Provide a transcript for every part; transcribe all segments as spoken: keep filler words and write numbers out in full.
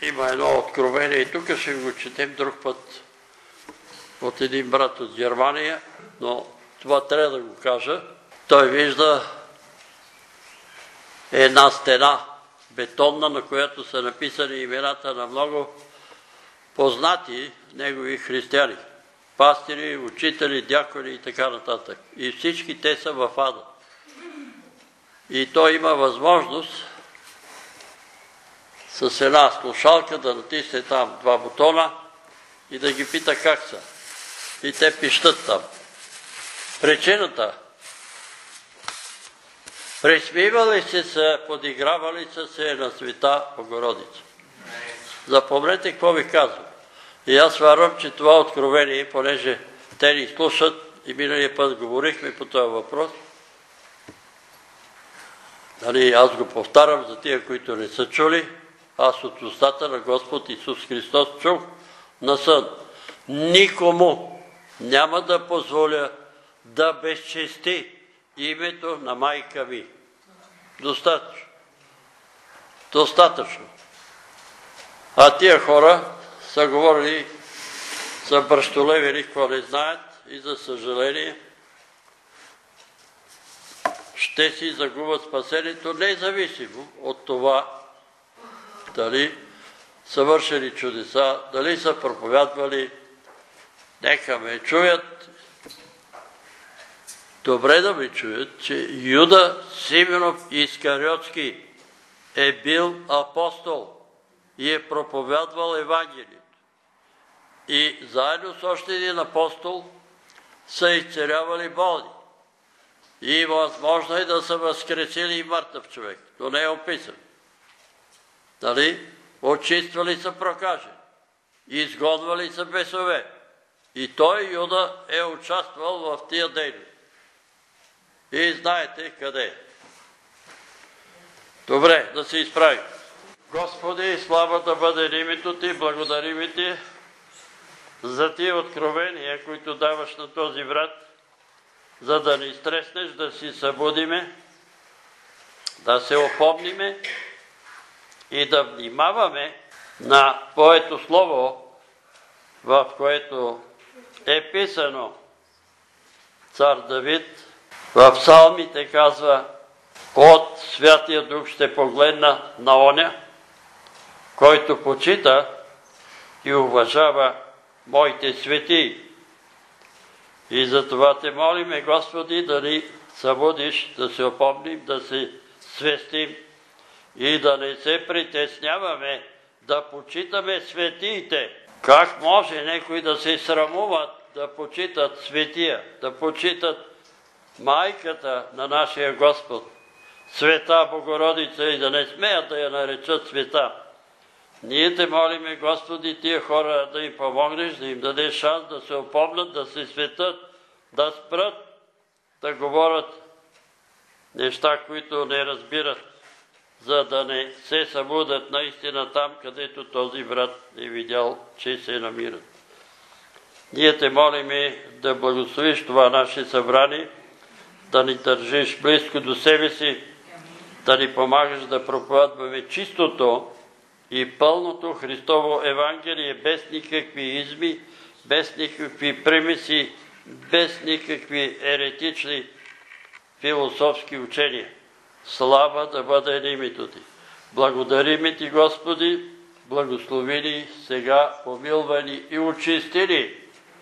Има едно откровение и тук ще го четем друг път от един брат от Германия, но това трябва да го кажа. Той вижда една стена бетонна, на която са написани имената на много познати негови християни. Пастири, учители, дякони и така нататък. И всички те са в ада. И той има възможност с една слушалка да натисне там два бутона и да ги пита как са. И те пищат там. Причината. Присмивали се са, подигравали са се на Света Богородица. Запомнете какво ви казвам. И аз вярвам, че това откровение, понеже те ни слушат и миналия път говорихме по този въпрос, нали, аз го повтарям за тия, които не са чули, аз от устата на Господ Исус Христос чух на сън. Никому няма да позволя да безчести името на майка ми. Достатъчно. Достатъчно. А тия хора са говорили за бръщолевери, какво не знаят и за съжаление ще си загубят спасението, независимо от това дали са вършили чудеса, дали са проповядвали. Нека ме чуят. Добре да ме чуят, че Юда Симеонов Искариотски е бил апостол и е проповядвал Евангелието. И заедно с още един апостол са изцелявали болни. И възможно е да са възкресили и мъртъв човек, но не е описан. Дали? Очиствали са прокажени, изгонвали са бесове. И той, Юда, е участвал в тия дейности. И знаете къде е. Добре, да се изправим. Господи, слава да бъде името Ти, благодарим Ти за Тия откровения, които даваш на този брат, за да ни стреснеш, да си събудиме, да се опомниме и да внимаваме на Твоето Слово, в което е писано цар Давид. В псалмите казва: от Святия Дух ще погледна на оня, който почита и уважава моите светии. И за това те молиме, Господи, да ни събудиш, да се опомним, да се свестим и да не се притесняваме, да почитаме светиите. Как може някои да се срамуват да почитат светия, да почитат майката на нашия Господ, Света Богородица, и да не смеят да я наречат света? Ние те молиме, Господи, тия хора да им помогнеш, да им дадеш шанс да се опомнят, да се светат, да спрат да говорят неща, които не разбират, за да не се събудат наистина там, където този брат е видял, че се намират. Ние те молиме да благословиш това наше събрание, да ни държиш близко до себе си, да ни помагаш да проповядваме чистото и пълното Христово Евангелие, без никакви изми, без никакви примеси, без никакви еретични философски учения. Слава да бъде името Ти. Благодарим Ти, Господи, благослови ни сега, помилвай ни и очисти ни.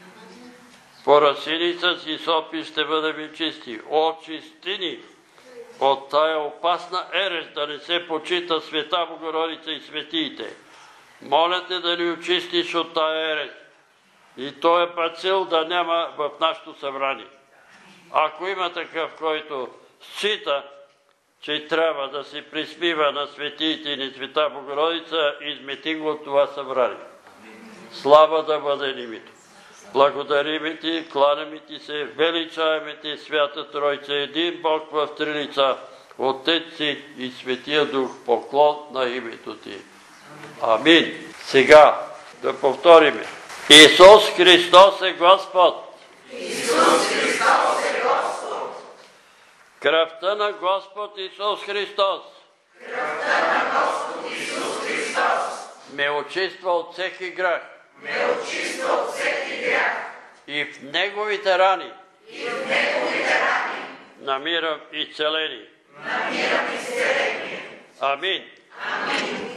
По ръсиница си сопи ще бъдем чисти. Очисти ни от тая опасна ерес, да не се почита Света Богородица и светиите. Моля Те да ни очистиш от тая ерес и този бацил да няма в нашето събрание. Ако има такъв, който счита, че трябва да се присмива на светиите и на Света Богородица, измети го от това събрание. Слава да бъде името. Благодарим Ти, кланяме Ти се, величаваме Ти, Свята Тройца, един Бог в три лица, Отец, Син и Светия Дух, поклон на името Ти. Амин. Сега да повториме. Исус Христос е Господ. Исус Христос е Господ. Кръвта на Господ Исус Христос. Кръвта на Господ Исус Христос. ме очиства от всеки грях. ме очиства от всеки грях. И в неговите рани, и в неговите рани намирам изцеление. намирам изцеление. Амин. Амин.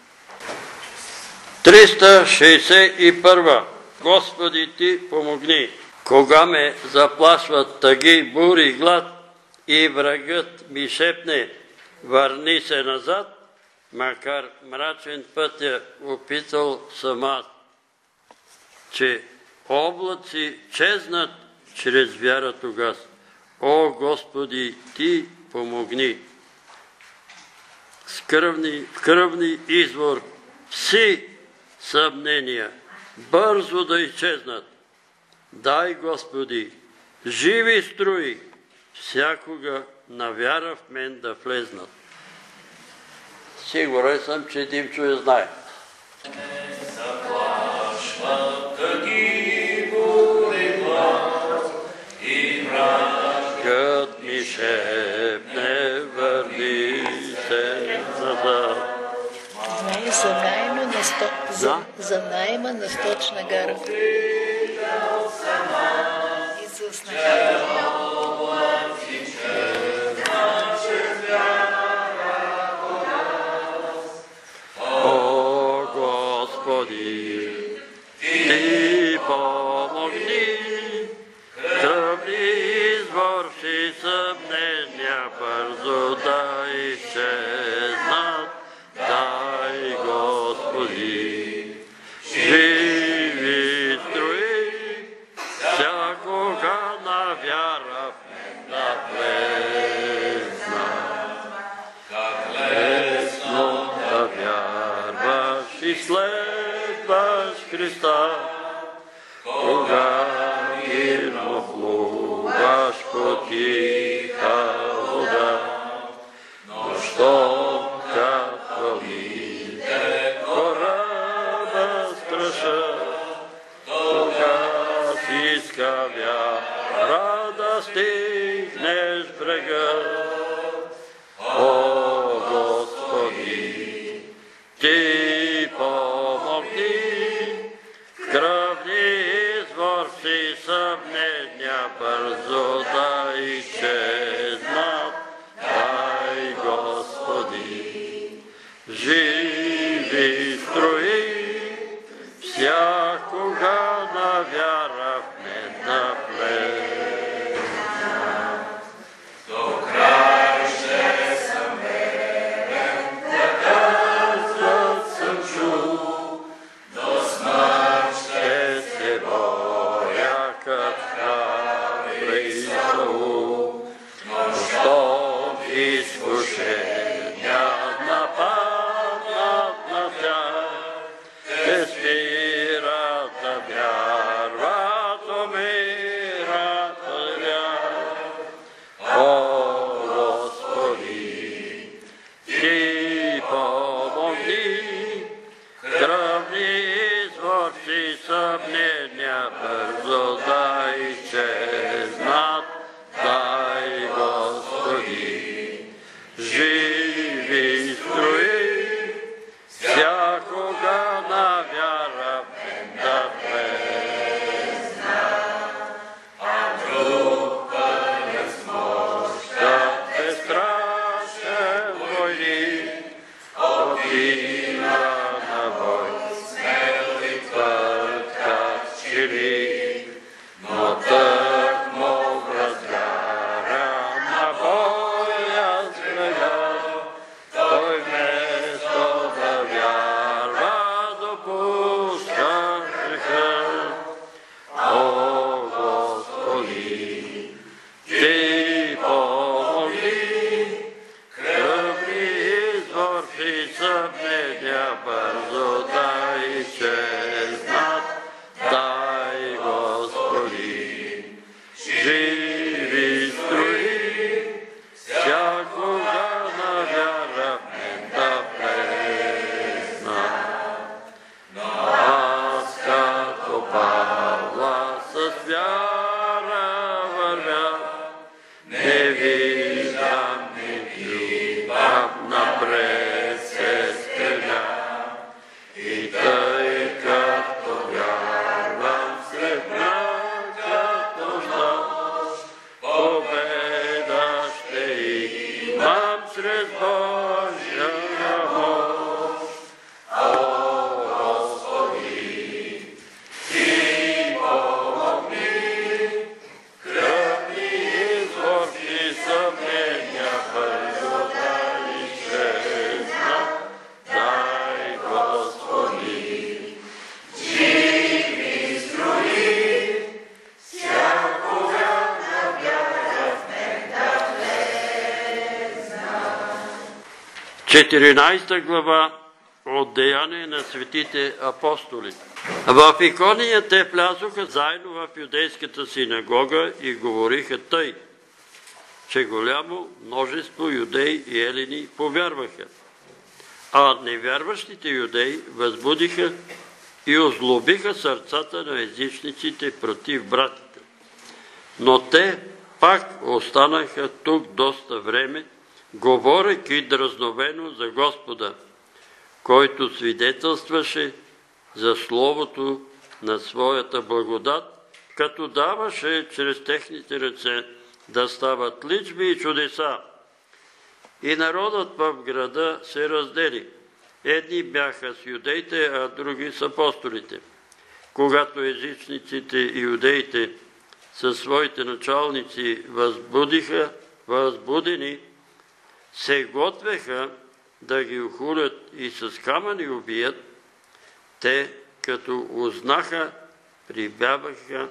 триста шейсет и първа. Господи, Ти помогни. Кога ме заплашват тъги, бури, глад и врагът ми шепне, върни се назад, макар мрачен пътя опитал съм аз, че облаци чезнат чрез вяра тогас. О, Господи, Ти помогни. С кръвни, в кръвни извор вси съмнения бързо да изчезнат. Дай, Господи, живи струи, всякога на вяра в мен да влезнат. Сигурен съм, че Димчо я знае. Врагът ми шепне, върни се назад. Знае за найма на, сто... за... за найма на сточна гара. И за снахата. О, Господи, Ти помогни, кръвни извор си съмнения бързо да изчезнат. Дай, Господи, живи строи, всякога на вяра в мен да влезна. Как лесно да вярваш и следваш Христа, кога мирно плуваш по тиха вода, но щом кап вълните кораба страша, тогава иска вяра да стигнеш брега. О, Господи, Ти помогни, кръвни извор си съмнения бързо да изчезнат. Дай, Господи, живи строи, всякога на вяра в мен да влезна. До край ще съм верен, да казват съм чул, до смърт ще се боря като храбри Саул. Но щом изкушения нападнат на тях, те спират да вярват, умират от вяра. О, Господи, Ти помогни, кръвни извор си съмнения бързо да изчезнат. Дай, Господи, живи строи, всякога на вяра в мен да влезна. А друг пълен с мощта, безстрашен войни, отива на бой, смел и твърд как щели, но тъкмо в разгара на боя с врага, той вместо да вярва допуска греха. О, Господи, Ти помогни, кръвни извор си съмнения бързо да изчезнат. Дай, Господи, живи строи, всякога на вяра в мен да влезна. Но аз като Павла с вяра вървя, не виждам нито напред се стреля. И четиринадесета глава от Деяния на светите апостоли. В Икония те влязоха заедно в юдейската синагога и говориха тъй, че голямо множество юдеи и елини повярваха, а невярващите юдеи възбудиха и озлобиха сърцата на езичниците против братите. Но те пак останаха тук доста време, говорейки дразновено за Господа, който свидетелстваше за словото на своята благодат, като даваше чрез техните ръце да стават личби и чудеса. И народът в града се раздели. Едни бяха с юдеите, а други с апостолите. Когато езичниците и юдеите със своите началници възбудиха, възбудени, се готвеха да ги охулят и с камъни убият, те, като узнаха, прибягнаха,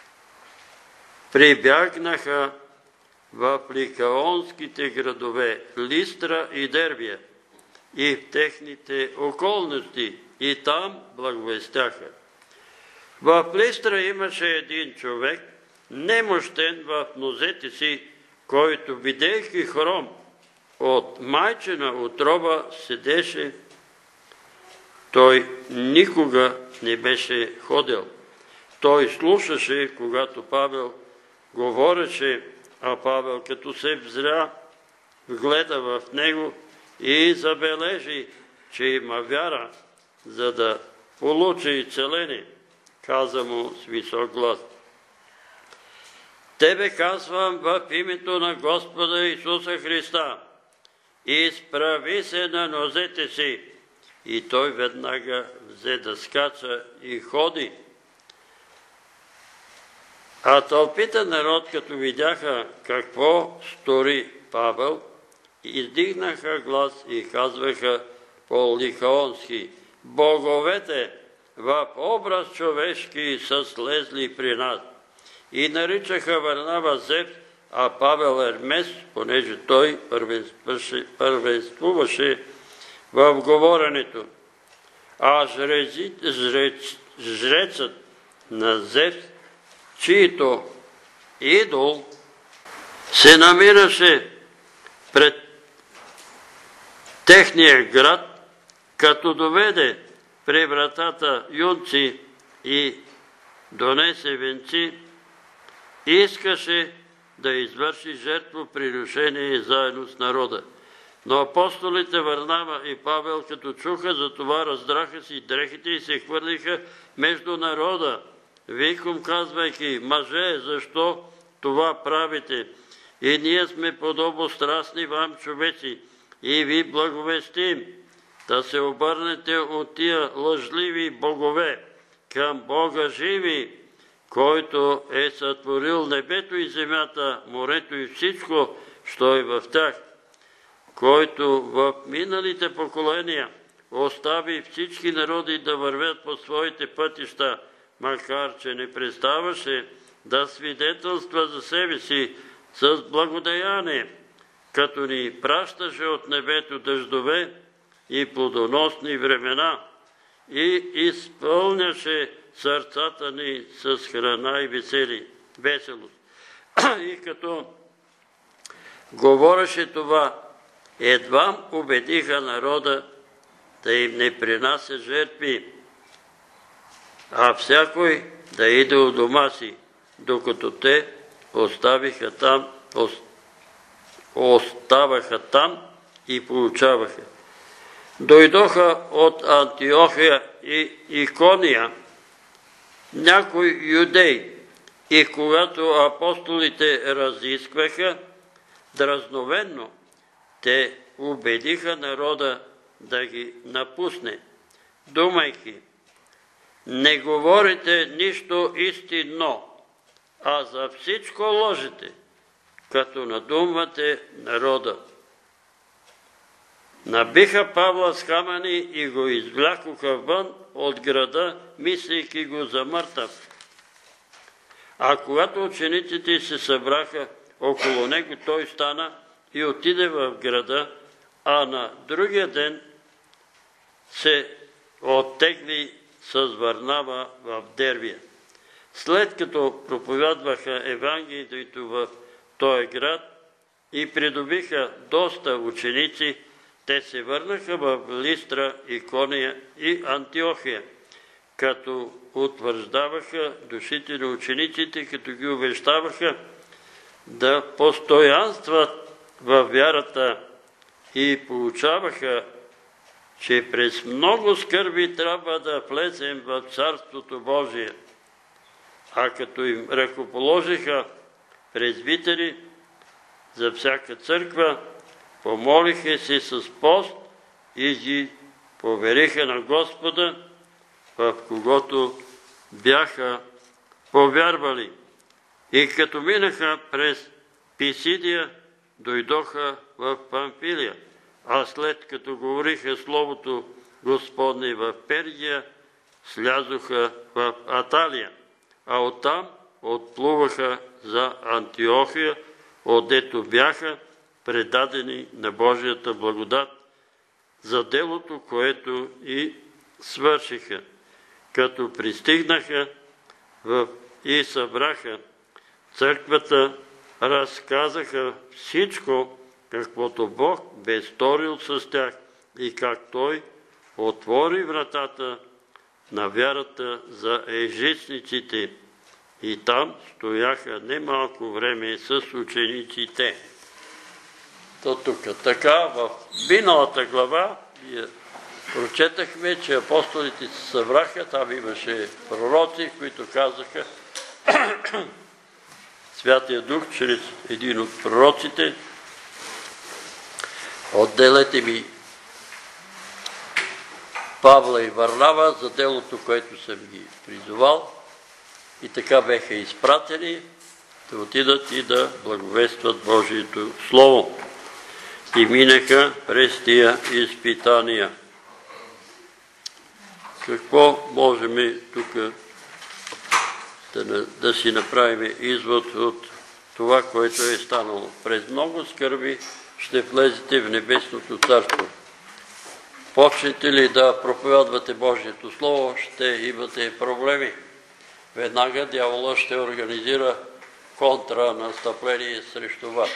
прибягнаха в ликаонските градове Листра и Дербия и в техните околности, и там благовестяха. В Листра имаше един човек, немощен в нозете си, който, бидейки хром от майчина утроба, седеше. Той никога не беше ходил. Той слушаше, когато Павел говореше, а Павел, като се взря, вгледа в него и забележи, че има вяра, за да получи изцеление, каза му с висок глас: Тебе казвам в името на Господа Исуса Христа, изправи се на нозете си. И той веднага взе да скача и ходи. А тълпите народ, като видяха какво стори Павел, издигнаха глас и казваха по-ликаонски: боговете в образ човешки са слезли при нас. И наричаха Варнава Зевс, а Павел Ермес, понеже той първенствуваше в говоренето. А жреци, жрец, жрецът на Зевс, чието идол се намираше пред техния град, като доведе при вратата юнци и донесе венци, искаше да извърши жертвоприношение заедно с народа. Но апостолите Варнава и Павел, като чуха за това, раздраха си дрехите и се хвърлиха между народа, виком казвайки: мъже, защо това правите? И ние сме подобострастни вам човеци и ви благовестим, да се обърнете от тия лъжливи богове към Бога живи, който е сътворил небето и земята, морето и всичко, що е в тях, който в миналите поколения остави всички народи да вървят по своите пътища, макар че не преставаше да свидетелства за себе си с благодеяние, като ни пращаше от небето дъждове и плодоносни времена и изпълняше сърцата ни с храна и весели, веселост. И като говореше това, едвам убедиха народа да им не принася жертви, а всякой да иде у дома си, докато те оставиха там, оставаха там и получаваха. Дойдоха от Антиохия и Икония някои юдеи, и когато апостолите разискваха дразновенно, те убедиха народа да ги напусне, думайки: не говорите нищо истинно, а за всичко лъжете, като надумвате народа. Набиха Павла с камъни и го извлякоха вън от града, мислейки го за мъртъв. А когато учениците се събраха около него, той стана и отиде в града, а на другия ден се оттегли с Варнава в Дервия. След като проповядваха Евангелието в този град и придобиха доста ученици, те се върнаха в Листра, Икония и Антиохия, като утвърждаваха душите на учениците, като ги увещаваха да постоянстват във вярата и получаваха, че през много скърби трябва да влезем в Царството Божие. А като им ръкоположиха презвитери за всяка църква, помолиха се с пост и ги повериха на Господа, в когото бяха повярвали. И като минаха през Писидия, дойдоха в Памфилия, а след като говориха Словото Господне в Пергия, слязоха в Аталия, а оттам отплуваха за Антиохия, отдето бяха предадени на Божията благодат за делото, което и свършиха. Като пристигнаха в и събраха църквата, разказаха всичко, каквото Бог бе сторил с тях и как Той отвори вратата на вярата за езичниците. И там стояха немалко време с учениците. То тук. Така, в миналата глава прочетахме, че апостолите се събраха, там имаше пророци, които казаха Святия Дух чрез един от пророците: отделете ми Павла и Варнава за делото, което съм ги призовал. И така беха изпратени да отидат и да благовестват Божието Слово. И минаха през тия изпитания. Какво можем тук да, да си направим извод от това, което е станало? През много скърби ще влезете в Небесното царство. Почнете ли да проповядвате Божието Слово, ще имате проблеми. Веднага дявола ще организира контранастъпление срещу вас.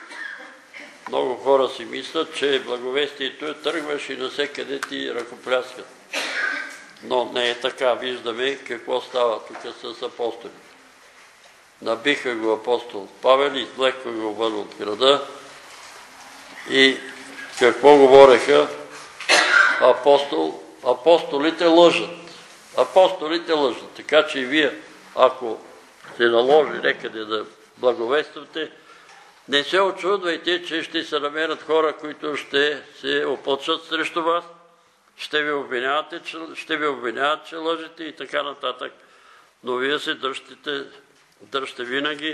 Много хора си мислят, че благовестието тръгваш и навсекъде ти ръкопляскат. Но не е така. Виждаме какво става тук с апостолите. Набиха го апостол Павел, извлекха го вън от града и какво говореха? Апостол, апостолите лъжат. Апостолите лъжат. Така че и вие, ако се наложи некъде да благовествате, не се очудвайте, че ще се намерят хора, които ще се опълчат срещу вас, ще ви обвиняват, ще ви обвиняват, че лъжете и така нататък. Но вие се държите, държте винаги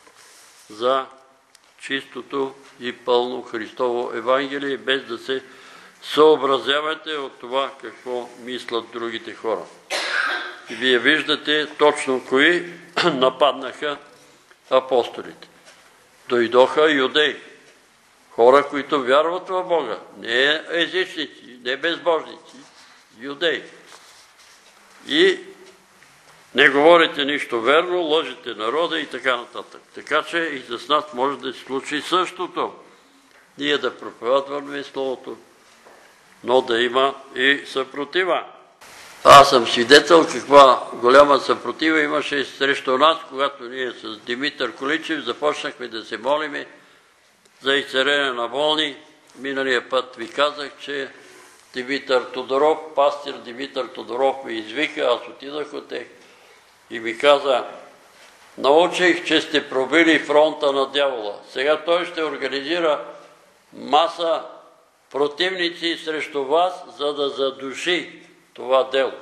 за чистото и пълно Христово Евангелие, без да се съобразявате от това какво мислят другите хора. И вие виждате точно кои нападнаха апостолите. Дойдоха юдеи, хора, които вярват в Бога, не езичници, не безбожници, юдеи. И не говорите нищо верно, лъжете народа и така нататък. Така че и с нас може да се случи същото. Ние да проповядваме Словото, но да има и съпротива. Аз съм свидетел каква голяма съпротива имаше срещу нас, когато ние с Димитър Количев започнахме да се молиме за изцеление на болни. Миналия път ви казах, че Димитър Тодоров, пастир Димитър Тодоров ми извика, аз отидах от тях и ми каза: научих, че сте пробили фронта на дявола. Сега той ще организира маса противници срещу вас, за да задуши това дело.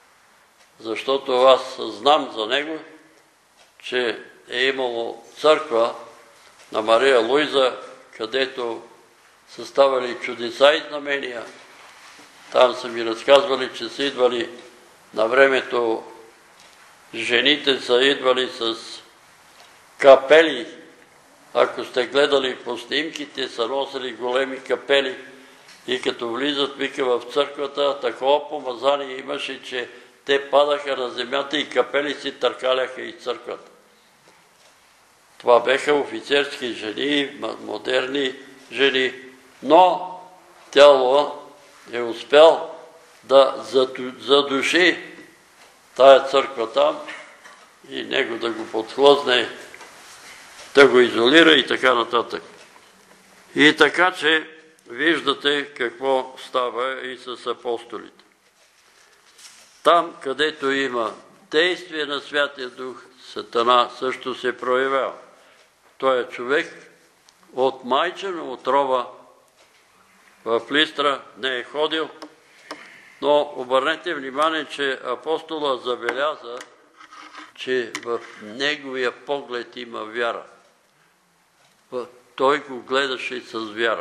Защото аз знам за него, че е имало църква на Мария Луиза, където са ставали чудеса и знамения. Там са ми разказвали, че са идвали на времето, жените са идвали с капели. Ако сте гледали по снимките, са носили големи капели И като влизат, вика, в църквата, такова помазание имаше, че те падаха на земята и капели си търкаляха из църквата. Това беха офицерски жени, модерни жени, но тяло е успял да задуши тая църква там и него да го подхлъзне, да го изолира и така нататък. И така, че виждате какво става и с апостолите. Там, където има действие на Святия Дух, Сатана също се проявява. Той е човек от майчина отрова в Листра, не е ходил, но обърнете внимание, че апостола забеляза, че в неговия поглед има вяра. Той го гледаше с вяра.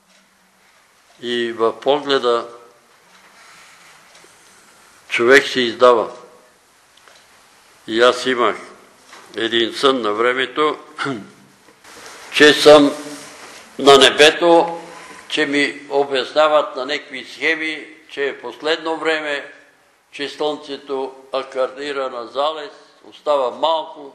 И в погледа човек се издава. И аз имах един сън на времето, че съм на небето, че ми обясняват на някакви схеми, че е последно време, че Слънцето акарнира на залез, остава малко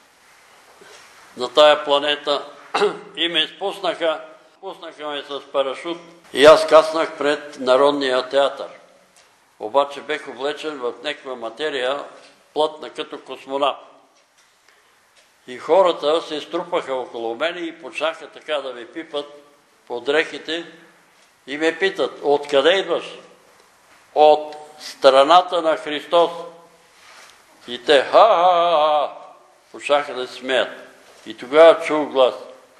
на тая планета и ме спуснаха, спуснаха ме с парашут и аз каснах пред Народния театър. Обаче бех облечен в някаква материя, плътна като космонавт. И хората се струпаха около мене и почнаха така да ме пипат по дрехите и ме питат, откъде идваш? От страната на Христос. И те ха-ха-ха почнаха да се смеят. И тогава чух глас.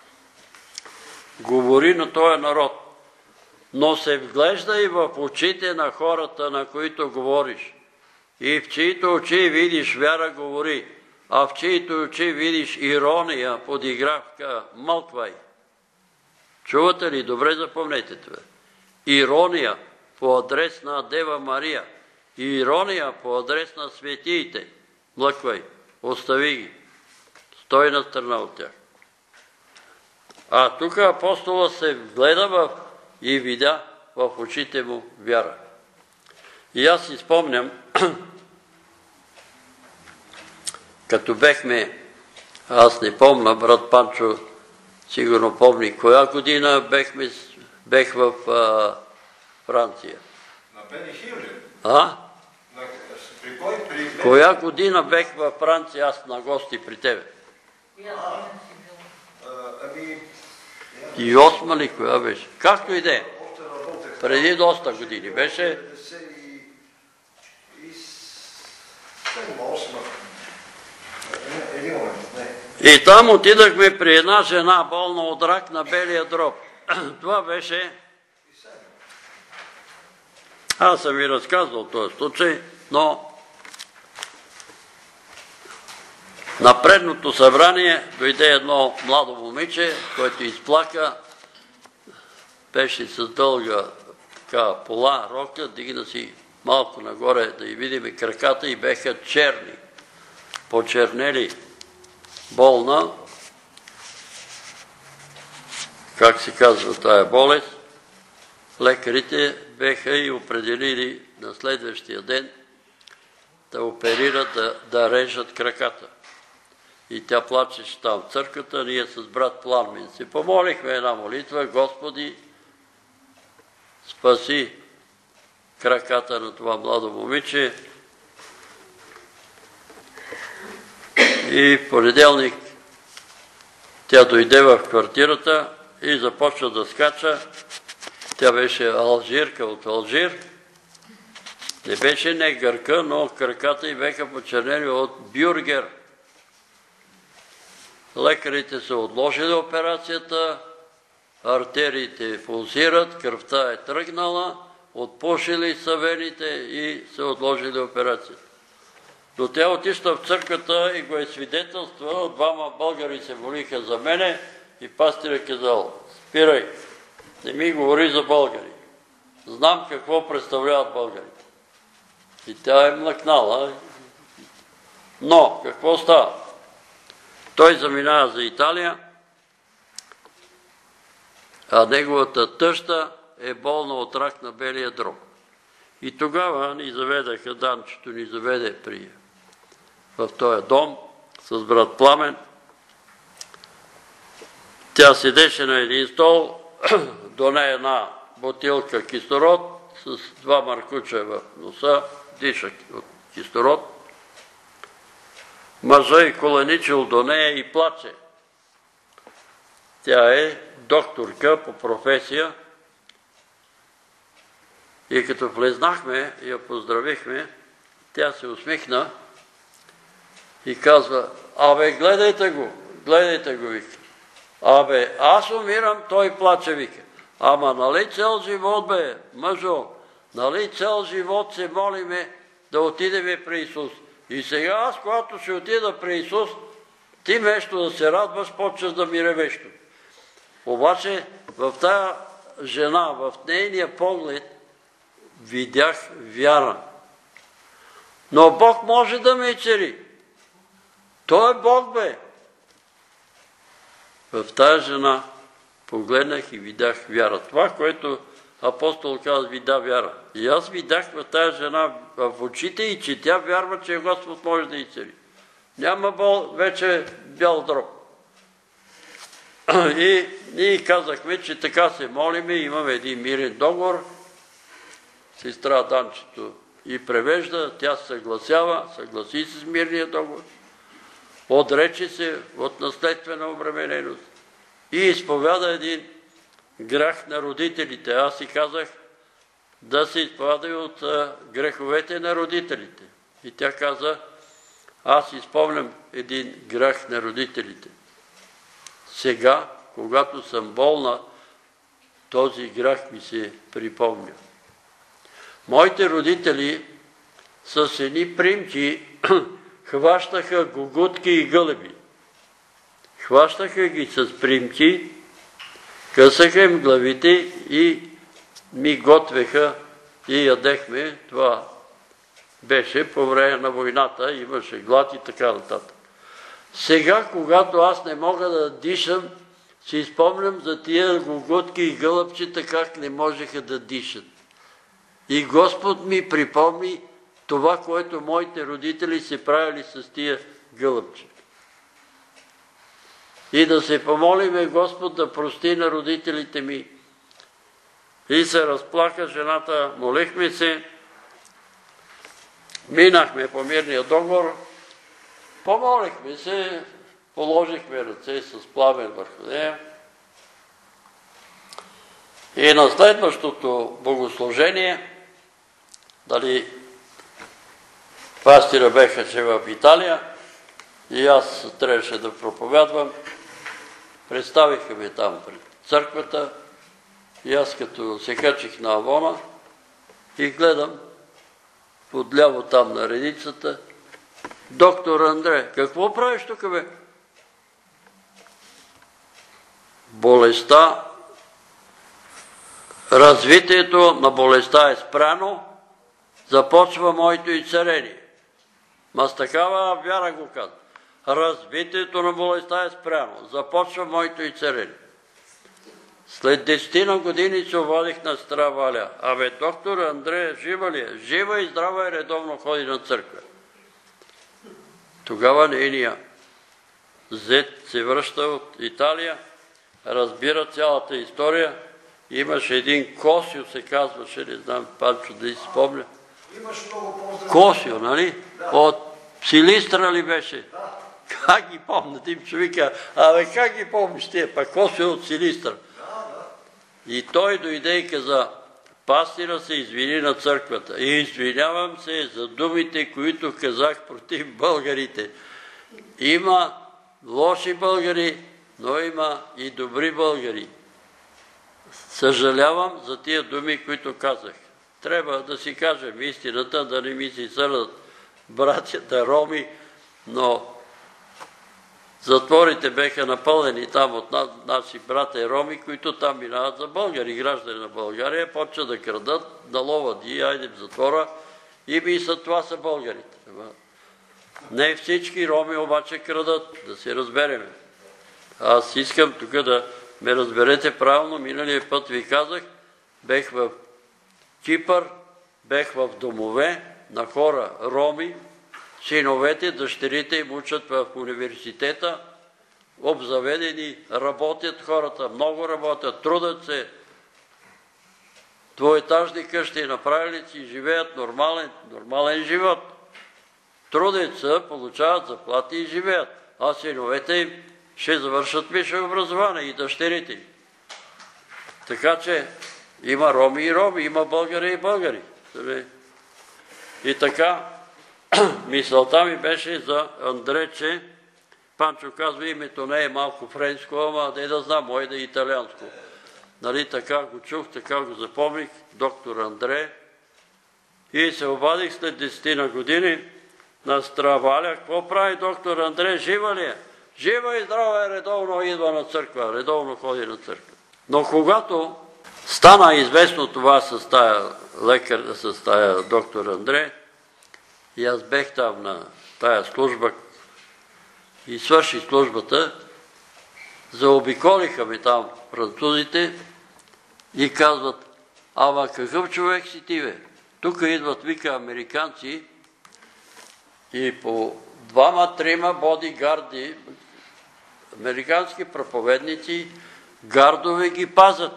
Говори на този народ, но се вглежда и в очите на хората, на които говориш. И в чието очи видиш вяра, говори, а в чието очи видиш ирония, подигравка, мълквай. Чувате ли? Добре запомнете това. Ирония по адрес на Дева Мария, ирония по адрес на светиите, млъквай, остави ги, стой на страна от тях. А тук апостола се вгледа в и видя в очите му вяра. И аз си спомням, като бехме, аз не помня, брат Панчо сигурно помни, коя година бехме, бех в а, Франция. На Бени Хил ли? А? На, при кой? При Бени? Коя година бех във Франция, аз на гости при тебе? А, ами... И осма ли коя беше? Както и де. Преди доста години беше. И там отидахме при една жена болна от рак на белия дроб. Това беше... Аз съм ви разказвал този случай, но на предното събрание дойде едно младо момиче, което изплака, беше с дълга така пола, рока, дигна си малко нагоре да й видим краката и беха черни, почернели, болна, как се казва тая болест. Лекарите беха и определили на следващия ден да оперират, да, да режат краката. И тя плачеше там в църквата, ние с брат Пламен се помолихме една молитва, Господи, спаси краката на това младо момиче. И в понеделник тя дойде в квартирата и започна да скача. Тя беше алжирка от Алжир. Не беше негърка, но краката й беха почернени от бюргер. Лекарите са отложили операцията, артериите пулсират, кръвта е тръгнала, отпушили са вените и са отложили операцията. Но тя отишла в църквата и го е свидетелствала, двама българи се молиха за мене и пастирът казал, спирай, не ми говори за българи. Знам какво представляват българите. И тя е млъкнала. Но, какво става? Той заминава за Италия, а неговата тъща е болна от рак на белия дроб. И тогава ни заведаха, Данчето ни заведе при, в този дом с брат Пламен. Тя седеше на един стол, до нея една бутилка кислород с два маркуча в носа, диша от кислород. Мъжа и коленичил до нея и плаче. Тя е докторка по професия. И като влезнахме и я поздравихме, тя се усмихна и казва: абе, гледайте го, гледайте го, вика. Абе, аз умирам, той плаче, вика. Ама нали цел живот, бе, мъжо, нали цел живот се молиме да отидеме при Исус. И сега аз, когато ще отида при Исус, ти вместо да се радваш, почваш да ми ревеш. Обаче в тая жена, в нейния поглед, видях вяра. Но Бог може да ме цари. Той е Бог, бе. В тая жена погледнах и видях вяра. Това, което апостол каза, вида вяра. И аз видях в тая жена в очите и че тя вярва, че Господ може да й цари. Няма бол, вече бял дроб. И ние казахме, че така се молиме, имаме един мирен договор. Сестра Данчето и превежда, тя се съгласява, съгласи се с мирния договор, отрече се от наследствена обремененост и изповяда един грях на родителите. Аз си казах да се изповяда и от греховете на родителите. И тя каза: аз изпомням един грях на родителите. Сега, когато съм болна, този грях ми се припомня. Моите родители с едни примки хващаха гугутки и гълъби. Хващаха ги с примки, късаха им главите и ми готвеха и ядехме. Това беше по време на войната, имаше глад и така нататък. Сега, когато аз не мога да дишам, си спомням за тия гугутки и гълъбчета, как не можеха да дишат. И Господ ми припомни това, което моите родители се правили с тия гълъбчета. И да се помолиме Господ да прости на родителите ми. И се разплака жената, молихме се, минахме по мирния договор, помолихме се, положихме ръце с Пламен върху нея. И на следващото богослужение, дали пастира беха, че в Италия, и аз трябваше да проповядвам, представиха ме там пред църквата, и аз като се качих на авона и гледам отляво там на редицата: доктор Андре, какво правиш тук, бе? Болестта, развитието на болестта е спряно, започва моето изцеление. Ма с такава вяра го казва. Развитието на болестта е спряно, започва моето изцеление. След десетина години се обадих на сестра Валя: абе, доктор Андрея жива ли е? Жива и здрава и редовно ходи на църква. Тогава нейния зет се връща от Италия, разбира цялата история. Имаше един Косио, се казваше, не знам, Панчо да си спомня. Имаш много поздрави. Косио, нали? От Силистра ли беше? Да. Как ги помня? Тим ще вика: абе, как ги помниш тия? Па Косио от Силистра. И той дойде и каза: пастира се извини на църквата. И извинявам се за думите, които казах против българите. Има лоши българи, но има и добри българи. Съжалявам за тия думи, които казах. Трябва да си кажем истината, да не ми си сърдат братята роми, но затворите беха напълнени там от наши брата роми, които там минават за българи, граждани на България, почват да крадат, да ловат и айде в затвора и мислят, това са българите. Не всички роми обаче крадат, да се разбереме. Аз искам тук да ме разберете правилно. Миналия път ви казах, бех в Кипър, бех в домове на хора роми, синовете, дъщерите им учат в университета, обзаведени, работят хората, много работят, трудят се, двоетажни къщи направили си, живеят нормален, нормален живот. Трудят се, получават заплати и живеят. А синовете им ще завършат висше образование и дъщерите им. Така че има роми и роми, има българи и българи. И така, мисълта ми беше за Андре, че Панчо казва, името не е малко френско, ама не да знам, мое да е италианско. Нали, така го чух, така го запомних, доктор Андре. И се обадих след десетина години на Страваля. Какво прави доктор Андре? Жива ли е? Жива и здрава е, редовно идва на църква, редовно ходи на църква. Но когато стана известно това с тая лекар, с тая доктор Андре, и аз бех там на тая служба и свърших службата, заобиколиха ми там французите и казват, ама какъв човек си ти, бе? Тук идват, вика, американци и по двама-трима бодигарди, американски проповедници, гардове ги пазят.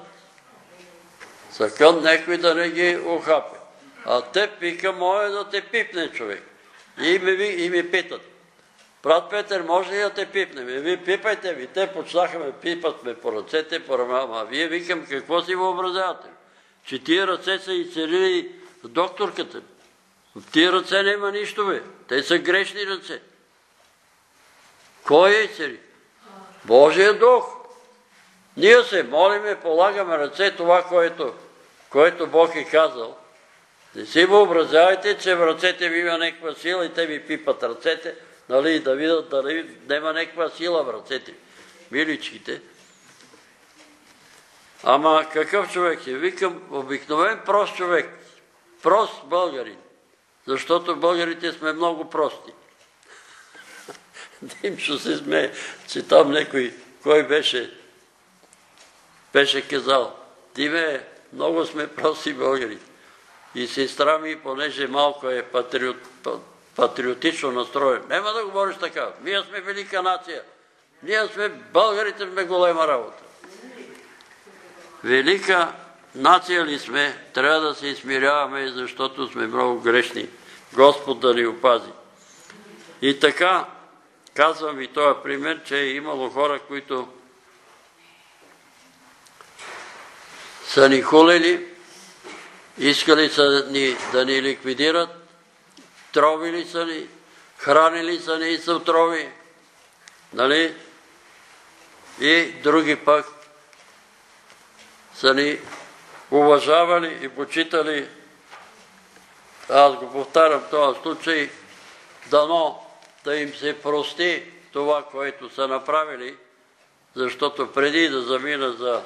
Съкън некой да не ги ухапе. А те пика, може да те пипне човек. И ми, и ми питат, брат Петър, може ли да те пипнем? И ви пипайте ви. Те почнаха ме пипат ме по ръцете, по ръма. А вие, викам, какво си въобразявате? Че тия ръце са изцелили докторката. В тия ръце няма нищо, бе. Те са грешни ръце. Кой е изцели? Божия дух. Ние се молиме, полагаме ръце това, което, което Бог е казал. Не си въобразявайте, че в ръцете ви има някаква сила и те ви пипат ръцете, нали, да видят дали няма някаква сила в ръцете. Миличките. Ама какъв човек е? Викам, обикновен прост човек. Прост българин. Защото българите сме много прости. Димчо се смее, че там някой, кой беше, беше казал, Диме, много сме прости българи. И сестра ми, понеже малко е патриот, патриотично настроен, няма да говориш така. Ние сме велика нация. Ние сме, българите сме голема работа. Велика нация ли сме, трябва да се измиряваме, защото сме много грешни. Господ да ни опази. И така, казвам ви този пример, че е имало хора, които са ни хулили, искали са ни, да ни ликвидират, тровили са ни, хранили са ни и са отрови, нали? И други пък са ни уважавали и почитали. Аз го повтарям в този случай, дано да им се прости това, което са направили, защото преди да замина за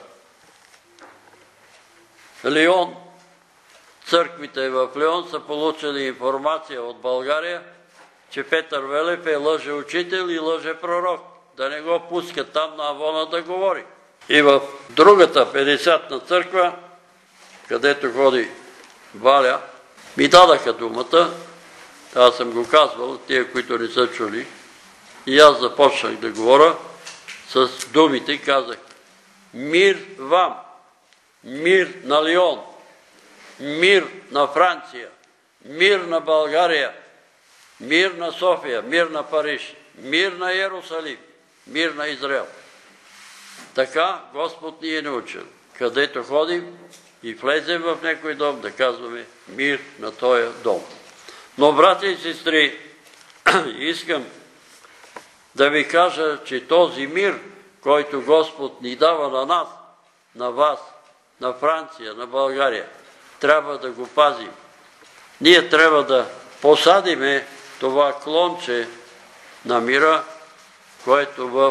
Лион, църквите в Лион са получили информация от България, че Петър Велев е лъжеучител и лъжепророк. Да не го пускат там на Авона да говори. И в другата петдесетна църква, където ходи Валя, ми дадаха думата, аз съм го казвал, тия, които не са чули, и аз започнах да говоря с думите, казах, мир вам, мир на Лион, мир на Франция, мир на България, мир на София, мир на Париж, мир на Иерусалим, мир на Израел. Така Господ ни е научил. Където ходим и влезем в някой дом, да казваме мир на този дом. Но, брати и сестри, искам да ви кажа, че този мир, който Господ ни дава на нас, на вас, на Франция, на България, трябва да го пазим. Ние трябва да посадиме това клонче на мира, което в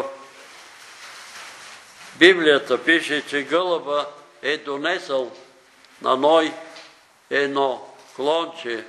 Библията пише, че гълъба е донесъл на Ной едно клонче.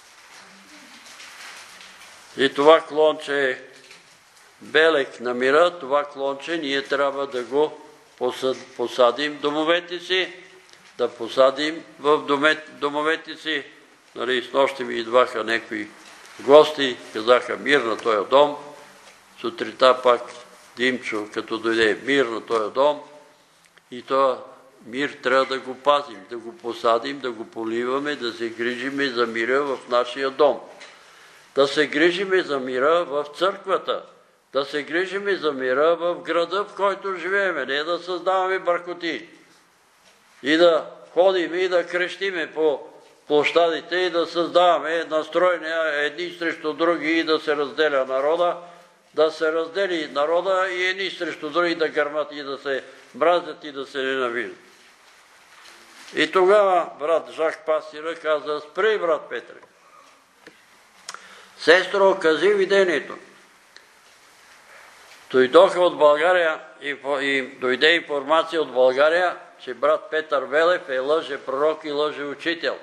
И това клонче е белег на мира, това клонче ние трябва да го посадим в домовете си, да посадим в домовете си. Нали, с нощи ми идваха някои гости, казаха мир на този дом. Сутринта пак Димчо, като дойде, мир на този дом. И този мир трябва да го пазим, да го посадим, да го поливаме, да се грижиме за мира в нашия дом. Да се грижиме за мира в църквата, да се грижиме за мира в града, в който живееме, не да създаваме бъркоти. И да ходим и да крещиме по площадите и да създаваме настроения едни срещу други и да се разделя народа, да се раздели народа и едни срещу други да гърмат и да се мразят и да се ненавидят. И тогава брат Жак Пастира каза: спри, брат Петре. Сестро, кажи видението. Дойдоха от България и дойде информация от България, че брат Петър Велев е лъже пророк и лъже учител.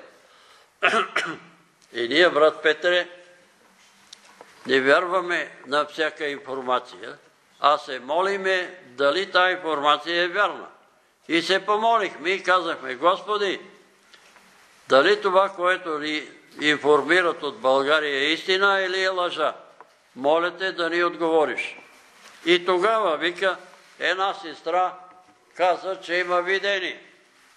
И ние, брат Петре, не вярваме на всяка информация, а се молиме дали тази информация е вярна. И се помолихме и казахме: Господи, дали това, което ни информират от България е истина или е лъжа? Моля те да ни отговориш. И тогава, вика, една сестра каза, че има видение.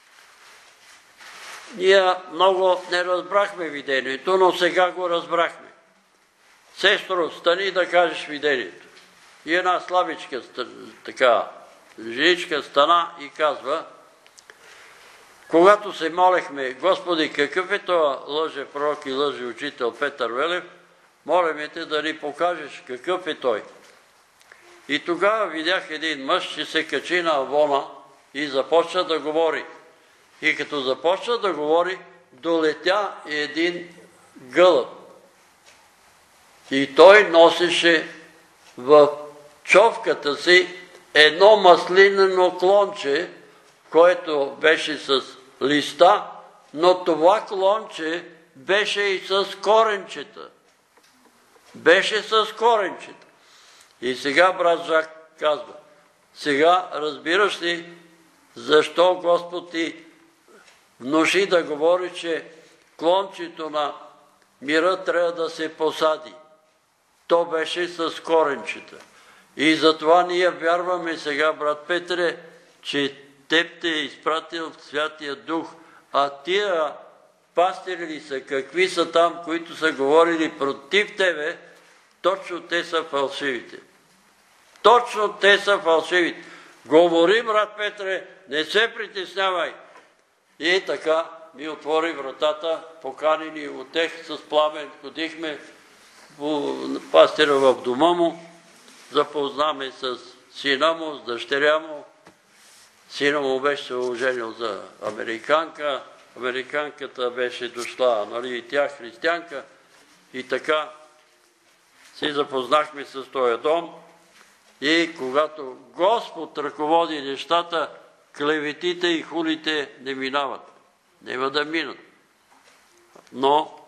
Ние много не разбрахме видението, но сега го разбрахме. Сестро, стани да кажеш видението. И една слабичка, така, женичка стана и казва: когато се молехме: Господи, какъв е това лъже пророк и лъже учител Петър Велев, молиме те да ни покажеш какъв е той. И тогава видях един мъж, че се качи на авона и започна да говори. И като започна да говори, долетя един гълъб. И той носеше в човката си едно маслинено клонче, което беше с листа, но това клонче беше и с коренчета. Беше с коренчета. И сега брат Жак казва: сега разбираш ли защо Господ ти внуши да говори, че клончето на мира трябва да се посади? То беше с коренчета. И затова ние вярваме сега, брат Петре, че теб те е изпратил в Святия Дух, а тия пастири ли са, какви са там, които са говорили против тебе, точно те са фалшивите. Точно те са фалшивите. Говори, брат Петре, не се притеснявай. И така ми отвори вратата, поканили от тех с Пламен, ходихме пастира в дома му, запознаме с сина му, с дъщеря му. Сина му беше се оженил за американка, американката беше дошла, нали, и тя християнка. И така си запознахме с този дом. И когато Господ ръководи нещата, клеветите и хулите не минават. Няма да минат. Но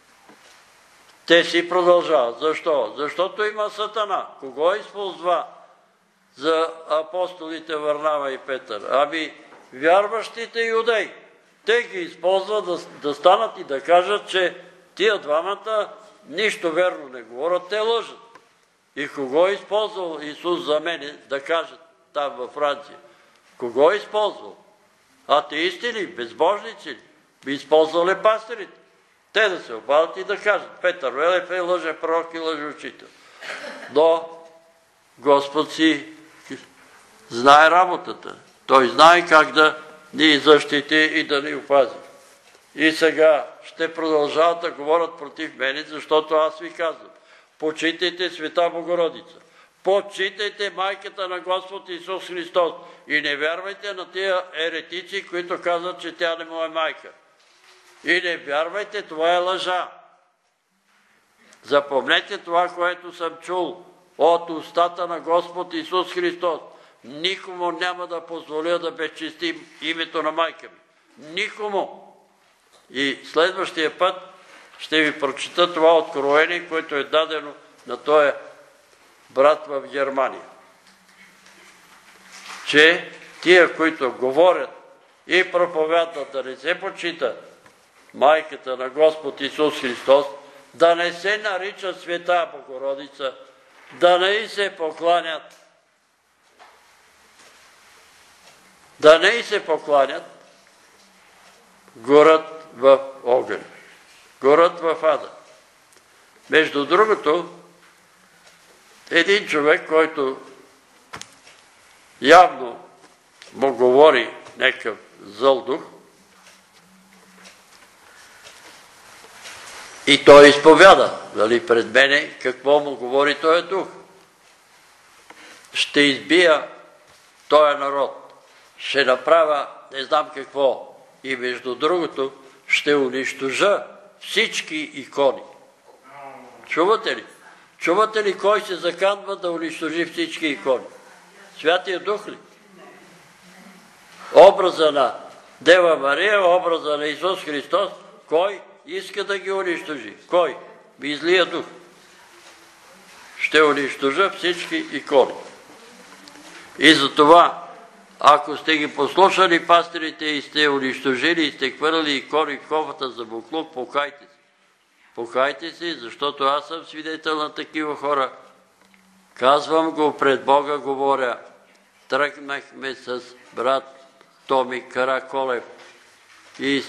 те си продължават. Защо? Защото има Сатана. Кого използва за апостолите Варнава и Петър? Ами, вярващите юдеи. Те ги използват да, да станат и да кажат, че тия двамата нищо верно не говорят, те лъжат. И кого е използвал Исус за мене да кажат там във Франция? Кого е използвал? Атеисти ли? Безбожници ли? Би използвали пастирите. Те да се обадят и да кажат: Петър Велев е лъже пророк и лъже учител. Но Господ си знае работата. Той знае как да ни защити и да ни опази. И сега ще продължават да говорят против мене, защото аз ви казвам: почитайте Света Богородица. Почитайте майката на Господ Исус Христос. И не вярвайте на тия еретици, които казват, че тя не му е майка. И не вярвайте, това е лъжа. Запомнете това, което съм чул от устата на Господ Исус Христос. Никому няма да позволя да безчестим името на майка ми. Никому. И следващия път ще ви прочита това откровение, което е дадено на този брат в Германия. Че тия, които говорят и проповядват да не се почита майката на Господ Исус Христос, да не се нарича Света Богородица, да не й се покланят, да не й се покланят, горят в огън, горят в ада. Между другото, един човек, който явно му говори някакъв зъл дух, и той изповяда, нали, пред мене, какво му говори този дух. Ще избия този народ, ще направя не знам какво и между другото ще унищожа всички икони. Чувате ли? Чувате ли кой се заканва да унищожи всички икони? Святия Дух ли? Образа на Дева Мария, образа на Исус Христос, кой иска да ги унищожи? Кой? Злия дух. Ще унищожа всички икони. И затова, ако сте ги послушали пастирите и сте унищожили и сте хвърли икони в кофата за буклук, покайте се. Покайте се, защото аз съм свидетел на такива хора. Казвам го пред Бога, говоря. Тръгнахме с брат Томи Караколев из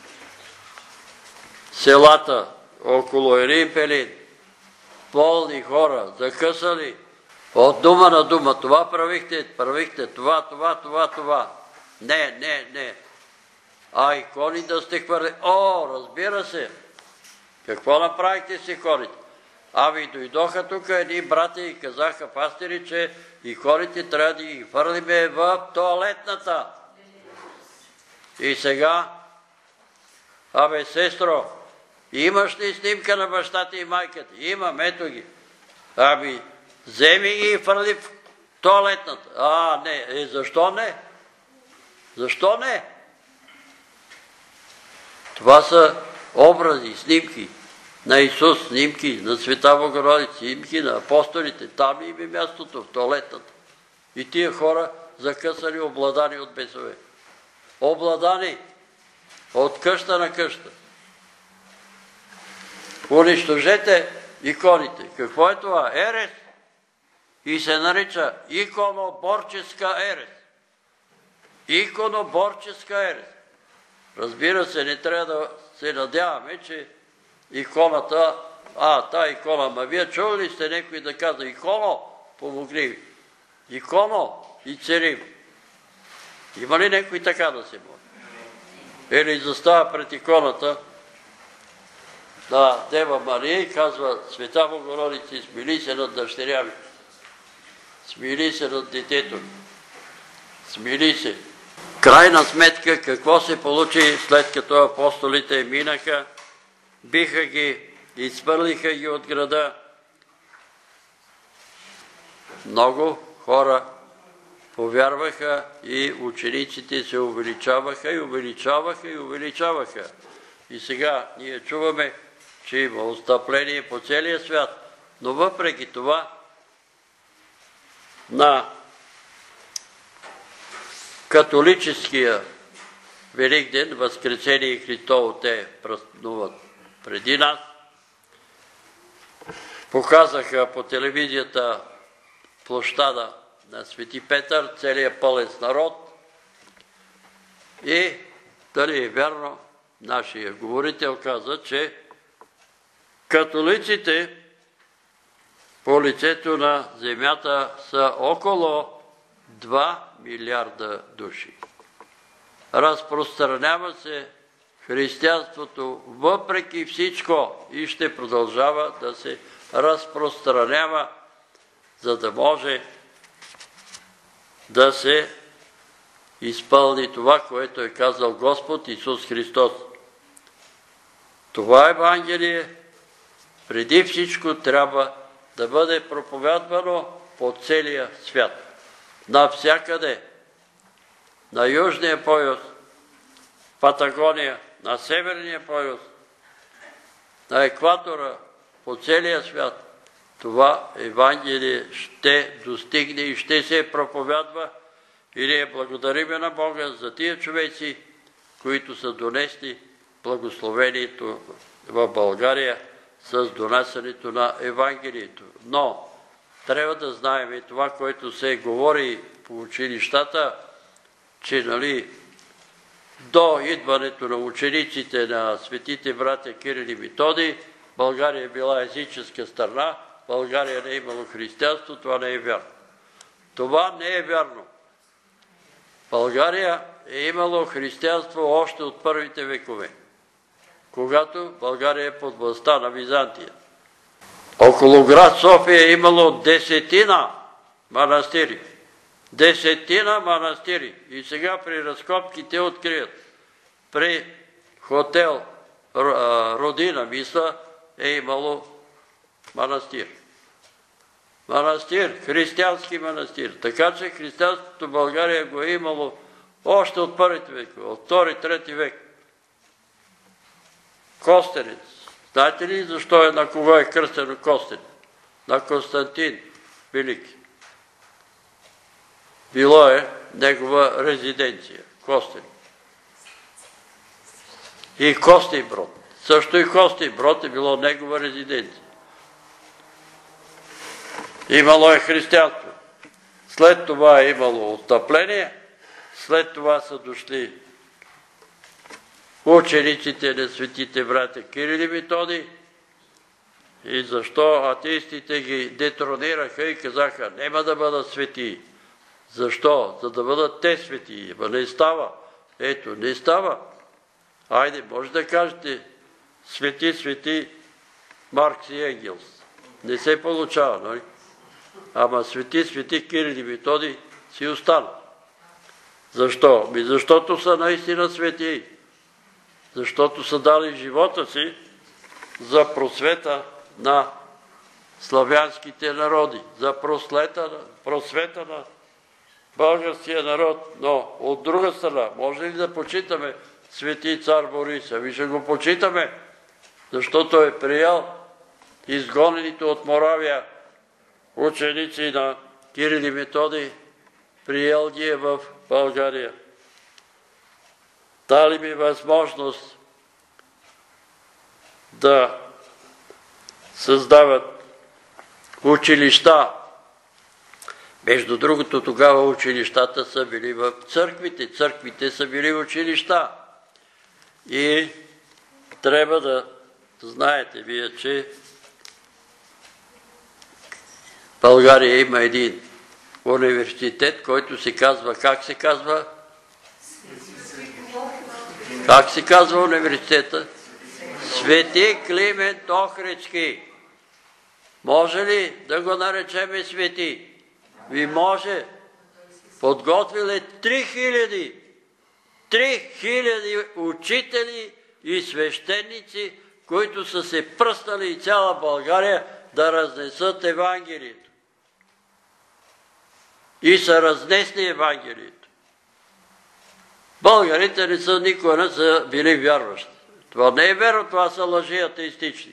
селата около Елин-Пелин. Полни хора, закъсали. От дума на дума. Това правихте, правихте, това, това, това, това. Не, не, не. А икони да сте хвърли. О, разбира се. Какво направихте с иконите? Ами дойдоха тук едни брати и казаха пастири, че иконите трябва да ги хвърлиме в тоалетната. И сега, абе сестро, имаш ли снимка на бащата и майката? Имам, ето ги. Ами, вземи ги и хвърли в тоалетната. А, не, е, защо не? Защо не? Това са образи, снимки на Исус, снимки на Света Богородица, снимки на апостолите. Там им е мястото, в туалетната. И тия хора закъсали, обладани от бесове. Обладани от къща на къща. Унищожете иконите. Какво е това? Ерес. И се нарича иконоборческа ерес. Иконоборческа ерес. Разбира се, не трябва да се надяваме, че иконата, а, та икона, ма вие чули ли сте някой да каза, иконо, помогни ви. Иконо и царим. Има ли някой така да се моли? Или застава пред иконата на Дева Мария и казва, Света Богородица, смили се над дъщеря ми. Смили се над детето ми. Смили се. Крайна сметка, какво се получи след като апостолите минаха, биха ги, изхвърлиха ги от града. Много хора повярваха и учениците се увеличаваха и увеличаваха и увеличаваха. И сега ние чуваме, че има отстъпление по целия свят. Но въпреки това на католическия Великден, Възкресение Христово, те празнуват преди нас. Показаха по телевизията площада на Свети Петър, целият пълен с народ. И дали е вярно, нашия говорител каза, че католиците по лицето на земята са около два милиарда души. Разпространява се християнството въпреки всичко и ще продължава да се разпространява, за да може да се изпълни това, което е казал Господ Исус Христос. Това Евангелие преди всичко трябва да бъде проповядвано по целия свят. Навсякъде, на Южния полюс, Патагония, на Северния полюс, на екватора, по целия свят, това Евангелие ще достигне и ще се проповядва И ние благодариме на Бога за тия човеци, които са донесли благословението в България с донасянето на Евангелието. Но трябва да знаем и това, което се говори по училищата, че нали, до идването на учениците на светите братя Кирил и Методий, България е била езическа страна, България не е имало християнство, това не е вярно. Това не е вярно. България е имало християнство още от първите векове, когато България е под властта на Византия. Около град София е имало десетина манастири. Десетина манастири. И сега при разкопките открият. При хотел Родина, мисля, е имало манастир. Манастир, християнски манастир. Така че християнството в България го е имало още от първите векове, от втори, трети век. Костенец. Знаете ли защо е, на кого е кръстено Костенец? На Константин Велики. Било е негова резиденция. Костенец. И Костинброд. Също и Костинброд е било негова резиденция. Имало е християнство. След това е имало отстъпление, след това са дошли учениците на светите братя Кирил и Методий. И защо атеистите ги детронираха и казаха, нема да бъдат светии. Защо? За да бъдат те светии. Ама не става. Ето, не става. Айде, може да кажете свети, свети Маркс и Енгелс. Не се получава, нали? Ама свети, свети Кирил и Методий си остана. Защо? Ми защото са наистина светии. Защото са дали живота си за просвета на славянските народи, за просвета на българския народ. Но от друга страна, може ли да почитаме свети цар Борис? Ами ще го почитаме, защото е приял изгонените от Моравия ученици на Кирил и Методий, приел ги е в България. Дали ми възможност да създават училища. Между другото, тогава училищата са били в църквите, църквите са били училища. И трябва да знаете вие, че в България има един университет, който се казва, как се казва? Как се казва университета? Свети Климент Охридски. Може ли да го наречеме свети? Ви може. Подготвил е три хиляди. Три хиляди учители и свещеници, които са се пръснали и цяла България да разнесат Евангелието. И са разнесли Евангелието. Българите не са, никога не са били вярващи. Това не е верно, това са лъжи атеистични.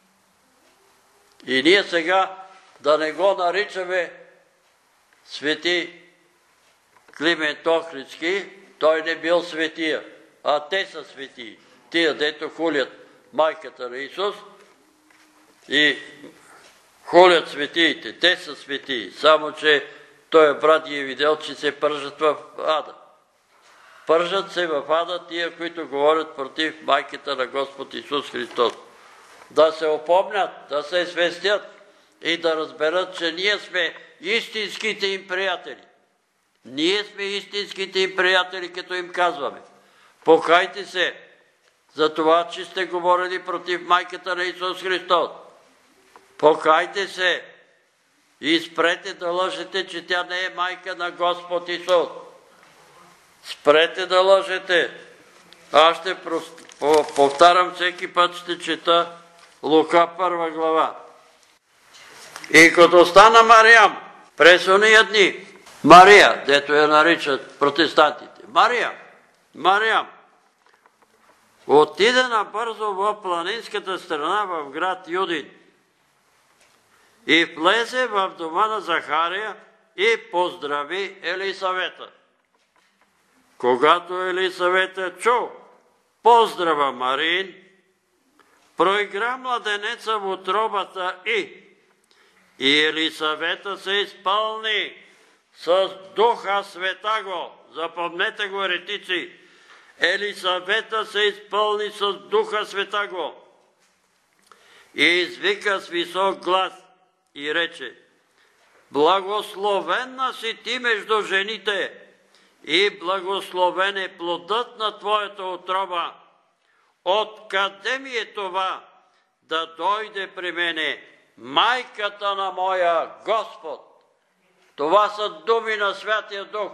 И ние сега да не го наричаме свети Климент Охридски, той не бил светия, а те са светии. Тия, дето хулят майката на Исус и хулят светиите, те са светии. Само, че той брат ги е видял, че се пържат в ада. Пържат се в ада тия, които говорят против майката на Господ Исус Христос. Да се опомнят, да се свестят и да разберат, че ние сме истинските им приятели. Ние сме истинските им приятели, като им казваме. Покайте се за това, че сте говорили против майката на Исус Христос. Покайте се и спрете да лъжете, че тя не е майка на Господ Исус. Спрете да лъжете. Аз ще повтарям всеки път, ще чета Лука първа глава. И като стана Мариям през ония дни, Мария, дето я наричат протестантите, Мария, Мариям, отиде набързо в планинската страна в град Юдин и влезе в дома на Захария и поздрави Елисавета. Когато Елисавета чу поздрава Марин, проигра младенеца в утробата и и Елисавета се изпълни с Духа Святаго. Запомнете го, еретици. Елисавета се изпълни с Духа Святаго и извика с висок глас и рече: благословенна си ти между жените и благословен е плодът на твоята утроба. Откъде ми е това да дойде при мене майката на моя Господ? Това са думи на Святия Дух.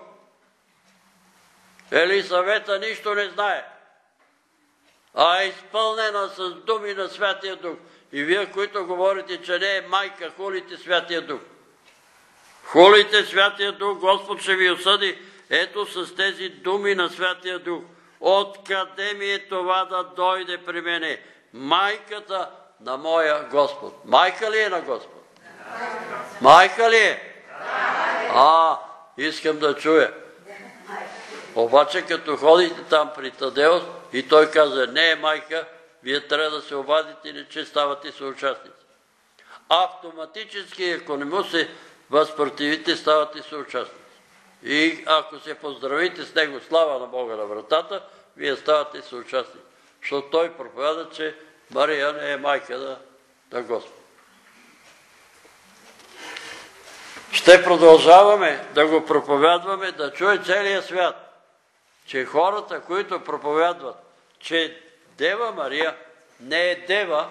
Елисавета нищо не знае, а е изпълнена с думи на Святия Дух. И вие, които говорите, че не е майка, хулите Святия Дух. Хулите Святия Дух, Господ ще ви осъди ето с тези думи на Святия Дух. Откъде ми е това да дойде при мене майката на моя Господ? Майка ли е на Господ? Майка ли е? А, искам да чуя. Обаче като ходите там при Тадеус и той каза: не е майка, вие трябва да се обадите, или че ставате съучастници. Автоматически, ако не му се възпротивите, ставате съучастници. И ако се поздравите с него, слава на Бога на вратата, вие ставате съучастници. Защото той проповяда, че Мария не е майка на, на Господ. Ще продължаваме да го проповядваме, да чуе целия свят, че хората, които проповядват, че Дева Мария не е дева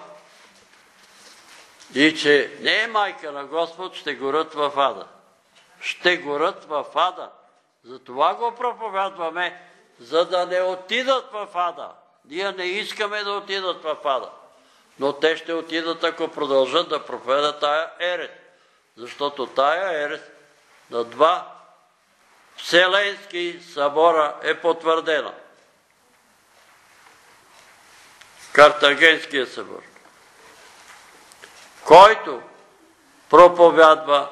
и че не е майка на Господ, ще горят в ада. Ще горят в ада. Затова го проповядваме, за да не отидат в ада. Ние не искаме да отидат в ада. Но те ще отидат, ако продължат да проповядат тая ерес. Защото тая ерес на два вселенски събора е потвърдена. Картагенския събор, който проповядва,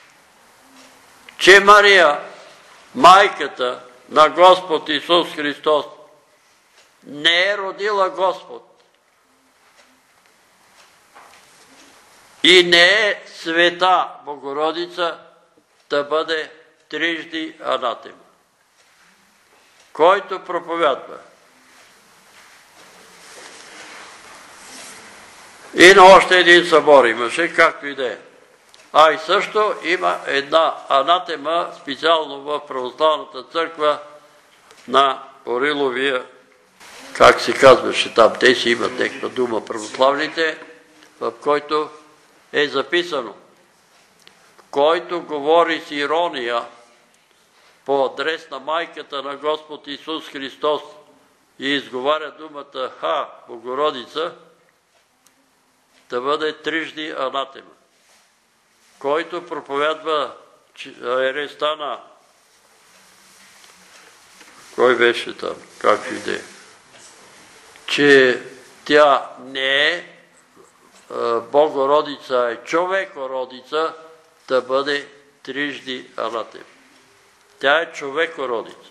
че Мария, майката на Господ Исус Христос, не е родила Господ и не е света Богородица, да бъде трижди анатема. Който проповядва. И на още един събор имаше, както и да е. А и също има една анатема, специално в православната църква на Ориловия, как се казваше там, те си имат някаква дума православните, в който е записано: който говори с ирония по адрес на майката на Господ Исус Христос и изговаря думата Ха, Богородица, да бъде трижди анатема. Който проповядва ереста на... Кой беше там? Както и да е? Че тя не е Богородица, а е човекородица, да бъде трижди анатема. Тя е човекородица.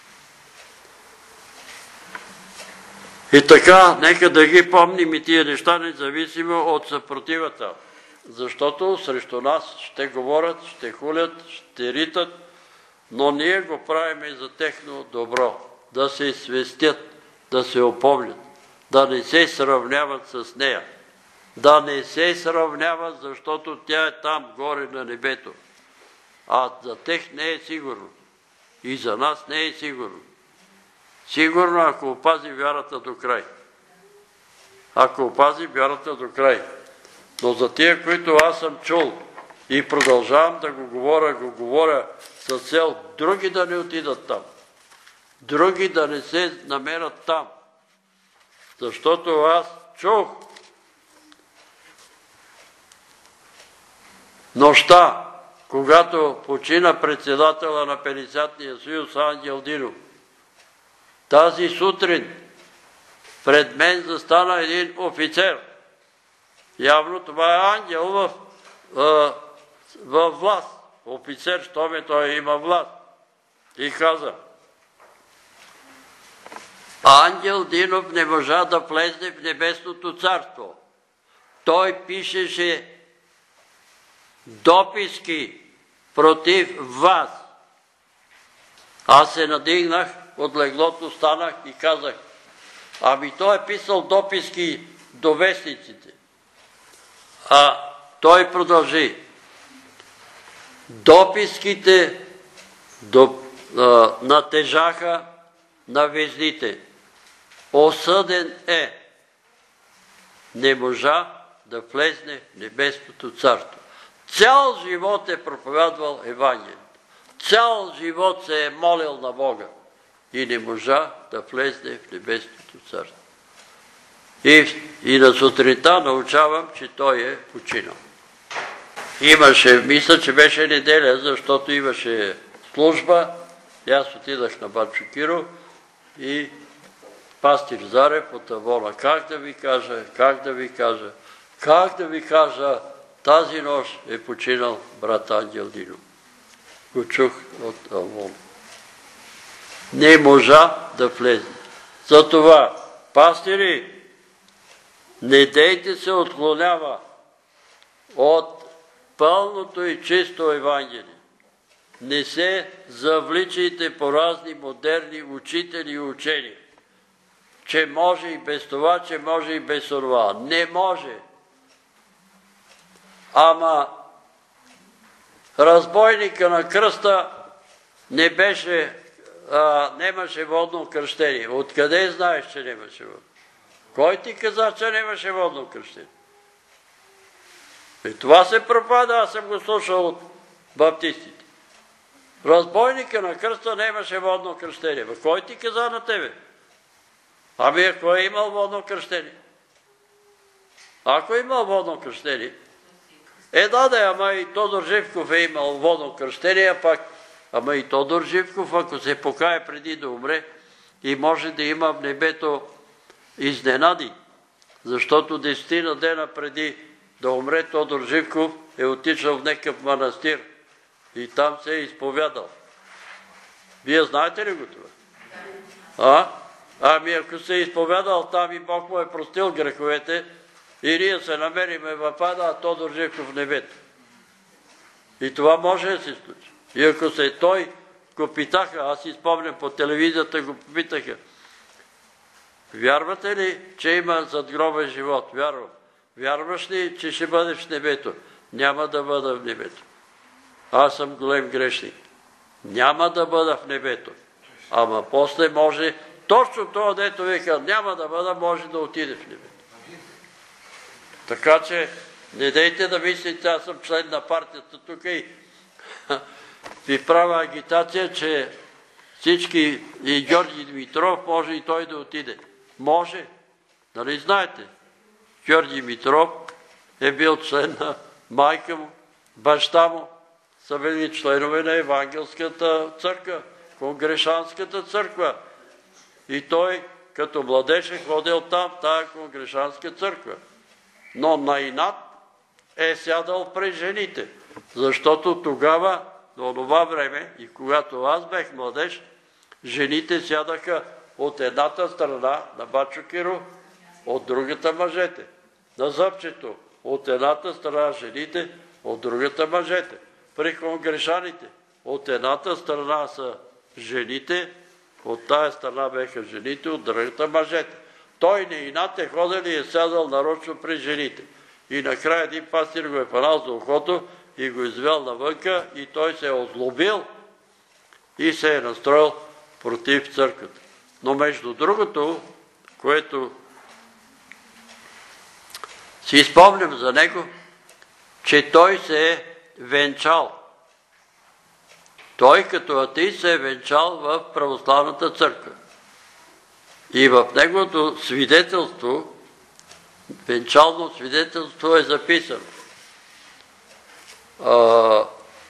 И така, нека да ги помним и тия неща, независимо от съпротивата. Защото срещу нас ще говорят, ще хулят, ще ритат, но ние го правиме за техно добро. Да се свестят, да се опомнят, да не се сравняват с нея. Да не се сравняват, защото тя е там, горе на небето. А за тех не е сигурно. И за нас не е сигурно. Сигурно, ако опази вярата до край. Ако опази вярата до край. Но за тия, които аз съм чул и продължавам да го говоря, го говоря с цел други да не отидат там. Други да не се намерят там. Защото аз чух нощта, когато почина председателя на Петдесетния съюз Ангел Динов. Тази сутрин пред мен застана един офицер. Явно това е ангел в, в, в власт. Офицер, що ме той има власт. И каза: Ангел Динов не можа да влезне в небесното царство. Той пишеше дописки против вас. Аз се надигнах, от леглото станах и казах, ами той е писал дописки до вестниците. А той продължи. Дописките до, а, натежаха на везните. Осъден е. Не можа да влезне в небесното царство. Цял живот е проповядвал Евангелието. Цял живот се е молил на Бога и не можа да влезне в небесното царство. И, и на сутринта научавам, че той е починал. Имаше, мисля, че беше неделя, защото имаше служба. И аз отидах на Батчо Киро и пастир Зарев от Авона. Как да ви кажа, как да ви кажа, как да ви кажа, тази нощ е починал брат Ангел Динов. Го чух от Авона. Не можа да влезе. Затова, пастири, не дейте се отклонява от пълното и чисто Евангелие. Не се завличайте по разни модерни учители и учения, че може и без това, че може и без това. Не може. Ама разбойника на кръста не беше, а, нямаше водно кръщение. Откъде знаеш, че нямаше водно? Кой ти каза, че нямаше водно кръщение? И това се пропада, аз съм го слушал от баптистите. Разбойника на кръста нямаше водно кръщение. Кой ти каза на тебе? Ами ако е имал водно кръщение? Ако е имал водно кръщение, е да, да, ама и Тодор Живков е имал водно кръщение, а пак, ама и Тодор Живков, ако се покае преди да умре, и може да има в небето изненади, защото десетина дена преди да умре Тодор Живков е отишъл в някакъв манастир и там се е изповядал. Вие знаете ли го това? А? Ами ако се е изповядал там и Бог му е простил греховете, и ние се намериме в ада, а Тодор Живков в небето. И това може да се случи. И ако се той го питаха, аз си спомням по телевизията го питаха, вярвате ли, че има задгробен живот? Вярвам. Вярваш ли, че ще бъдеш в небето? Няма да бъда в небето. Аз съм голем грешник. Няма да бъда в небето. Ама после може, точно това, дето вика, няма да бъда, може да отиде в небето. Така че не дейте да мислите, аз съм член на партията тук и ви правя агитация, че всички и Георги Димитров може и той да отиде. Може. Нали знаете? Георги Димитров е бил член на майка му, баща му, са били членове на Евангелската църква, Конгрешанската църква. И той като младеж е ходил там в тая Конгрешанска църква. Но на инат е сядал при жените, защото тогава, до това време, и когато аз бех младеж, жените сядаха от едната страна на Батчо Киро, от другата мъжете. На зъбчето от едната страна жените, от другата мъжете. При конгрешаните от едната страна са жените, от тая страна беха жените, от другата мъжете. Той не инат е ходил и е сядал нарочно при жените. И накрая един пастир го е фанал за ухото и го извел навънка и той се е озлобил и се е настроил против църквата. Но между другото, което си спомням за него, че той се е венчал. Той като атеист се е венчал в православната църква. И в неговото свидетелство, венчално свидетелство е записано. А,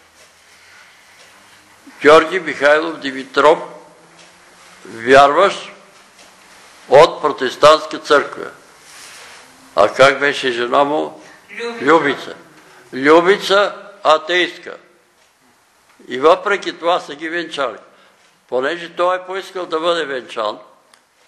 Георги Михайлов Димитров, вярваш от протестантска църква. А как беше жена му? Любица. Любица атеистка. И въпреки това са ги венчали. Понеже той е поискал да бъде венчан,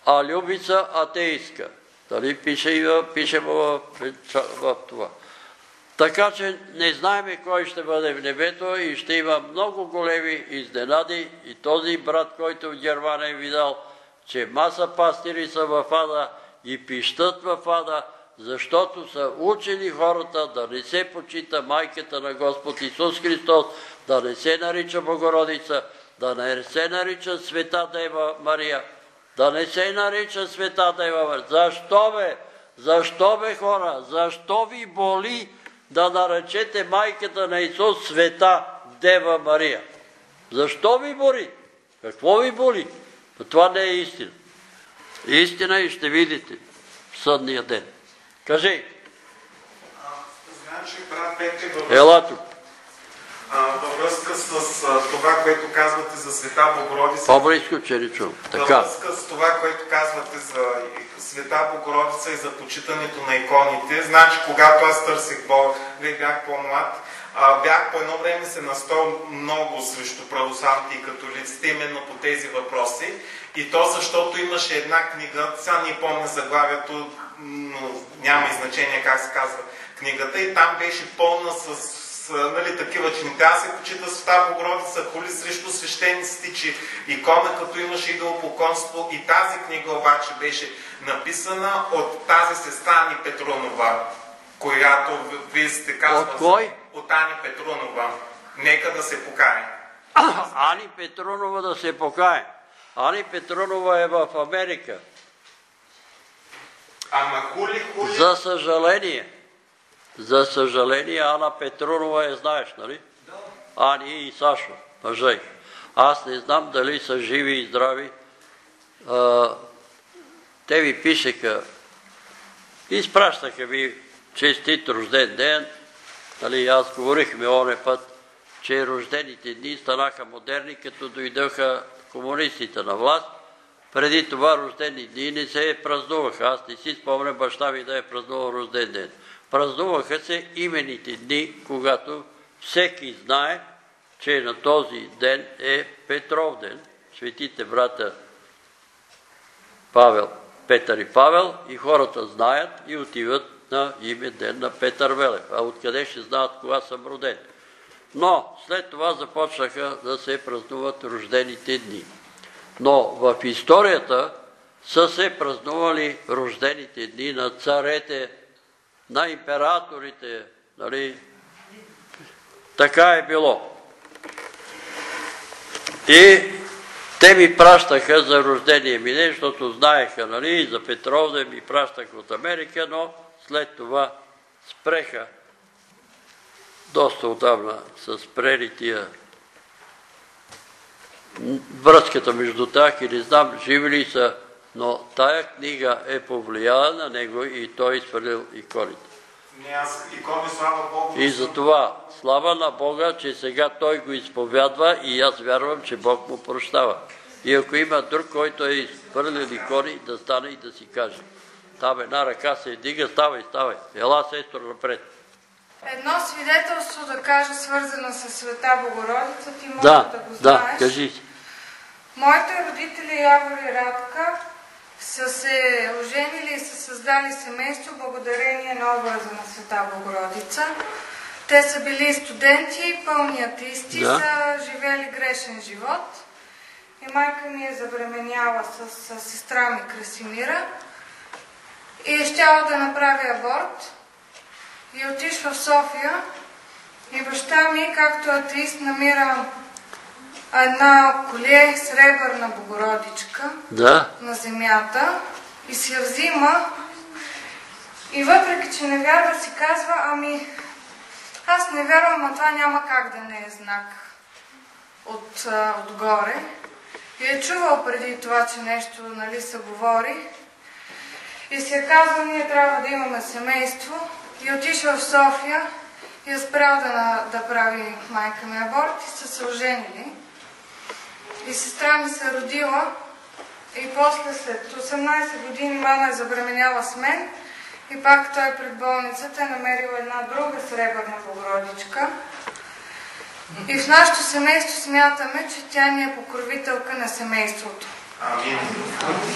а Любица атеистка. Дали пише и в, пише в, в това. Така че не знаеме кой ще бъде в небето и ще има много големи изненади. И този брат, който в Германия е видял, че маса пастири са в ада и пищат в ада, защото са учили хората да не се почита майката на Господ Исус Христос, да не се нарича Богородица, да не се нарича Света Дева Мария, да не се нарича Света Дева Мария. Защо бе? Защо бе, хора? Защо ви боли да наречете майката на Исус Света Дева Мария? Защо ви боли? Какво ви боли? Това не е истина. Истина и ще видите в съдния ден. Кажи. Значи, брат Петре, във... Ела тук. във връзка с това, което казвате за Света Богородица... По-близко, че не чувам. Така. Във връзка с това, което казвате за Света Богородица и за почитането на иконите, значи, когато аз търсих Бог, вие бях по-млад, бях по едно време се настроил много срещу православните и католиците, именно по тези въпроси. И то защото имаше една книга, сега не помня заглавието, но няма и значение как се казва книгата, и там беше пълна с, с нали, такива, че не трябва да се почита Света Богородица, коли срещу свещениците, че икона, като имаше идолопоклонство. И тази книга обаче беше написана от тази сестра Ани Петрунова, която вие сте казвали. От кой? От Ани Петрунова. Нека да се покае. Ани Петрунова да се покае. Ани Петрунова е в Америка. Ама хули, хули... За съжаление, за съжаление, Ана Петрунова я знаеш, нали? Да. Ани и Сашо, мъжей. Аз не знам дали са живи и здрави. А, те ви пишеха, изпращаха ви честит рожден ден. Нали, аз говорихме оне път, че рождените дни станаха модерни, като дойдоха комунистите на власт. Преди това рождени дни не се празнуваха. Аз не си спомням баща ми да е празнувал рожден ден. Празнуваха се имените дни, когато всеки знае, че на този ден е Петров ден. Светите брата Павел, Петър и Павел, и хората знаят и отиват на име ден на Петър Велев. А откъде ще знаят кога съм роден? Но след това започнаха да се празнуват рождените дни. Но в историята са се празнували рождените дни на царете, на императорите. Нали? Така е било. И те ми пращаха за рождение ми, защото знаеха, нали, за Петров да ми пращаха от Америка, но след това спреха. Доста отдавна са спрели тия връзката между тях и не знам, живи ли са, но тая книга е повлияла на него и той изхвърлил иконите. Не, аз икони, слава Богу. И затова, слава на Бога, че сега той го изповядва и аз вярвам, че Бог му прощава. И ако има друг, който е изхвърлил икони, да стане и да си каже. Там една ръка се дига, ставай, ставай. Ела, сестро, напред. Едно свидетелство да кажа, свързано с Света Богородица, ти може Да, да го знаеш. да, кажи. Моите родители Явор и Радка са се оженили и са създали семейство благодарение на образа на Света Богородица. Те са били студенти, пълни атеисти, да. Са живели грешен живот. И майка ми е забременяла с, с сестра ми Красимира и е щяла да направи аборт. И отишла в София и баща ми, както атеист, намира една колие сребърна Богородичка да. На земята и си я взима и въпреки, че не вярва, си казва, ами аз не вярвам, а това няма как да не е знак от, а, отгоре. И е чувал преди това, че нещо, нали, се говори и си е казва, ние трябва да имаме семейство. И отишла в София и е спрял да, да прави майка ми аборт и са се оженили. И сестра ми се родила и после след осемнайсет години мама е забременяла с мен и пак той пред болницата е намерил една друга сребърна Богородичка. И в нашето семейство смятаме, че тя ни е покровителка на семейството. Амин.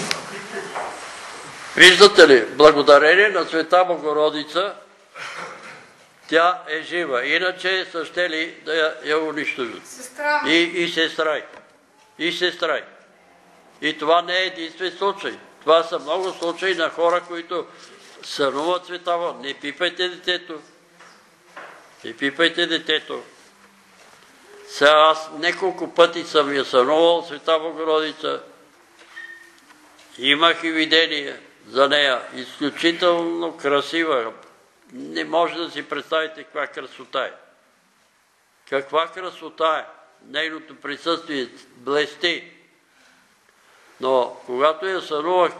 Виждате ли, благодарение на Света Богородица, тя е жива. Иначе са щели да я, я унищожат. Сестра. И, и сестра. И сестра. И това не е единствен случай. Това са много случаи на хора, които сънуват Света Богородица. Не пипайте детето. Не пипайте детето. Сега аз неколко пъти съм я сънувал Света Богородица. Имах и видение за нея. Изключително красива. Не може да си представите каква красота е. Каква красота е. Нейното присъствие блести. Но когато я сънувах,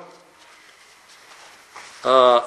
а,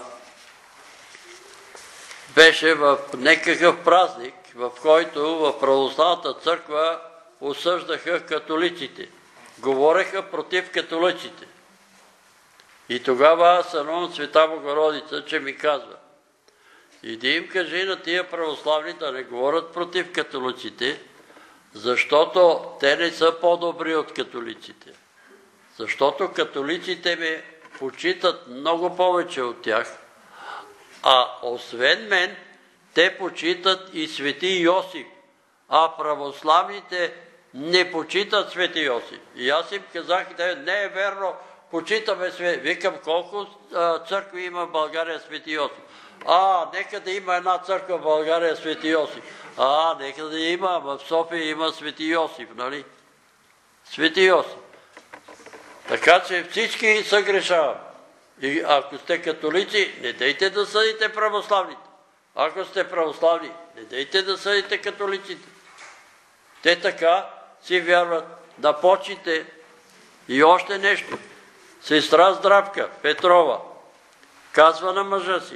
беше в някакъв празник, в който в православната църква осъждаха католиците. Говореха против католиците. И тогава аз сънувам Света Богородица, че ми казва: иди им кажи на тия православни да не говорят против католиците, защото те не са по-добри от католиците. Защото католиците ме почитат много повече от тях, а освен мен, те почитат и Свети Йосиф, а православните не почитат Свети Йосиф. И аз им казах: не е верно, почитаме Свети. Викам, колко църкви има в България Свети Йосиф? А, нека да има една църква в България Свети Йосиф. А, нека да има, в София има Свети Йосиф, нали? Свети Йосиф. Така че всички са грешават. И ако сте католици, не дейте да съдите православните. Ако сте православни, не дейте да съдите католиците. Те така си вярват на почите. И още нещо. Сестра Здравка Петрова казва на мъжа си: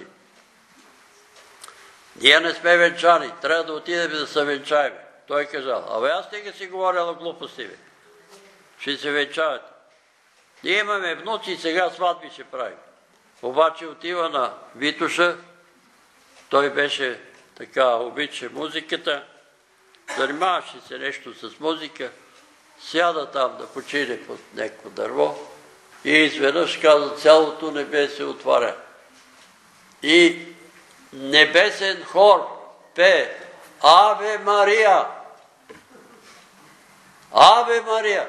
ние не сме венчани, трябва да отидем да се венчаем. Той казал: абе аз тега си говорила глупости, бе. Ще се венчавате. Ние имаме внуци и сега сватби ще правим. Обаче отива на Витоша, той беше така, обича музиката, занимаваше се нещо с музика, сяда там да почине под някакво дърво и изведнъж каза: цялото небе се отваря. И небесен хор пее: Аве Мария! Аве Мария!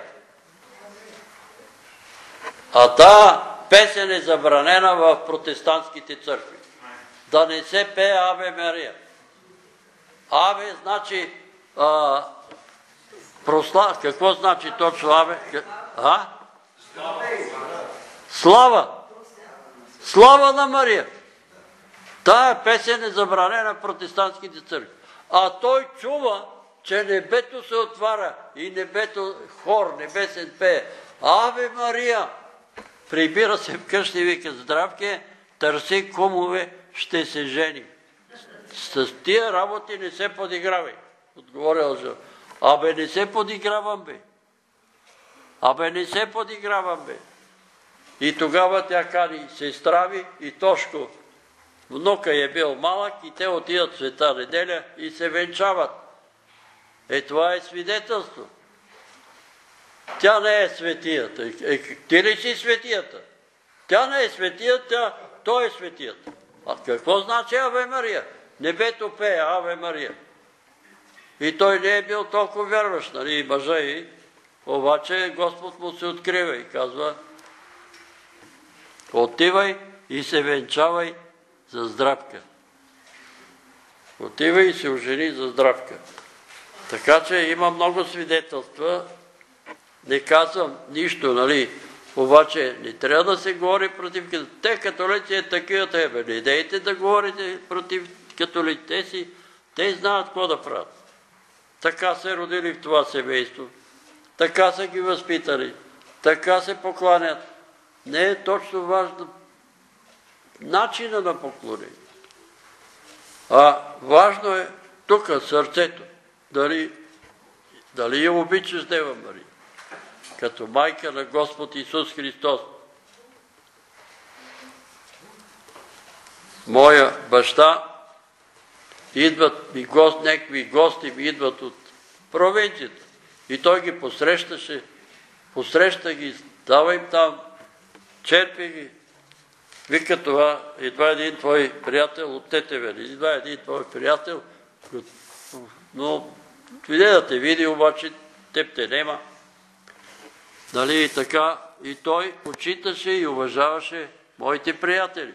А та песен е забранена в протестантските църкви. Да не се пее Аве Мария. Аве значи а, прослав... Какво значи точно Аве? А? Слава! Слава на Мария! Тая песен е забранена в протестантските църкви. А той чува, че небето се отваря и небето хор, небесен пее: Аве Мария! Прибира се вкъщи и вика: Здравке, търси кумове, ще се жени. С тия работи не се подигравай. Отговорил жена: абе не се подигравам, бе. Абе не се подигравам, бе. И тогава тя кани сестра ми и Тошко. Внука е бил малък и те отидат в Света неделя и се венчават. Е, това е свидетелство. Тя не е светията. Е, ти ли си светията? Тя не е светията, той е светията. А какво значи Аве Мария? Небето пее Аве Мария. И той не е бил толкова вярващ, нали, и мъжа и, обаче Господ му се открива и казва: отивай и се венчавай за Здравка. Отивай и се ожени за Здравка. Така че има много свидетелства. Не казвам нищо, нали, обаче не трябва да се говори против католиците. Те католици е такива тебе. Не дейте да говорите против католиците. Те си, те знаят какво да правят. Така се родили в това семейство. Така са ги възпитали. Така се покланят. Не е точно важно начина на поклонение. А важно е тук сърцето. Дали, дали я обичаш Дева Мария, като майка на Господ Исус Христос. Моя баща, идват ми гост, някакви гости ми идват от провинцията. И той ги посрещаше, посреща ги, дава им там черпи ги. Вика това, идва един твой приятел от Тетевен, идва един твой приятел, но виде да те види, обаче теб те нема. Дали и така, и той почиташе и уважаваше моите приятели.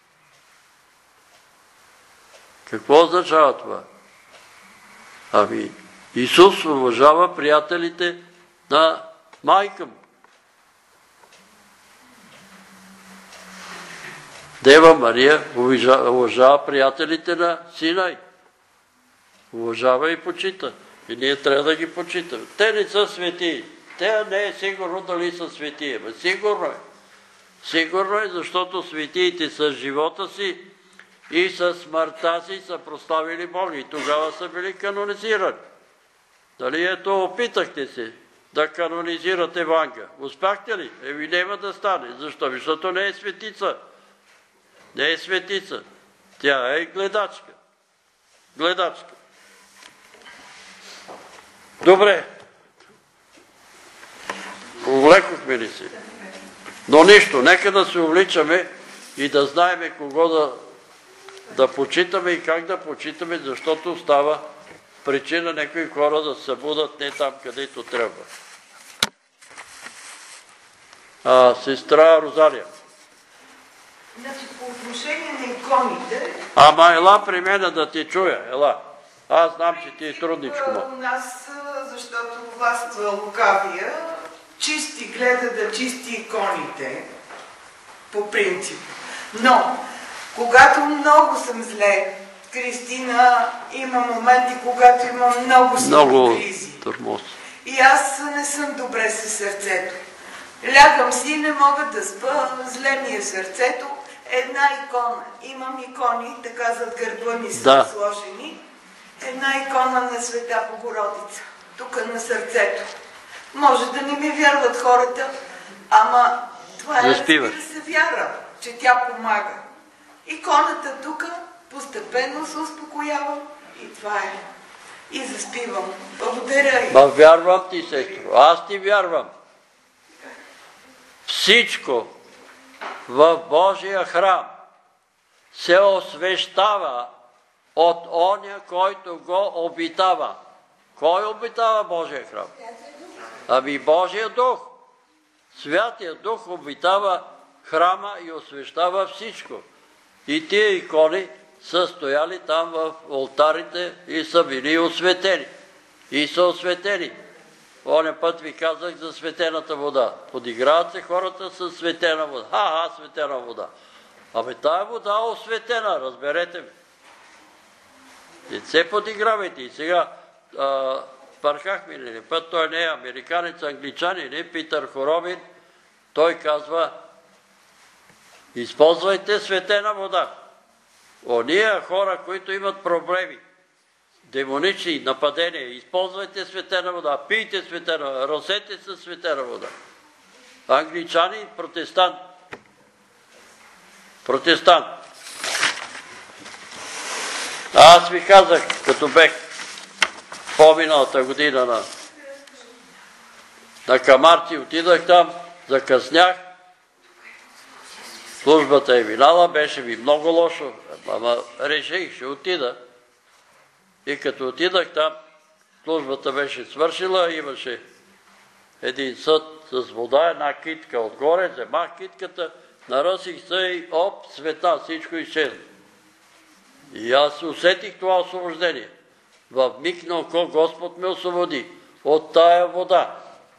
Какво означава това? Ами, Исус уважава приятелите на майка му. Дева Мария уважава приятелите на сина й. Уважава и почита. И ние трябва да ги почитаме. Те не са светии. Те не е сигурно дали са светии. Ама сигурно е. Сигурно е, защото светиите с живота си и с смъртта си са прославили Бога. И тогава са били канонизирани. Дали ето, опитахте се да канонизирате Евангелие. Успяхте ли? Еви няма да стане. Защо? Защото не е светица. Не е светица. Тя е гледачка. Гледачка. Добре. Увлекохме ли си? Но нищо, нека да се увличаме и да знаеме кого да, да почитаме и как да почитаме, защото става причина някои хора да се събудат не там, където трябва. А, сестра Розалия. Значи, по отношение на иконите... Ама ела при мене да ти чуя, ела. Аз знам, че ти е трудничко. У нас, защото властва лукавия, чисти, гледа да чисти иконите, по принцип. Но, когато много съм зле, Кристина, има моменти, когато има много силни кризи. Тормоз. И аз не съм добре със сърцето. Лягам си, не мога да спа, зле ми е сърцето. Една икона. Имам икони, така зад гърба ми са да. Сложени. Една икона на Света Богородица. Тук на сърцето. Може да не ми вярват хората, ама това е, разбира се, вяра, че тя помага. Иконата тук постепенно се успокоявам и това е. И заспивам. Благодаря. Ма вярвам ти, сестро. Аз ти вярвам. Всичко в Божия храм се освещава от оня, който го обитава. Кой обитава Божия храм? Ами Божия дух. Святия дух обитава храма и освещава всичко. И тия икони са стояли там в олтарите и са били осветени. И са осветени. Оня път ви казах за светената вода. Подиграват се хората с светена вода. Ха-ха, светена вода. Абе тая вода е осветена, разберете ме. Не се подигравайте. И сега а, парках минали път, той не е американец, англичанин, е Питър Хоробин. Той казва, използвайте светена вода. Ония хора, които имат проблеми, демонични нападения, използвайте светена вода, пийте светена вода, росете със светена вода. Англичани, протестант. Протестант. Аз ви казах, като бех по-миналата година на, на Камарци, отидах там, закъснях, службата е минала, беше ми много лошо, ама реших, ще отида. И като отидах там, службата беше свършила, имаше един съд с вода, една китка отгоре, вземах китката, наръсих се и оп, света, всичко изчезна. И аз усетих това освобождение. В миг на око Господ ме освободи от тая вода.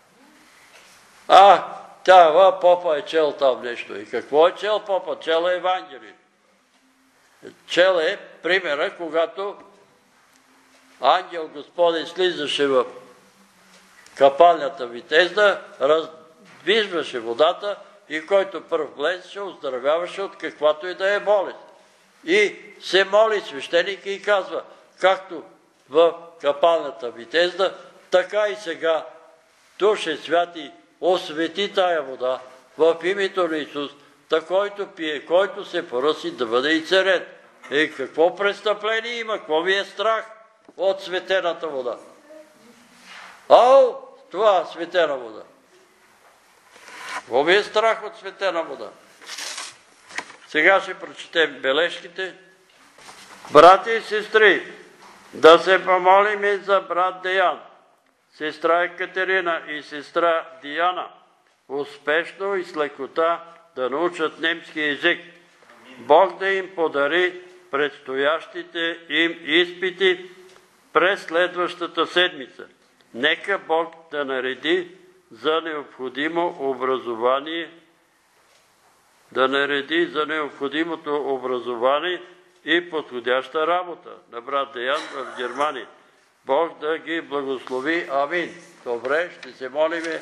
А, тя попа е чел там нещо. И какво е чел попа? Чел е Евангелие. Чел е примера, когато ангел Господен слизаше в капалнята Витезда, раздвижваше водата и който първ влезеше, оздравяваше от каквато и да е болест. И се моли свещеник и казва, както в капалната Витезда, така и сега Душе Святи освети тая вода в името на Исус, та който пие, който се поръси да бъде и царен. И какво престъпление има, какво ви е страх от светената вода? Ау, това светена вода. Какво ви е страх от светена вода? Сега ще прочетем бележките. Брати и сестри, да се помолим и за брат Деян, сестра Екатерина и сестра Диана, успешно и с лекота да научат немски език. Бог да им подари предстоящите им изпити през следващата седмица. Нека Бог да нареди за необходимо образование, да нареди за необходимото образование и подходяща работа на брат Деян в Германия. Бог да ги благослови. Амин. Добре, ще се молиме.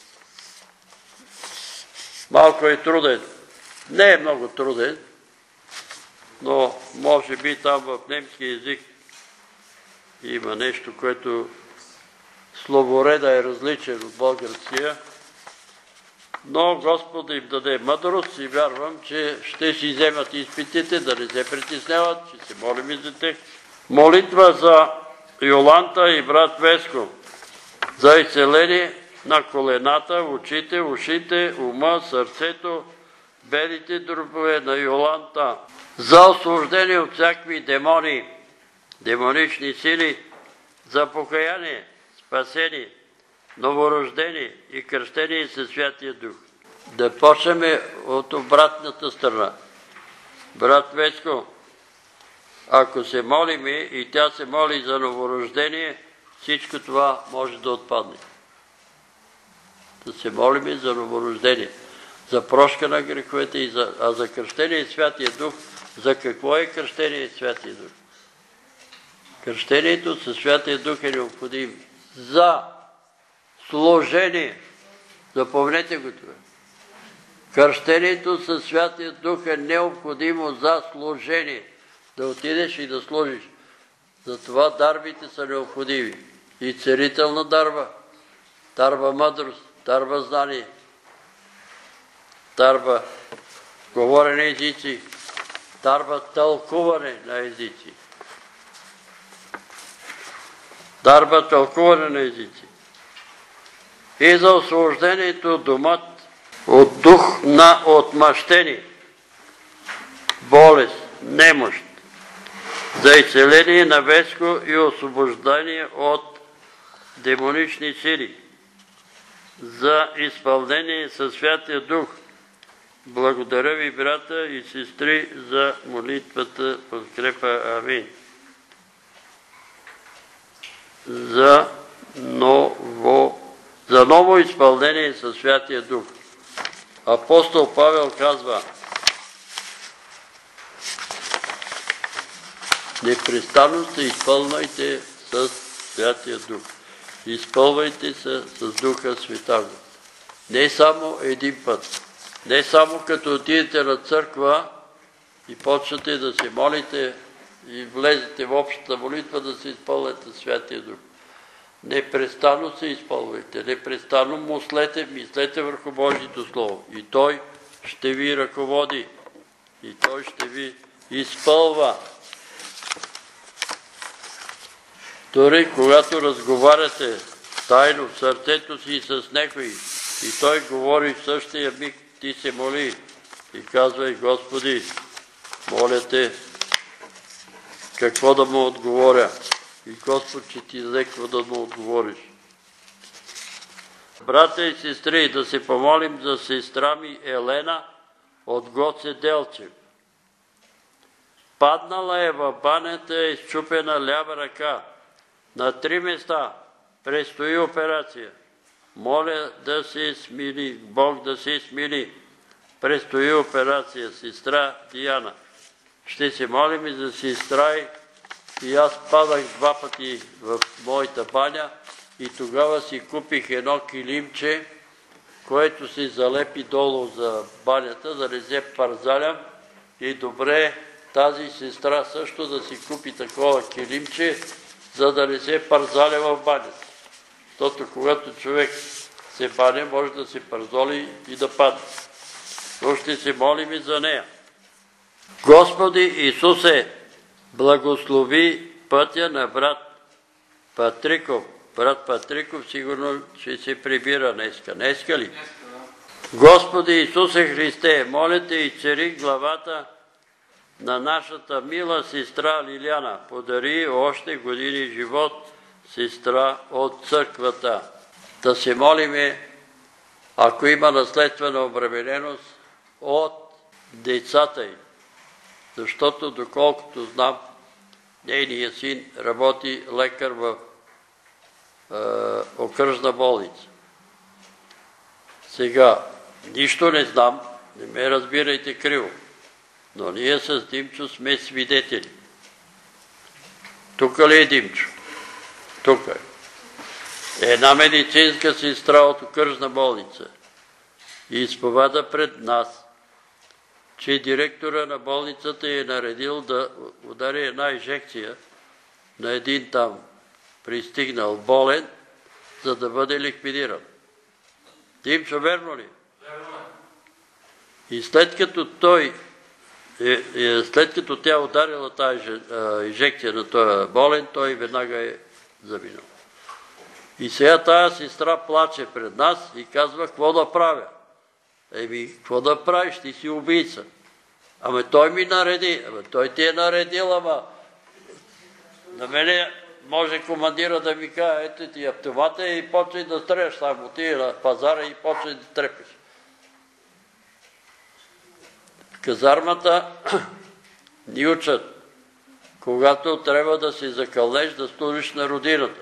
Малко е труден. Не е много труден, но може би там в немски език има нещо, което словореда е различен от българския. Но Господ им даде мъдрост и вярвам, че ще си вземат изпитите, да не се притесняват, ще се молим и за тях. Молитва за Йоланта и брат Веско, за изцеление на колената, очите, ушите, ума, сърцето, белите дробове на Йоланта, за освобождение от всякакви демони, демонични сили, за покаяние, спасение, новорождение и кръщение със Святия Дух. Да почнем от обратната страна. Брат Веско, ако се молиме и тя се моли за новорождение, всичко това може да отпадне. Да се молиме за новорождение, за прошка на греховете, и за, а за кръщение Святия Дух. За какво е кръщение Святия Дух? Кръщението със Святия Дух е необходимо за служение. Запомнете го това. Кръщението със Святия Дух е необходимо за служение. Да отидеш и да служиш. Затова дарбите са необходими. И целителна дарба, дарба мъдрост, дарба знание, дарба говорене езици, дарба тълкуване на езици. Дарба тълкуване на езици. И за освобождението домът от дух на отмъщение, болест, немощ, за изцеление на Веско и освобождение от демонични сили, за изпълнение със Святия Дух. Благодаря ви, брата и сестри, за молитвата подкрепа. Амин. За ново, за ново изпълнение със Святия Дух. Апостол Павел казва: непрестанно се изпълнайте с Святия Дух. Изпълвайте се с Духа Святаго. Не само един път. Не само като отидете на църква и почнете да се молите и влезете в общата молитва да се изпълнете с Святия Дух. Непрестанно се изпълвайте. Непрестанно мислете, мислете върху Божието Слово. И Той ще ви ръководи. И Той ще ви изпълва. Дори когато разговаряте тайно в сърцето си с някой и той говори в същия миг, ти се моли и казвай: Господи, моля те, какво да му отговоря? И Господ ще ти даде какво да му отговориш. Брата и сестри, да се помолим за сестра ми Елена от Гоце Делчев. Паднала е в банята, изчупена лява ръка. На три места предстои операция. Моля да се смили, Бог да се смили. Предстои операция, сестра Диана. Ще се молим и за сестра и аз падах два пъти в моята баня и тогава си купих едно килимче, което се залепи долу за банята, да не се парзалям, и добре тази сестра също да си купи такова килимче, за да не се парзаля в банята. Защото когато човек се баня, може да се парзоли и да падне. Но ще се молим и за нея. Господи Исусе, благослови пътя на брат Патриков. Брат Патриков сигурно ще се прибира днеска. Днеска ли? Господи Исусе Христе, моля те и цари главата на нашата мила сестра Лиляна. Подари още години живот, сестра от църквата. Да се молиме, ако има наследствена обремененост от децата й. Защото, доколкото знам, нейният син работи лекар в е, окръжна болница. Сега, нищо не знам, не ме разбирайте криво, но ние с Димчо сме свидетели. Тук ли е Димчо? Тук е. Една медицинска сестра от окръжна болница изповяда пред нас, че директора на болницата е наредил да удари една инжекция на един там пристигнал болен, за да бъде ликвидиран. Димчо, верно ли? Верно. И след като той, след като тя ударила тази инжекция на този болен, той веднага е заминал. И сега тая сестра плаче пред нас и казва, какво да правя? Еми, какво да правиш? Ти си убийца. Аме той ми нареди. Аме той ти е наредил, ама на мене може командира да ми каже, ето ти автомата и почне да стреляш само. Ти на пазара и почне да трепиш. В казармата ни учат, когато трябва да се закълнеш да служиш на родината.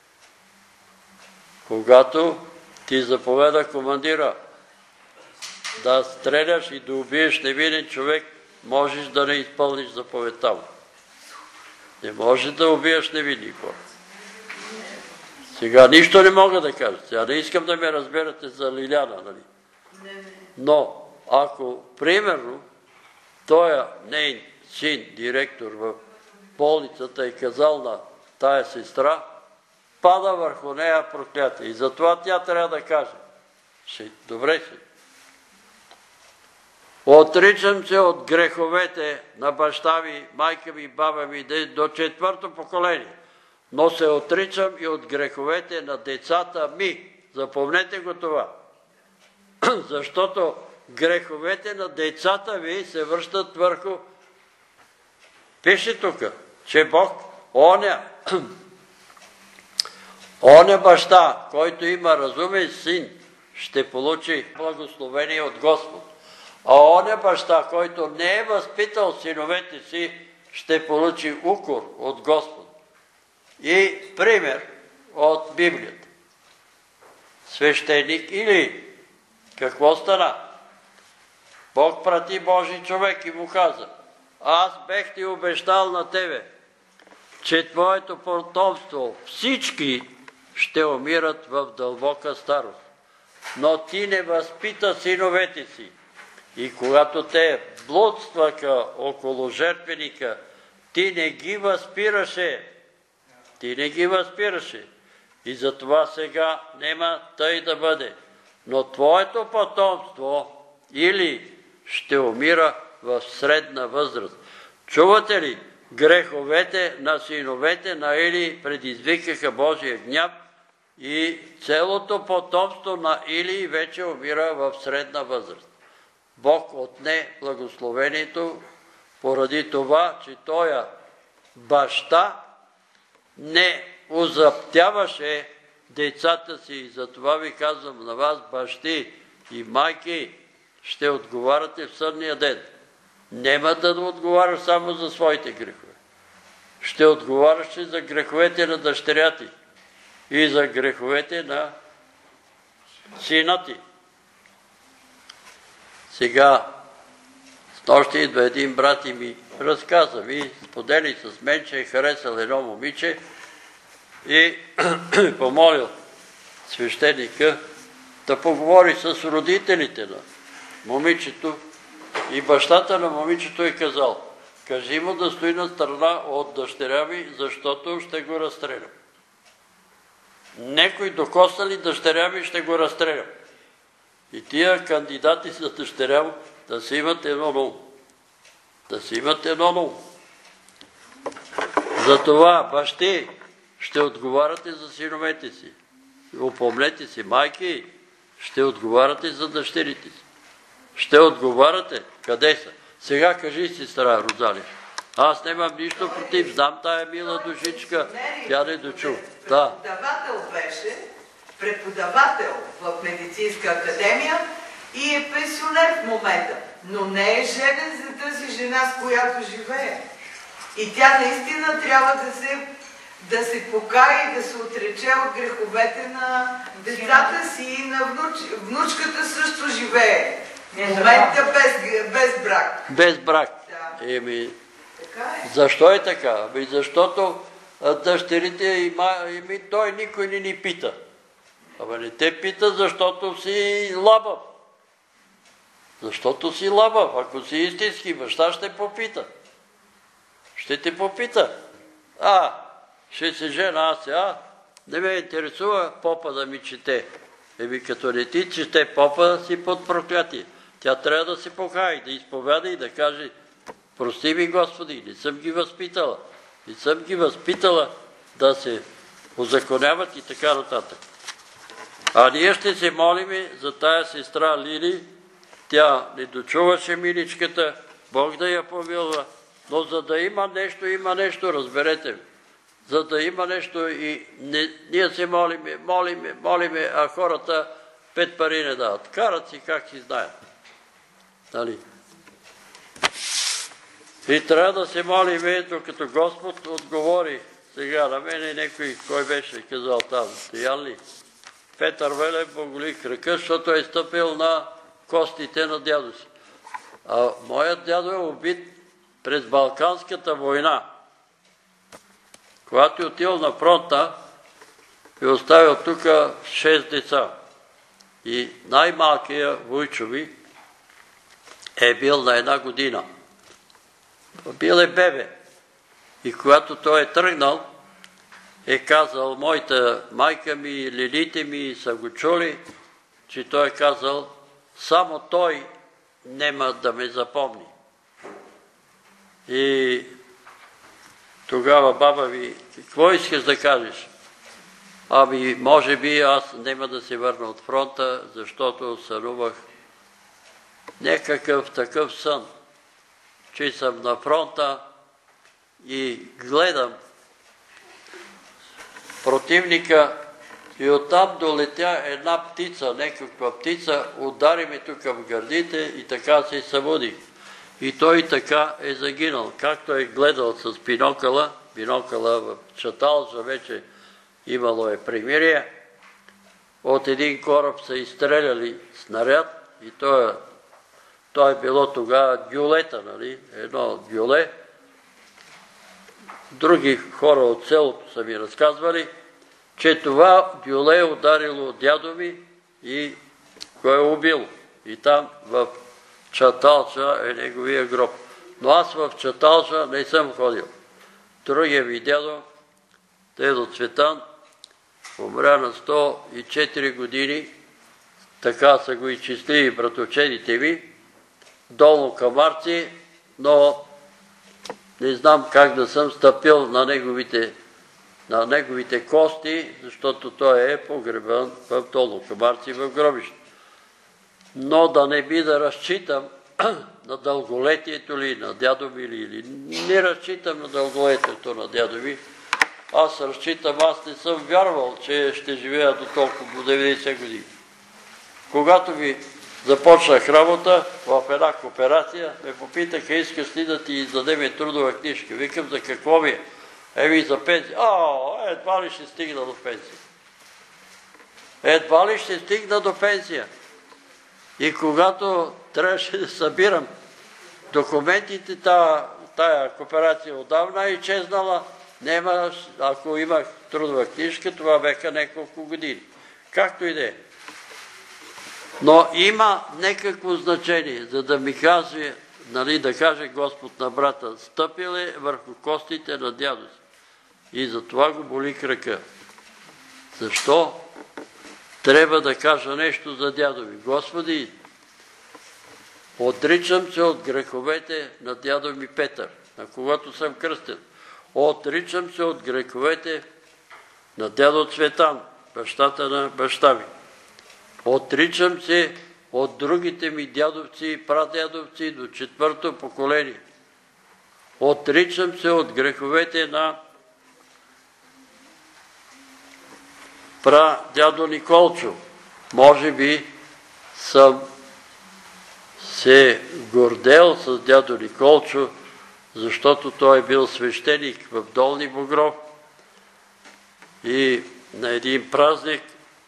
Когато ти заповеда командира да стреляш и да убиеш невинен човек, можеш да не изпълниш заповедта му. Не можеш да убиеш невинни хора. Сега нищо не мога да кажа. Сега не искам да ме разберете за Лиляна, нали? Но, ако, примерно, той нейн син, директор в болницата, е казал на тая сестра, пада върху нея проклятие. И затова тя трябва да каже. Добре си. Отричам се от греховете на баща ми, майка ми, баба ми до четвърто поколение, но се отричам и от греховете на децата ми. Запомнете го това. Защото греховете на децата ви се връщат върху... Пише тук, че Бог, оня, оня баща, който има разумен син, ще получи благословение от Господ. А оня баща, който не е възпитал синовете си, ще получи укор от Господ. И пример от Библията. Свещеник или какво стана? Бог прати Божий човек и му каза, аз бех ти обещал на тебе, че твоето потомство всички ще умират в дълбока старост. Но ти не възпита синовете си. И когато те блудстваха около жертвеника, ти не ги възпираше. Ти не ги възпираше. И затова сега нема тъй да бъде. Но твоето потомство или ще умира в средна възраст. Чувате ли? Греховете на синовете на Или предизвикаха Божия гняв и целото потомство на Или вече умира в средна възраст. Бог отне благословението поради това, че тоя баща не озаптяваше децата си. И затова ви казвам на вас, бащи и майки, ще отговаряте в съдния ден. Нема да отговаряш само за своите грехове. Ще отговаряш и за греховете на дъщеря ти и за греховете на сина ти. Сега, с нощи идва един брат и ми разказа, ми сподели с мен, че е харесал едно момиче и помолил свещеника да поговори с родителите на момичето и бащата на момичето е казал, кажи му да стои на страна от дъщеря ми, защото ще го разстрелям. Некой докосна ли дъщеря ми, ще го разстрелям. И тия кандидати за дъщеря му да си имат едно ново. Да си имат едно ново. Затова, бащи, ще отговаряте за синовете си. Упомнете си, майки, Ще отговаряте за дъщерите си. Ще отговаряте къде са. Сега кажи, сестра Розалия. Аз нямам нищо против. Знам тая мила душичка. Тя не дочу. Да. Преподавател беше, преподавател в медицинска академия и е пенсионер в момента. Но не е женен за тази жена, с която живее. И тя наистина трябва да се, да се покае и да се отрече от греховете на децата си и на внуч... внучката също живее. В момента без, без брак. Без брак. Да. Еми, Така е. защо е така? Ами защото а, дъщерите има, еми, той никой не ни пита. Ама не те пита, защото си лабав. Защото си лабав. Ако си истински баща, ще попита. Ще те попита. А, ще се жена аз, а? Не ме интересува попа да ми чете. Еми като не ти чете попа, си под проклятие. Тя трябва да се покае, да изповяда и да каже: прости ми, Господи, не съм ги възпитала. Не съм ги възпитала да се узаконяват и така нататък. А ние ще се молиме за тая сестра Лили. Тя не дочуваше миличката, Бог да я помилва. Но за да има нещо, има нещо, разберете. За да има нещо и не, ние се молиме, молиме, молиме, а хората пет пари не дават. Карат си как си знаят. Нали? И трябва да се молиме, докато Господ отговори. Сега на мене някой, кой беше казал там, стоял ли? Петър Велев боголи крака, защото е стъпил на костите на дядо си. А моят дядо е убит през Балканската война. Когато е отил на фронта, е оставил тук шест деца. И най-малкият Войчови е бил на една година. Бил е бебе. И когато той е тръгнал, е казал: моята майка ми и лилите ми са го чули, че той е казал: само той нема да ме запомни. И тогава баба ви: какво искаш да кажеш? Ами, може би аз нема да се върна от фронта, защото сънувах някакъв такъв сън, че съм на фронта и гледам противника и оттам долетя една птица, някаква птица, удари ме тук в гърдите и така се събуди. И той така е загинал. Както е гледал с бинокъла, бинокъла в Чаталджа вече имало е примирие, от един кораб са изстреляли снаряд и той, той е било тогава дюлета, нали? Едно дюле. Други хора от селото са ми разказвали, че това дюле е ударило дядо ми и го е убило. И там в Чаталджа е неговия гроб. Но аз в Чаталджа не съм ходил. Другия ми дядо, дедо Цветан, умря на сто и четири години, така са го изчислили братовчедите ми, долу Камарци, но не знам как да съм стъпил на неговите, на неговите кости, защото той е погребан в долу Камарци в гробище. Но да не би да разчитам на дълголетието ли на дядо ми или не разчитам на дълголетието на дядо ми. Аз разчитам, аз не съм вярвал, че ще живея до толкова, до деветдесет години. Когато ви започнах работа в една кооперация, ме попитаха: искаш ли да ти издадем трудова книжка? Викам: за какво ми е? Еми за пенсия. А, едва ли ще стигна до пенсия. Едва ли ще стигна до пенсия. И когато трябваше да събирам документите, тая, тая кооперация отдавна е изчезнала. Нема, ако имах трудова книжка, това бяха няколко години. Както и да е. Но има някакво значение, за да ми каже, нали, да каже Господ на брата: стъпил е върху костите на дядо си. И затова го боли крака. Защо? Трябва да кажа нещо за дядо ми. Господи, отричам се от греховете на дядо ми Петър, на когото съм кръстен. Отричам се от греховете на дядо Цветан, бащата на баща ми. Отричам се от другите ми дядовци и прадядовци до четвърто поколение. Отричам се от греховете на прадядо Николчо. Може би съм се гордел с дядо Николчо, защото той е бил свещеник в Долни Богров и на един празник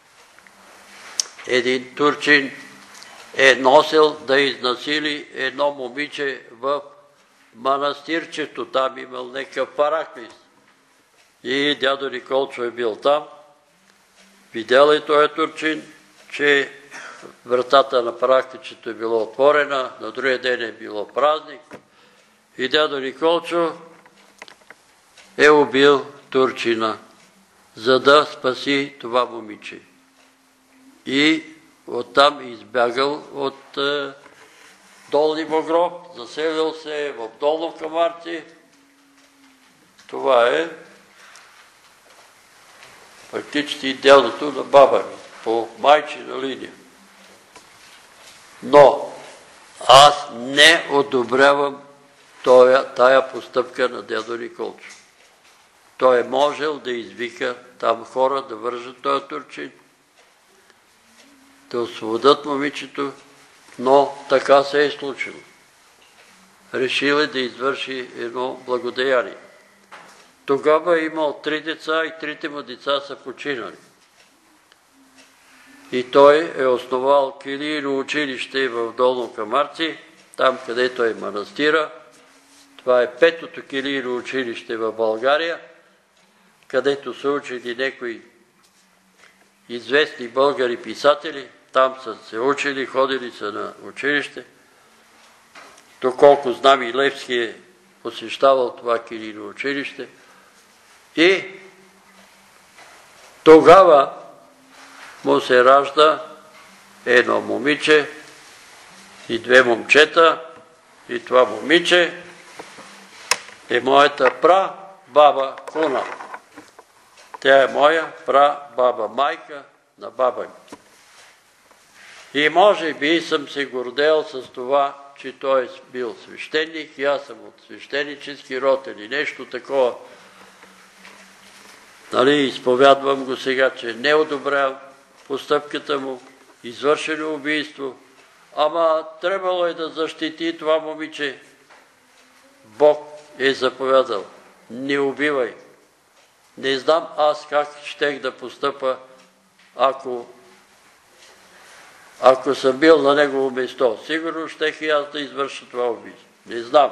един турчин е носил да изнасили едно момиче в манастирчето. Там имал някакъв параклис. И дядо Николчо е бил там. Видял е този турчин, че вратата на паракличето е било отворена, на другия ден е било празник. И дядо Николчо е убил турчина, за да спаси това момиче. И оттам избягал от е, Долни Богров, заселил се в Долно Камарци. Това е фактически дядото на баба ми, по майчина линия. Но аз не одобрявам тая постъпка на дядо Николчо. Той е можел да извика там хора да вържат този турчин, да освободят момичето, но така се е случило. Решил е да извърши едно благодеяние. Тогава е имал три деца и трите му деца са починали. И той е основал килийно училище в Долно Камарци, там където е манастира. Това е петото килийно училище в България, където са учили някои известни българи писатели. Там са се учили, ходили са на училище. Доколко знам, и Левски е посещавал това килийно училище. И тогава му се ражда едно момиче и две момчета. И това момиче е моята пра-баба Куна. Тя е моя пра-баба майка на баба ми. И може би съм се гордел с това, че той е бил свещеник и аз съм от свещенически род или нещо такова. Нали, изповядвам го сега, че не одобрявам постъпката му, извършено убийство, ама трябвало е да защити това момиче. Бог е заповядал, не убивай. Не знам аз как щех да постъпа, ако ако съм бил на негово место. Сигурно щех и аз да извърша това убийство. Не знам.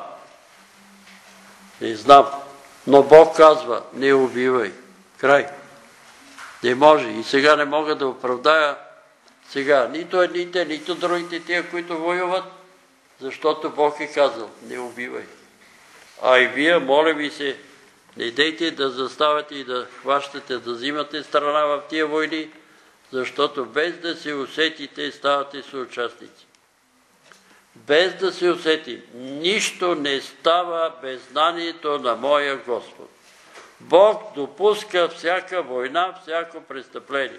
Не знам. Но Бог казва, не убивай. Край. Не може. И сега не мога да оправдая сега нито едните, нито другите тия, които воюват, защото Бог е казал, не убивай. А и вие, моля ви се, не дейте да заставате и да хващате, да взимате страна в тия войни, защото без да се усетите, ставате съучастници. Без да се усетим, нищо не става без знанието на моя Господ. Бог допуска всяка война, всяко престъпление.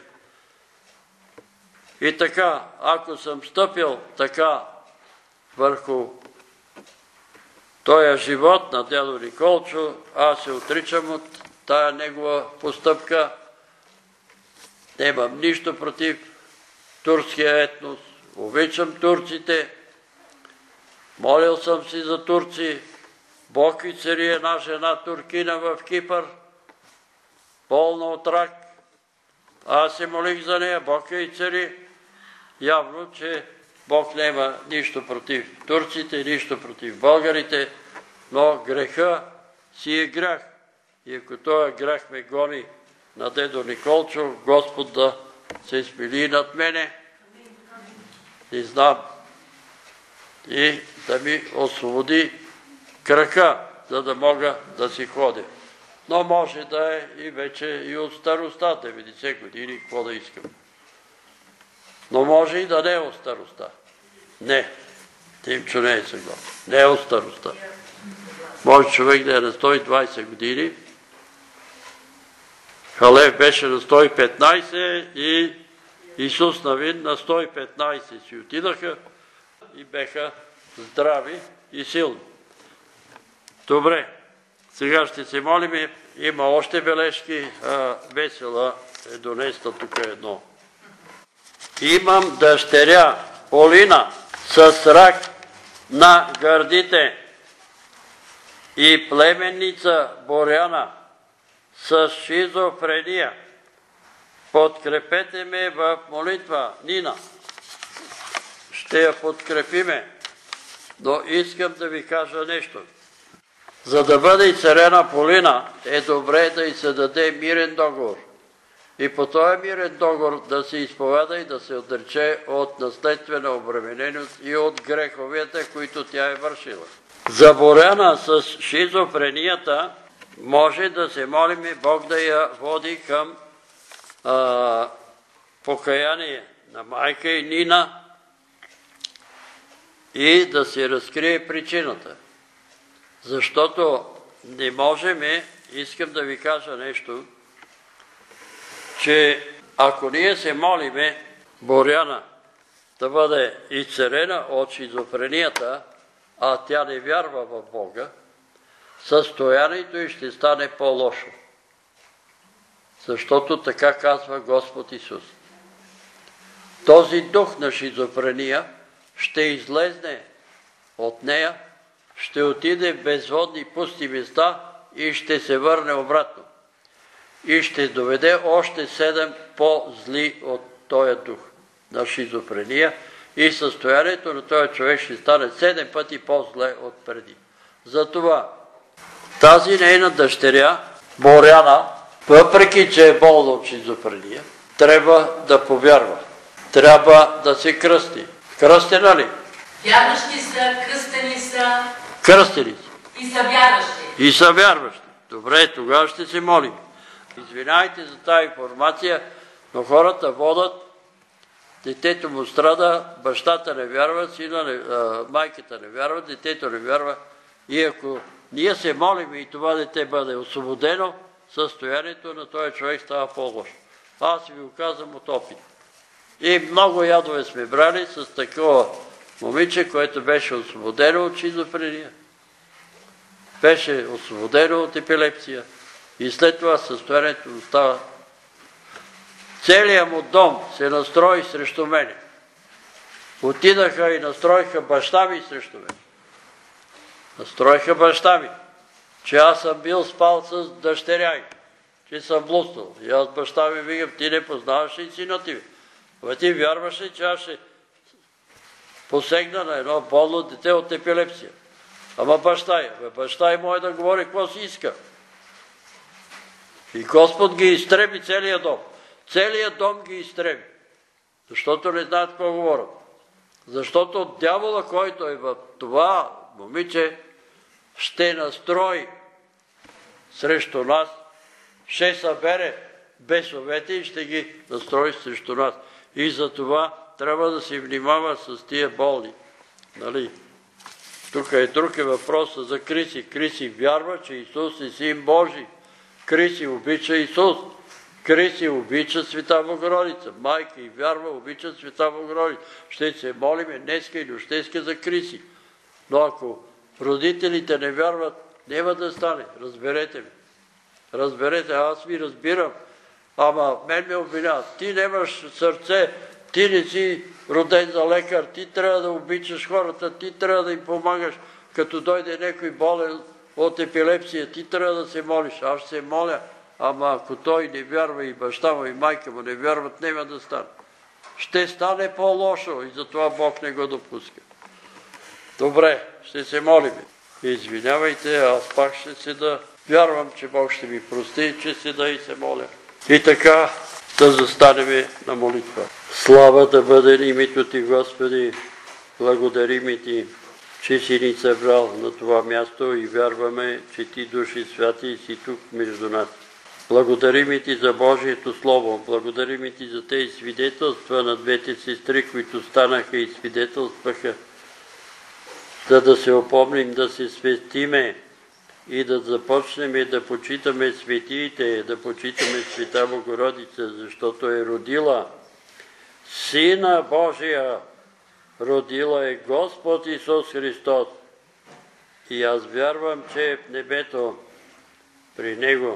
И така, ако съм стъпил така върху този живот на дядо Николчо, аз се отричам от тая негова постъпка. Нямам нищо против турския етнос. Обичам турците. Молил съм си за турци. Бог и цари една жена туркина в Кипър, болна от рак. Аз се молих за нея, Бог и цари. Явно, че Бог няма нищо против турците, нищо против българите, но греха си е грях. И ако този грях ме гони на дедо Николчо, Господ да се смили над мене, не знам, и да ми освободи крака, за да мога да си ходя. Но може да е и вече и от староста, деветдесет години, какво да искам. Но може и да не е от староста. Не, Тимчо не е съгласен. Не е от староста. Може човек да е на сто и двайсет години. Халев беше на сто и петнайсет и Исус Навин на сто и петнайсет си отидаха и беха здрави и силни. Добре, сега ще се молим. Има още бележки. Весела е донесла тук едно. Имам дъщеря Полина с рак на гърдите и племенница Боряна с шизофрения. Подкрепете ме в молитва. Нина, ще я подкрепиме, но искам да ви кажа нещо. За да бъде изцелена Полина, е добре да й се даде мирен договор. И по този мирен договор да се изповяда и да се отрече от наследствена обремененост и от греховете, които тя е вършила. За Боряна с шизофренията може да се молим Бог да я води към а, покаяние на майка и Нина и да се разкрие причината. Защото не можем, искам да ви кажа нещо, че ако ние се молиме Боряна да бъде изцелена от шизофренията, а тя не вярва в Бога, състоянието й ще стане по-лошо. Защото така казва Господ Исус. Този дух на шизофрения ще излезне от нея, ще отиде в безводни пусти места и ще се върне обратно. И ще доведе още седем по-зли от този дух на шизофрения и състоянието на този човек ще стане седем пъти по-зле от преди. Затова тази нейна дъщеря, Боряна, въпреки че е болна от шизофрения, трябва да повярва. Трябва да се кръсти. Кръстена ли? Вярващи са, кръстени са. Кръстени са. И са вярващи. И са вярващи. Добре, тогава ще се молим. Извинявайте за тази информация, но хората водят, детето му страда, бащата не вярва, сина не, а, майката не вярва, детето не вярва. И ако ние се молим и това дете бъде освободено, състоянието на този човек става по-лошо. Аз ви го казвам от опит. И много ядове сме брали с такова момиче, което беше освободено от шизофрения. Беше освободено от епилепсия. И след това състоянието става. Целият му дом се настрои срещу мене. Отидаха и настроиха баща ми срещу мен. Настроиха баща ми, че аз съм бил спал с дъщеря й, че съм блудствал. И аз баща ми викам, ти не познаваш ли сина ти? Абе ти вярваш ли, че аз ще посегна на едно болно дете от епилепсия? Ама баща й, бе, баща й може да говори какво си иска. И Господ ги изтреби целият дом. Целият дом ги изтреби. Защото не знаят какво говорят. Защото дявола, който е в това момиче, ще настрои срещу нас, ще събере бесовете и ще ги настрои срещу нас. И за това трябва да се внимава с тия болни. Нали? Тук е друг е въпроса за Криси. Криси вярва, че Исус е Син Божий. Криси обича Исус. Криси обича Света Богородица. Майка и вярва, обича Света Богородица. Ще се молиме днеска и нощеска за Криси. Но ако родителите не вярват, няма да стане. Разберете ми. Разберете, аз ви разбирам. Ама мен ме обвиняват. Ти нямаш сърце, ти не си роден за лекар, ти трябва да обичаш хората, ти трябва да им помагаш. Като дойде някой болен от епилепсия, ти трябва да се молиш. Аз ще се моля, ама ако той не вярва и баща му и майка му не вярват, няма да стане. Ще стане по-лошо и затова Бог не го допуска. Добре, ще се молим. Извинявайте, аз пак ще се да вярвам, че Бог ще ми прости, че се да и се моля. И така да застанем на молитва. Слава да бъде името Ти, Господи, благодарим Ти, че си ни събрал на това място и вярваме, че Ти, Души Святи, си тук между нас. Благодарим Ти за Божието Слово, благодарим Ти за тези свидетелства на двете сестри, които станаха и свидетелстваха, за да се опомним, да се светиме и да започнем да почитаме светиите, да почитаме Света Богородица, защото е родила Сина Божия родила е Господ Исус Христос. И аз вярвам, че е в небето при Него.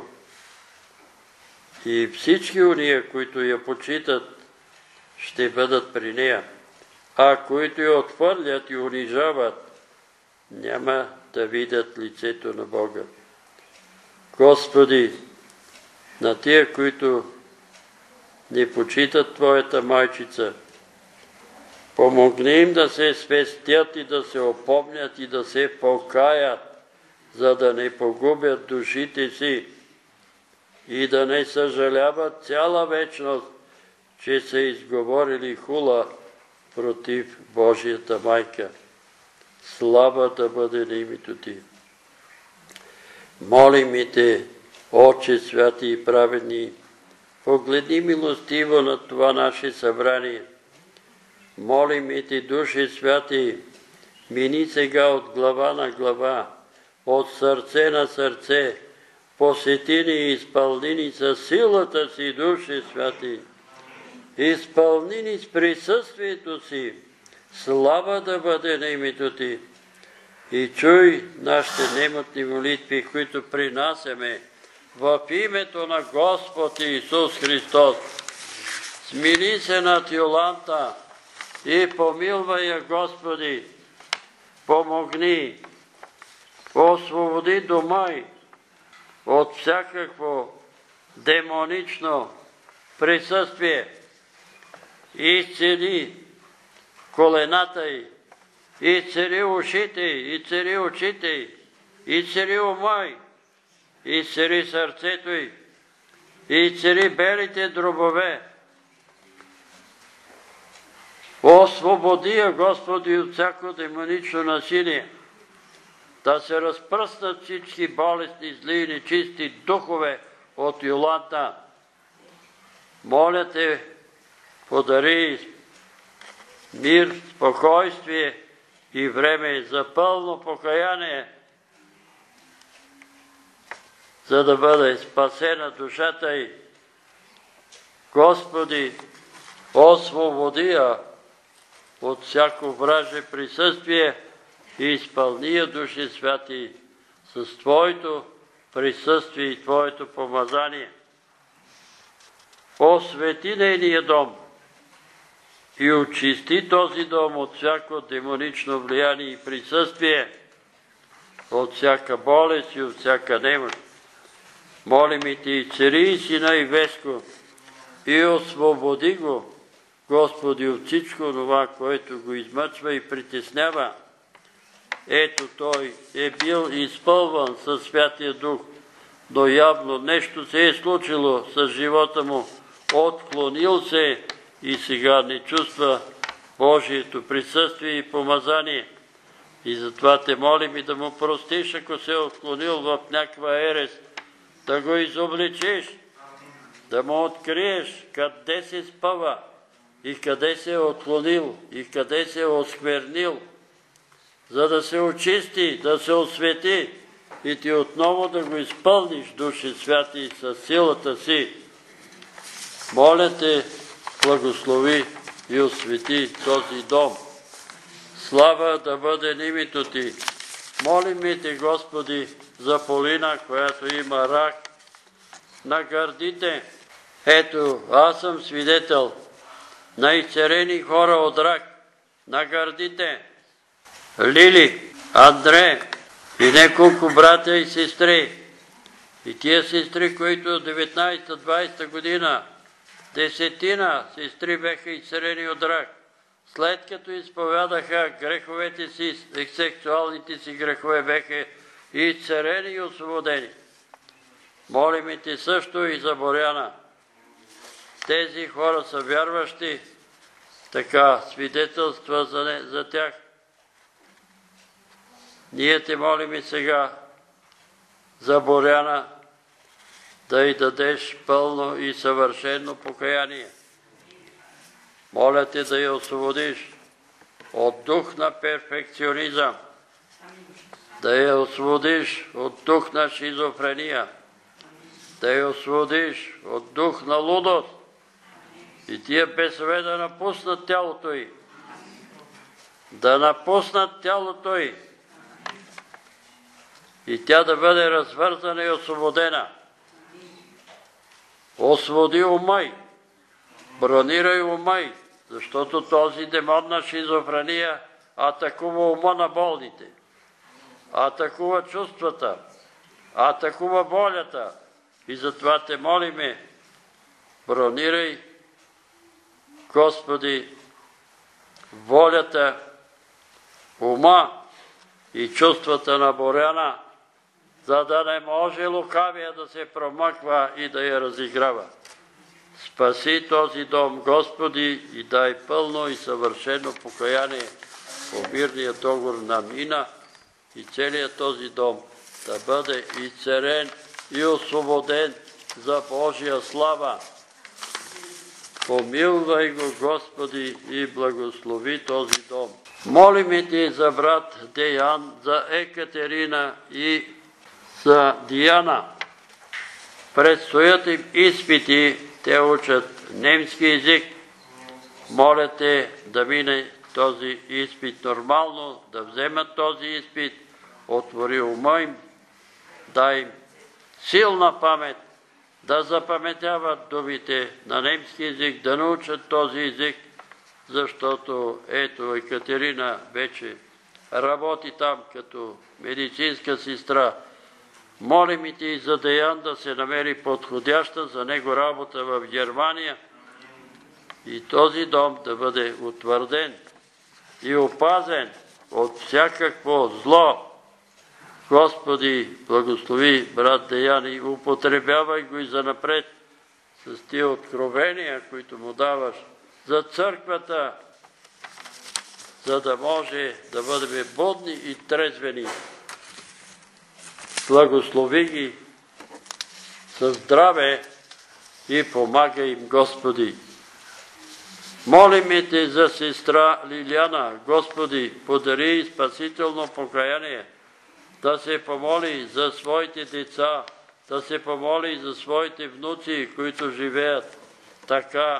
И всички уния, които я почитат, ще бъдат при нея. А които я отхвърлят и унижават, няма да видят лицето на Бога. Господи, на тия, които не почитат Твоята майчица, помогни им да се свестят и да се опомнят и да се покаят, за да не погубят душите си и да не съжаляват цяла вечност, че са изговорили хула против Божията майка. Слава да бъде на името Ти. Молим и Те, Отче святи и праведни, погледни милостиво на това наше събрание. Молим и Ти, Души святи, мини сега от глава на глава, от сърце на сърце, посети ни и изпълни ни със силата си, Души святи. Изпълни ни с присъствието си. Слава да бъде на името Ти. И чуй нашите немотни молитви, които принасяме в името на Господ Исус Христос. Смили се над Йоланта и помилвай я, Господи. Помогни, освободи дома й от всякакво демонично присъствие. Изцели колената й, изцели ушите й, изцели очите й, изцели ума й, изцели сърцето й, изцели белите дробове. Освободи я, Господи, от всяко демонично насилие, да се разпръснат всички болестни, зли и нечисти духове от Йоланта. Моля Те, подари мир, спокойствие и време за пълно покаяние, за да бъде спасена душата й. Господи, освободи я от всяко враже присъствие и изпълни я, Души святи, с Твоето присъствие и Твоето помазание. Освети нейния дом и очисти този дом от всяко демонично влияние и присъствие, от всяка болест и от всяка немощ. Молим и Ти, цари сина и Веско, и освободи го, Господи, от всичко това, което го измъчва и притеснява. Ето той е бил изпълван със Святия Дух, но явно нещо се е случило с живота му. Отклонил се и сега не чувства Божието присъствие и помазание. И затова Те молим и да му простиш, ако се е отклонил в някаква ерес, да го изобличиш, да му откриеш къде се спъва и къде се е отклонил и къде се е осквернил, за да се очисти, да се освети и Ти отново да го изпълниш, Души святи, със силата си. Моля Те, благослови и освети този дом. Слава да бъде на името Ти. Молим и Те, Господи, за Полина, която има рак на гърдите. Ето, аз съм свидетел на изцелени хора от рак на гърдите. Лили, Андре и неколко братя и сестри. И тия сестри, които от деветнайсета-двайсета година, десетина сестри беха изцелени от рак, след като изповядаха греховете си, сексуалните си грехове, беха изцелени и освободени. Молим и Ти също и за Боряна. Тези хора са вярващи, така свидетелства за, не, за тях. Ние Те молим и сега за Боряна, да й дадеш пълно и съвършено покаяние. Моля Те да я освободиш от дух на перфекционизъм, да я освободиш от дух на шизофрения, да я освободиш от дух на лудост, И тия бесове да напуснат тялото й. Да напуснат тялото й. И тя да бъде развързана и освободена. Освободи ума й. Бронирай ума й. Защото този демон на шизофрения атакува ума на болните. Атакува чувствата. Атакува волята. И затова те молиме, бронирай, Господи, волята, ума и чувствата на Боряна, за да не може лукавия да се промъква и да я разиграва. Спаси този дом, Господи, и дай пълно и съвършено покаяние по мирния договор на Мина и целият този дом да бъде изцерен и освободен за Божия слава. Помилвай го, Господи, и благослови този дом. Молиме Ти за брат Деян, за Екатерина и за Диана. Предстоят им изпити, те учат немски език. Моля Те да мине този изпит нормално, да вземат този изпит, отвори ума им, дай им силна памет, да запаметяват думите на немски език, да научат този език, защото ето Екатерина вече работи там като медицинска сестра. Молим и Ти за Деян да се намери подходяща за него работа в Германия и този дом да бъде утвърден и опазен от всякакво зло. Господи, благослови брат Деян и употребявай го и занапред с тия откровения, които му даваш за църквата, за да може да бъдем будни и трезвени. Благослови ги със здраве и помагай им, Господи. Молиме Те за сестра Лиляна, Господи, подари спасително покаяние, да се помоли за своите деца, да се помоли за своите внуци, които живеят така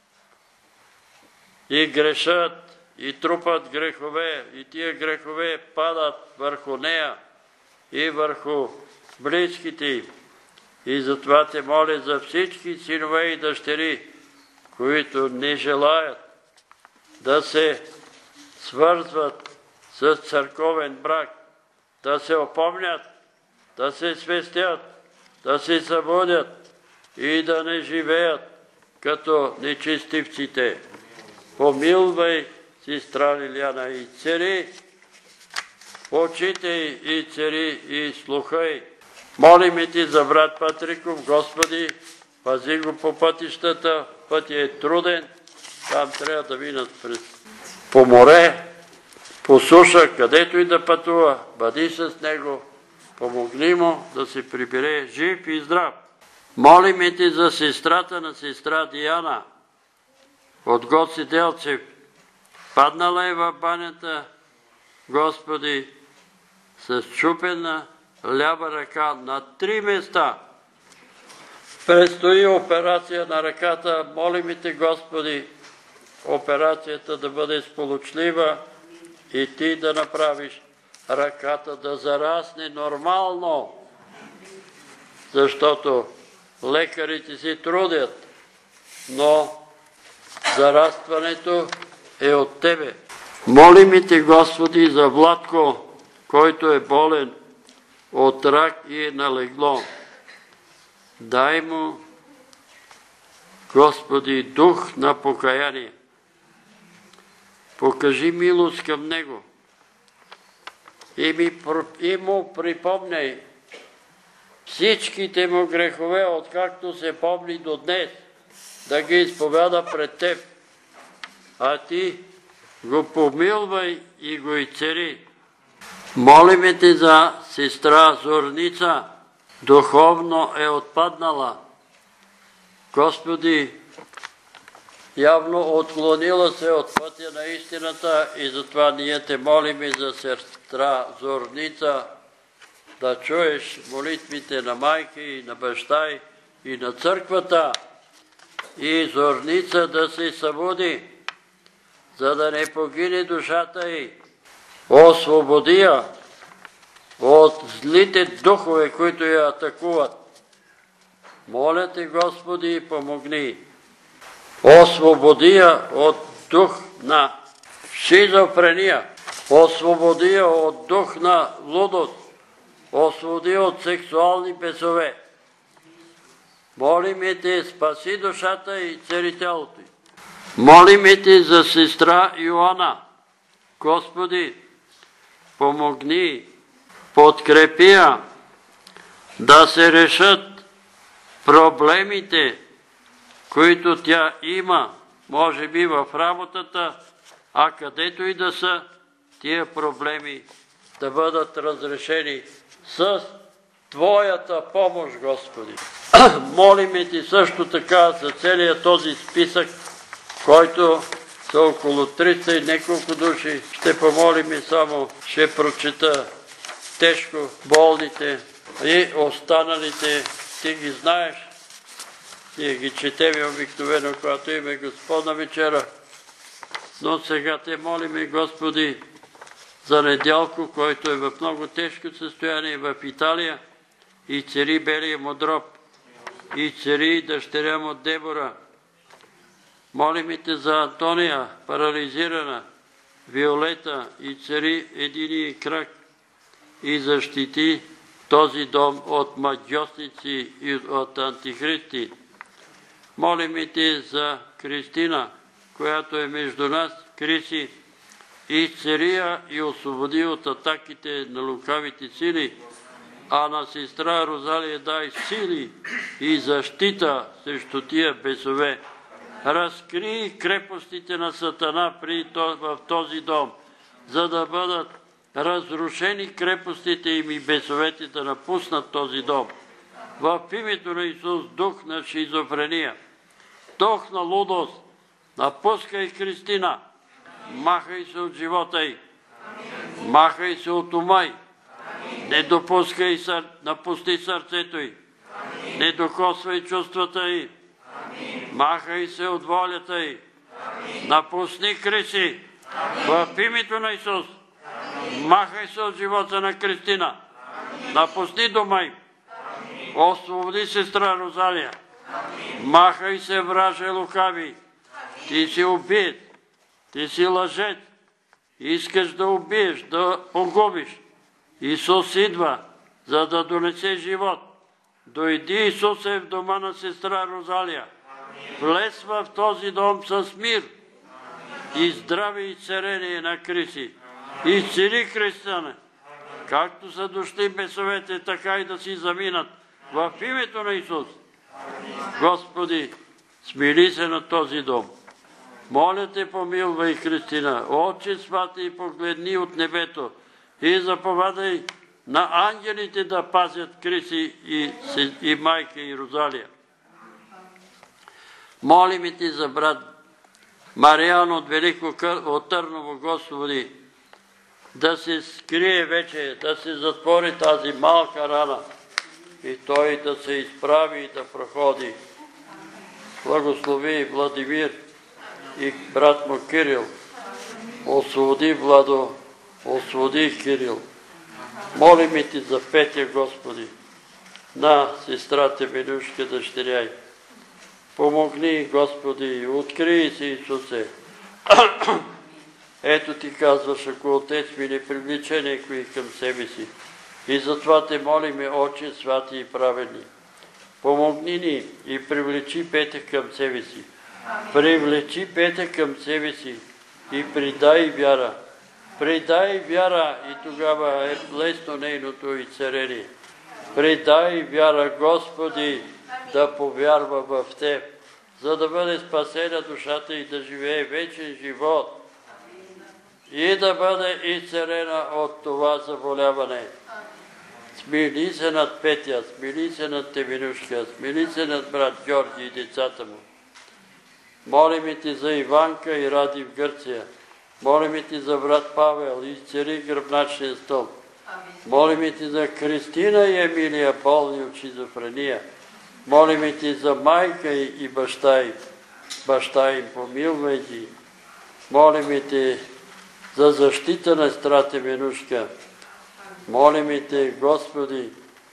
и грешат, и трупат грехове, и тия грехове падат върху нея и върху близките. И затова Те моля за всички синове и дъщери, които не желаят да се свързват с църковен брак, да се опомнят, да се свестят, да се събудят и да не живеят като нечестивците. Помилвай сестра Лиляна и цари очите и цари и слухай. Молиме Ти за брат Патриков, Господи, пази го по пътищата, пътят е труден, там трябва да минат през по море, по суша, където и да пътува, бъди с него, помогни му да се прибере жив и здрав. Молиме Ти за сестрата на сестра Диана от Гоци Делчев. Паднала е в банята, Господи, с чупена лява ръка на три места. Предстои операция на ръката. Молиме Те, Господи, операцията да бъде сполучлива и Ти да направиш ръката да зарасне нормално, защото лекарите си трудят, но зарастването е от Тебе. Молиме Те, Господи, за Владко, който е болен от рак и е налегло. Дай му, Господи, дух на покаяние. Покажи милост към него и, ми, и му припомняй всичките му грехове, откакто се помни до днес, да ги изповяда пред Теб. А Ти го помилвай и го изцери. Молиме Те за сестра Зорница, духовно е отпаднала. Господи, явно отклонила се от пътя на истината и затова ние Те молиме за сестра Зорница, да чуеш молитвите на майка и на баща и на църквата и зорница да се събуди, за да не погине душата й. Освободи я от злите духове, които я атакуват. Моля те, Господи, помогни. Освободи я от дух на шизофрения. Освободи я от дух на лудост. Освободи я от сексуални бесове. Молиме те, спаси душата и цели тялото й. Молиме те за сестра Йоана. Господи, помогни, подкрепи я да се решат проблемите, които тя има, може би в работата, а където и да са, тия проблеми да бъдат разрешени с Твоята помощ, Господи. Молиме Ти също така за целият този списък, който са около триста и неколко души. Ще помолим и само, ще прочета тежко болните и останалите. Ти ги знаеш, ние ги четем обикновено, когато има Господна вечера. Но сега те молиме, Господи, за Недялко, който е в много тежко състояние в Италия, и цари белия му дроб, и цари дъщеря му Дебора. Молиме те за Антония, парализирана, Виолета, и цари единия крак, и защити този дом от магьосници и от антихристи. Молиме те за Кристина, която е между нас, Криси, изцери и освободи от атаките на лукавите сили, а на сестра Розалия дай сили и защита срещу тия бесове. Разкри крепостите на Сатана в този дом, за да бъдат разрушени крепостите им и бесовете да напуснат този дом. В името на Исус, дух на шизофрения, дух на лудост, напускай Кристина, махай се от живота й, махай се от ума й, не допускай, напусти сърцето й, не докосвай чувствата й, махай се от волята й, напусни Криси, в името на Исус. Махай се от живота на Кристина. Напусни дома им. Освободи сестра Розалия. Махай се, враже лукави. Ти си убиец. Ти си лъжец. Искаш да убиеш, да погубиш. Исус идва, за да донесе живот. Дойди, Исусе, в дома на сестра Розалия. Влез в този дом с мир и здраве и царение на Криси. Изцели Християне, както са дошли бесовете, така и да си заминат в името на Исус. Господи, смили се на този дом. Моля те, помилвай Христина, Отче свати, и погледни от небето и заповядай на ангелите да пазят Криси и, и майка и Розалия. Молиме ти за брат Мариан от Велико от Търново, Господи, да се скрие вече, да се затвори тази малка рана и той да се изправи и да проходи. Благослови Владимир и брат му Кирил. Освободи Владо, освободи Кирил. Молиме ти за Петя, Господи, на сестрата Минушка дъщеря й. Помогни, Господи, открий се, Исусе. Ето ти казваш, ако Отец ми не привлича някой към себе си. И затова те молиме, Отче святи и праведни. Помогни ни и привлечи Петя към себе си. Привлечи Петя към себе си и придай вяра. Придай вяра и тогава е лесно нейното изцеление. Придай вяра, Господи, да повярва в Теб, за да бъде спасена душата и да живее вечен живот и да бъде изцелена от това заболяване. Смили се над Петя, смили се над Теминушка, смили се над брат Георги и децата му. Молиме ти за Иванка и Ради в Гърция. Молиме ти за брат Павел, изцели гръбначния стълб. Молиме ти за Кристина и Емилия, болни от шизофрения. Молиме Ти за майка и баща им. Баща им, помилвай ги. Молиме Те за защита на сестра Теменушка. Молиме Те, Господи,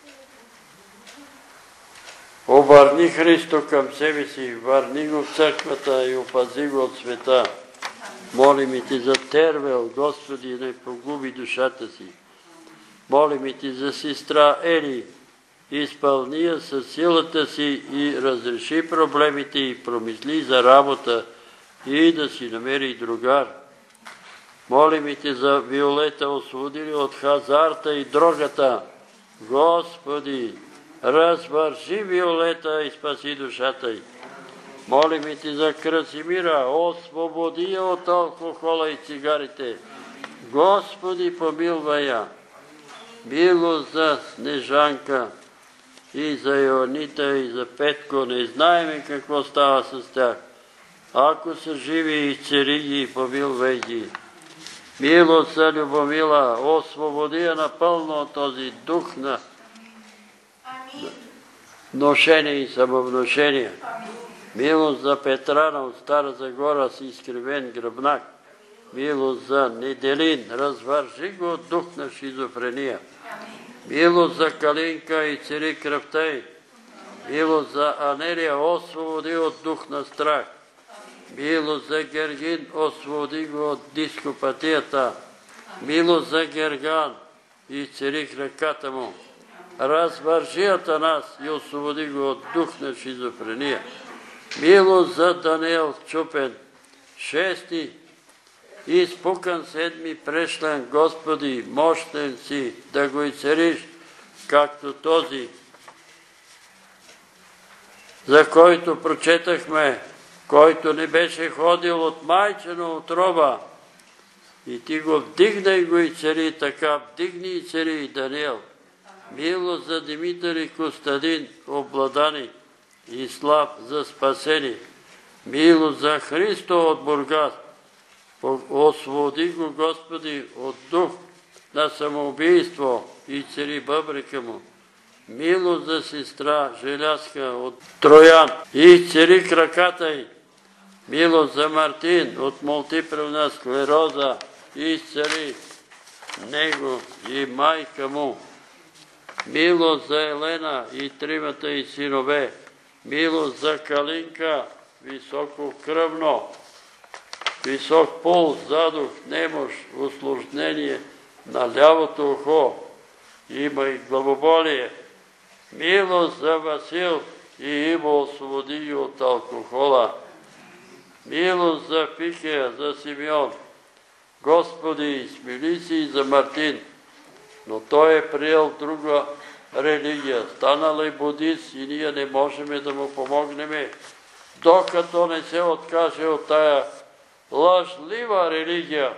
обърни Христо към себе си, върни го в църквата и опази го от света. Молиме Ти за Тервел, Господи, не погуби душата си. Молиме Ти за сестра Ели, изпълни я със силата си и разреши проблемите и промисли за работа и да си намери другар. Молиме Те за Виолета, освободили от хазарта и дрогата. Господи, развърши Виолета и спаси душата й. Молиме Ти за Красимира, освободи я от алкохола и цигарите. Господи, помилвай я. Милост за Снежанка и за Йоанита и за Петко. Не знаеме какво става с тях. Ако са живи, изцели ги, помилвай ги. Милост за Любомила, освободи я напълно от този дух на ношение и самовношение. Милост за Петрана от Стара Загора с изкривен гръбнак. Милост за Неделин, развържи го от дух на шизофрения. Милост за Калинка и цели кръвта й. Милост за Анелия, освободи от дух на страх. Милост за Гергин, освободи го от дископатията. Милост за Герган, изцели ръката му. Развържи Атанас и освободи го от дух на шизофрения. Милост за Даниел Чупен, шести, изпукан седми прешлен, Господи, мощен си, да го изцелиш, както този, за който прочетахме, който не беше ходил от майчина отроба, и Ти го вдигна и го изцели, така вдигни и цели и Даниел. Милост за Димитър и Костадин, обладани и слаб за спасени. Милост за Христо от Бургас. Освободи го, Господи, от дух на самоубийство и цели бъбрика му. Милост за сестра Желязка от Троян и цели краката й. Милост за Мартин от мултипленна склероза и изцели него и майка му. Милост за Елена и тримата й синове. Милост за Калинка, високо кръвно, висок пулс, задух, немощ, усложнение на лявото ухо. Има и главоболие. Милост за Васил и Иво, освободи ги от алкохола. Милост за Пикея, за Симеон. Господи, смили си и за Мартин, но той е приел друга религия. Станал е будист и ние не можем да му помогнем, докато не се откаже от тая лъжлива религия.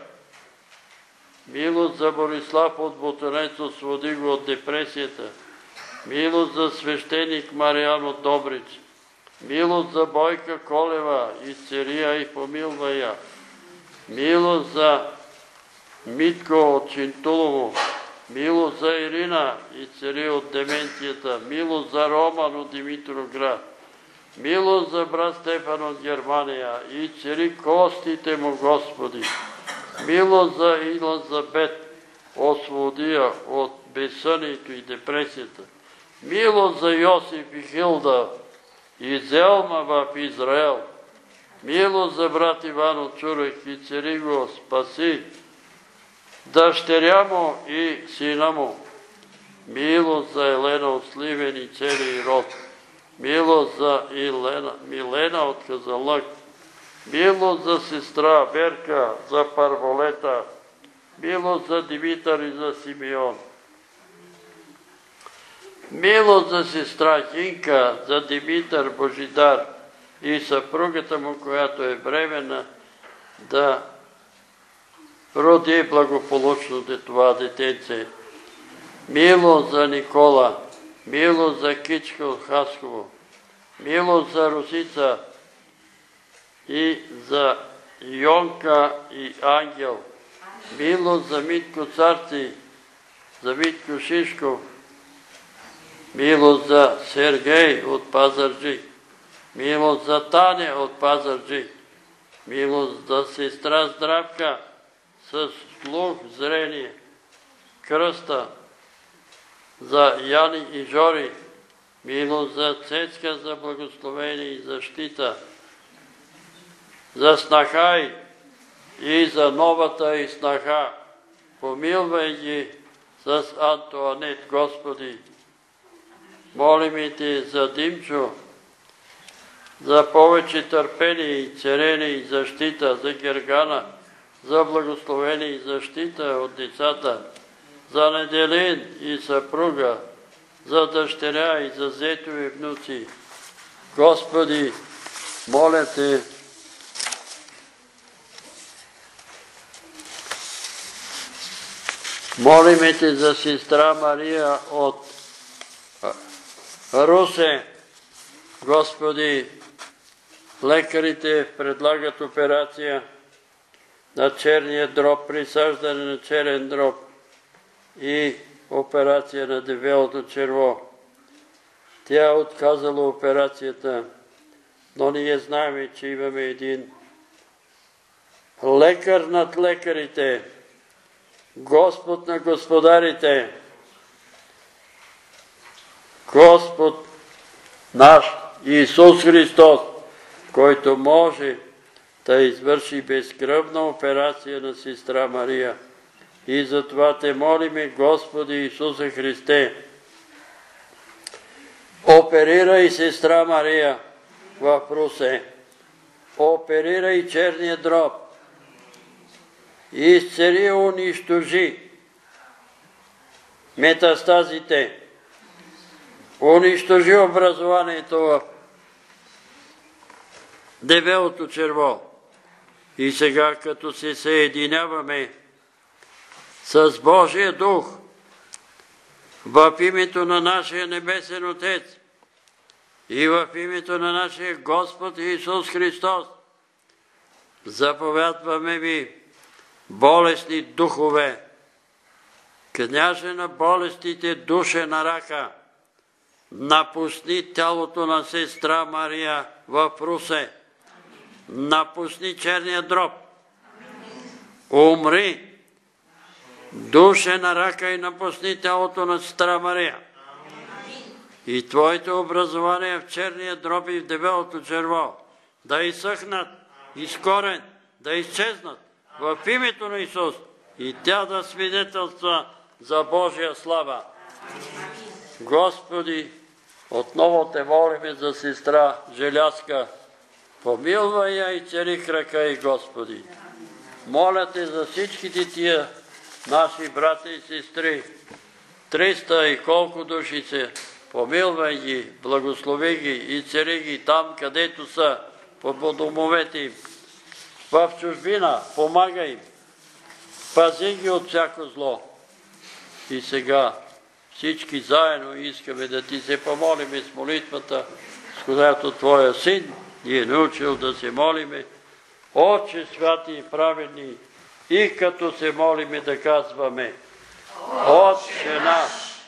Милост за Борислав от Ботанец, освободи го от депресията. Милост за свещеник Мариан от Добрич. Милост за Бойка Колева, изцели я и помилвай я. Милост за Митко от Чинтулово. Милост за Ирина, изцели от дементията. Милост за Роман от Димитроград. Милост за брат Стефан от Германия, изцели костите му, Господи. Милост за Елизабет, освободи я от безсънието и депресията. Милост за Йосиф и Хилда и Зелма в Израел. Милост за брат Иван от Чурек, изцели го, спаси дъщеря му и сина му. Милост за Елена от Сливен и целия род. Милост за Елена, Милена от Казанлък. Милост за сестра Берка, за Парволета. Милост за Димитър и за Симеон. Милост за сестра Хинка, за Димитър Божидар и съпругата му, която е бременна, да роди благополучно това детенце. Милост за Никола, милост за Кичка от Хасково, милост за Русица и за Йонка и Ангел, милост за Митко Царци, за Митко Шишков Милост за Сергей от Пазарджик. Милост за Таня от Пазарджик. Милост за сестра Здравка с слух, зрение. Кръста за Яни и Жори. Милост за Цецка за благословение и защита. За Снахай и за новата и снаха. Помилвай ги с Антуанет, Господи. Молим и Ти за Димчо, за повече търпение и царение и защита, за Гергана, за благословение и защита от децата, за Неделин и съпруга, за дъщеря и за зетови внуци. Господи, моля Те, молиме Те за сестра Мария от Русе. Господи, лекарите предлагат операция на черния дроб, присаждане на черен дроб и операция на дебелото черво. Тя е отказала операцията, но ние знаем, че имаме един лекар над лекарите, Господ на господарите, Господ наш Исус Христос, който може да извърши безкръвна операция на сестра Мария. И затова Те молиме, Господи Исусе Христе, оперирай сестра Мария в Русе, оперирай черния дроб, изцели, унищожи метастазите, унищожи образованието в дебелото черво. И сега, като се съединяваме с Божия Дух в името на нашия Небесен Отец и в името на нашия Господ Исус Христос, заповядваме Ви, болестни духове, княже на болестите, душе на рака, напусни тялото на сестра Мария в Русе, напусни черния дроб, умри, душе на рака, и напусни тялото на сестра Мария. И Твоите образования в черния дроб и в дебелото черво да изсъхнат из корен, да изчезнат в името на Исус, и тя да свидетелства за Божия слава. Господи, отново Те молиме за сестра Желязка. Помилвай я и цели крака и Господи. Моля Те за всичките тия наши брати и сестри, триста и колко души се, помилвай ги, благослови ги и цели ги там, където са, по домовете им. В чужбина помагай им, пази ги от всяко зло. И сега всички заедно искаме да Ти се помолиме с молитвата, с която Твоя Син ни е научил да се молиме. Отче святи и праведни, и като се молиме да казваме: Отче наш,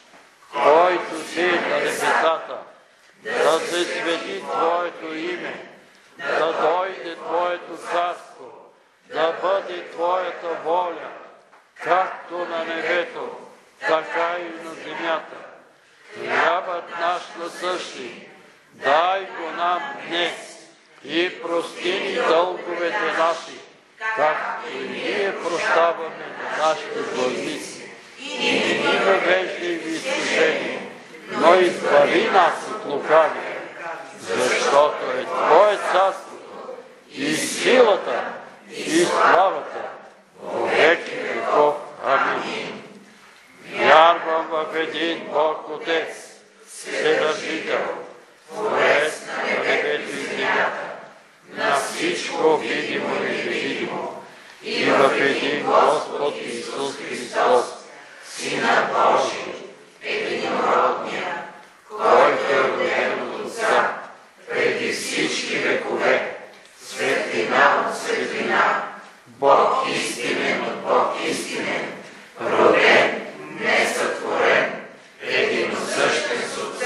който си на небесата, да се свети Твоето име, да дойде Твоето царство, да бъде Твоята воля, както на небето, така и на земята. Хлябът наш насъщни, дай го нам днес и прости ни дълговете наши, както и ние прощаваме на нашите длъжници. И не ни въвеждай в изкушение, но избави нас от лукави, защото е Твое царството и силата и славата во веки веков. Амин. Вярвам в един Бог Отец, Вседържител, Творец на небето и земята, на всичко видимо и невидимо, и в един Господ Исус Христос, Сина Божий, единородния, който е роден от Отца, преди всички векове, светлина от светлина, Бог истинен от Бог истинен, роден, несътворен, единосъщен с Отца,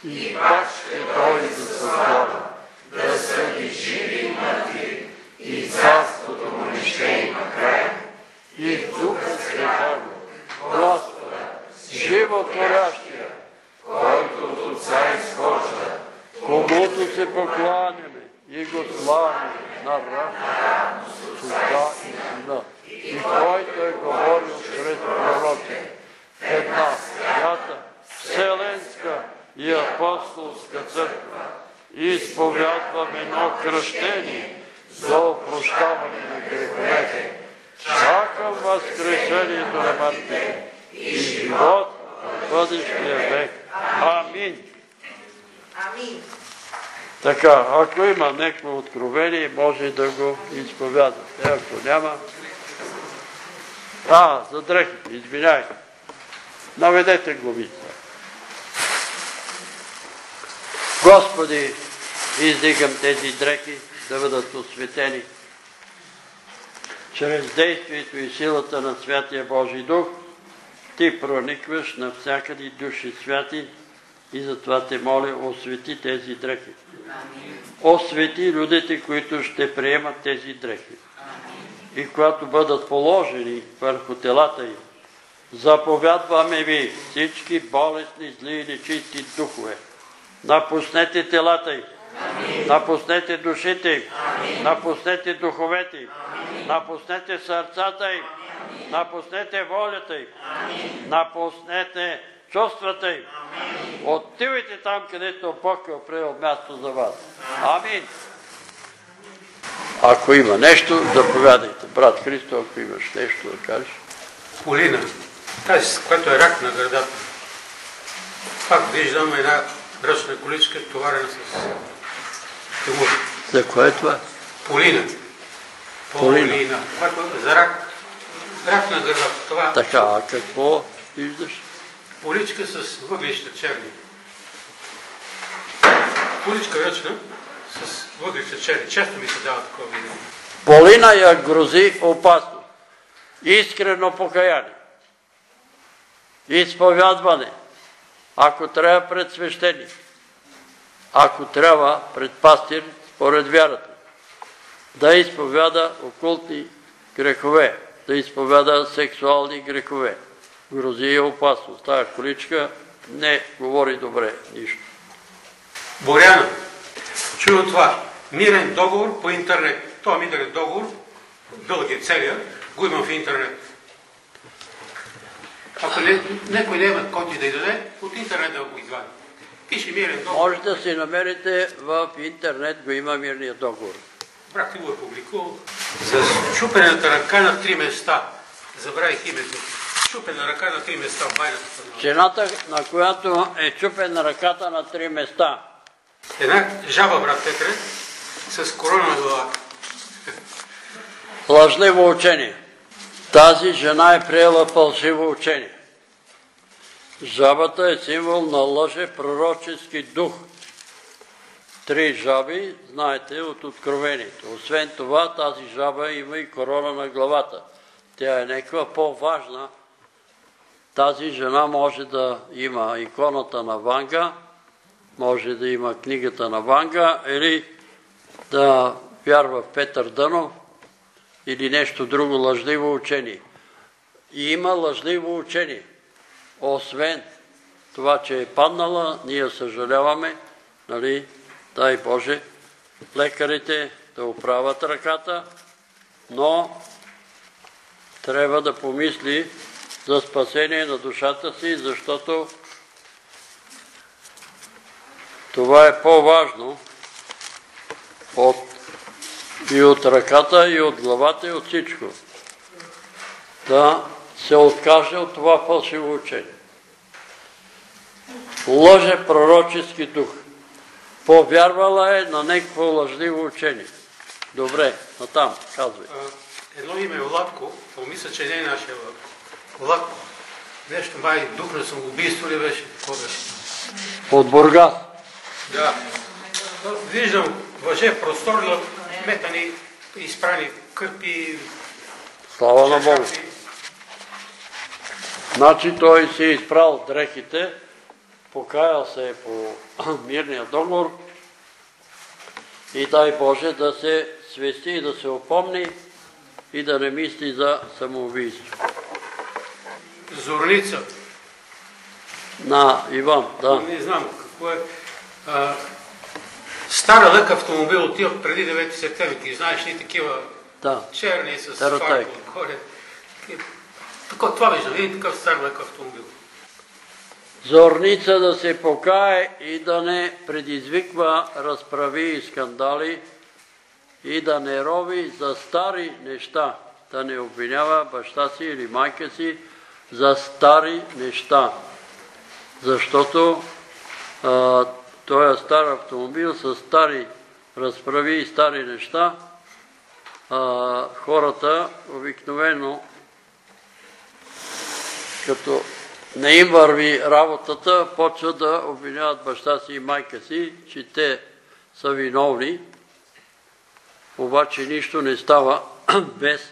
и пак ще дойде с слава, да съди живи и мъртви, и царството му не ще има край. И в Духа Святаго, Господа, животворящия, който от Отца изхожда, комуто се покланяме и го славим на равност с Отца и Сина, и който е говорил чрез пророците, една свята, вселенска и апостолска църква, и изповядваме едно кръщение за опрощаване на греховете, чакам възкресението на мъртвите и живот в бъдещия век. Амин. Амин. Така, ако има някакво откровение, може да го изповядате. Ако няма... А, за дрехите, извиняйте. Наведете главица. Господи, издигам тези дрехи да бъдат осветени чрез действието и силата на Святия Божий Дух. Ти проникваш навсякъде души святи и затова те моля, освети тези дрехи. Освети людите, които ще приемат тези дрехи. И когато бъдат положени върху телата им, заповядваме ви всички болестни, зли и нечисти духове. Напуснете телата им, напуснете душите им, напуснете духовете им, напуснете сърцата им, напуснете волята им, напуснете чувствата им. Отивайте там, където Бог е определил място за вас. Амин. Ако има нещо, заповядайте. Брат Христо, ако имаш нещо да кажеш. Полина, тази, която е рак на гърдата. Пак виждам една ръчна количка, товарена с тимур. За кое е това? Полина. Полина. Полина. Това за рак. Рак на гърдата. Това... Така, а какво виждаш? Поличка с въглища черни. Поличка ръчна с въглища черни. Често ми се дава такова видео. Полина я грози опасно. Искрено покаяние. Изповядване. Ако трябва пред свещеник. Ако трябва пред пастир, според вярата. Да изповяда окултни грехове. Да изповяда сексуални грехове. Грози е опасно. Тая количка не говори добре нищо. Боряна, чуя това. Мирен договор по интернет. Това мирен договор, дълъг е целия, го имам в интернет. Ако не, някой не има който да й даде, от интернет да го извади. Пише мирен договор. Може да си намерите в интернет, го има мирния договор. Брат ти го е публикувал. За чупената ръка на три места. Забравих името. Чупена ръка на три места в байната. Жената, на която е чупена ръката на три места. Една жаба, брат Петре, с корона на глава. Лъжливо учение. Тази жена е приела фалшиво учение. Жабата е символ на лъже пророчески дух. Три жаби, знаете, от Откровението. Освен това, тази жаба има и корона на главата. Тя е някаква по-важна. Тази жена може да има иконата на Ванга, може да има книгата на Ванга или да вярва в Петър Дънов или нещо друго лъжливо учение. И има лъжливо учение. Освен това, че е паднала, ние съжаляваме, нали, дай Боже, лекарите да оправят ръката, но трябва да помисли за спасение на душата си, защото това е по-важно от, и от ръката, и от главата, и от всичко. Да се откаже от това фалшиво учение. Лъже пророчески дух. Повярвала е на някакво лъжливо учение. Добре, натам, казвай. Едно име е Владко, но мисля, че не е нашия Владко. Владко. Нещо май дух на самоубийство ли беше? От Бургас. Да. Виждам въже просторно, метани, изпрани кърпи. Слава на Бога. Значи той си е изпрал дрехите покаял се по мирния договор и дай Боже да се свести и да се опомни и да не мисли за самоубийство. Зорница. На Иван, да. Не знам какво е. А, стара лък автомобил отива преди девети септември. Знаеш ли такива да. черни с Таротайки. фарко отгоре? Тако, това виждам. Един такъв стар лък автомобил. Зорница да се покае и да не предизвиква разправи и скандали и да не рови за стари неща, да не обвинява баща си или майка си за стари неща. Защото а, този стар автомобил с стари разправи и стари неща, а, хората обикновено, като не им върви работата, почват да обвиняват баща си и майка си, че те са виновни. Обаче нищо не става без,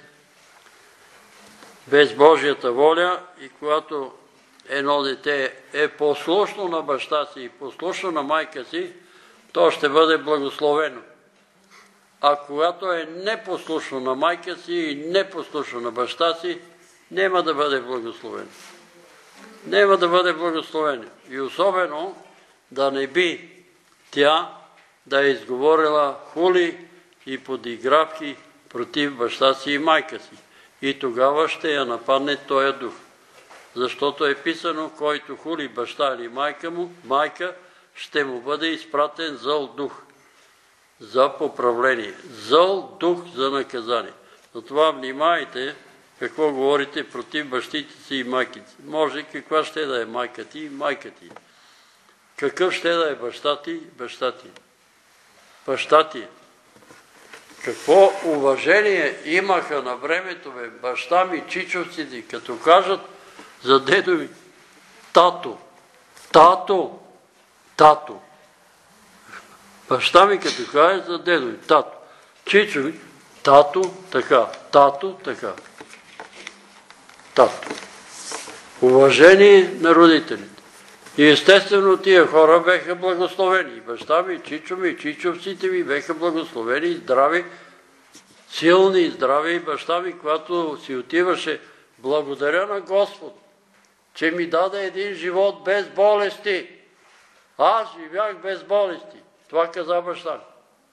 без Божията воля и когато едно дете е послушно на баща си и послушно на майка си, то ще бъде благословено. А когато е непослушно на майка си и непослушно на баща си, няма да бъде благословено. Няма да бъде благословено. И особено да не би тя да е изговорила хули и подигравки против баща си и майка си. И тогава ще я нападне този дух. Защото е писано, който хули баща или майка му, майка, ще му бъде изпратен зъл дух за поправление. Зъл дух за наказание. Затова внимайте какво говорите против бащите си и майките. Може каква ще да е майка ти и майка ти. Какъв ще да е баща ти и баща ти. Баща ти. Какво уважение имаха на времето бе, баща ми, чичовците, като кажат за дедо ми, тато, тато, тато. Баща ми като каже за дедо ми, тато. Чичо ми, тато, така, тато, така. Тато. Уважение на родителите. И естествено тия хора беха благословени. Баща ми, чичо ми, чичовците ми беха благословени, здрави, силни и здрави. Баща ми, когато си отиваше, благодаря на Господ, че ми даде един живот без болести. Аз живях без болести. Това каза баща ми.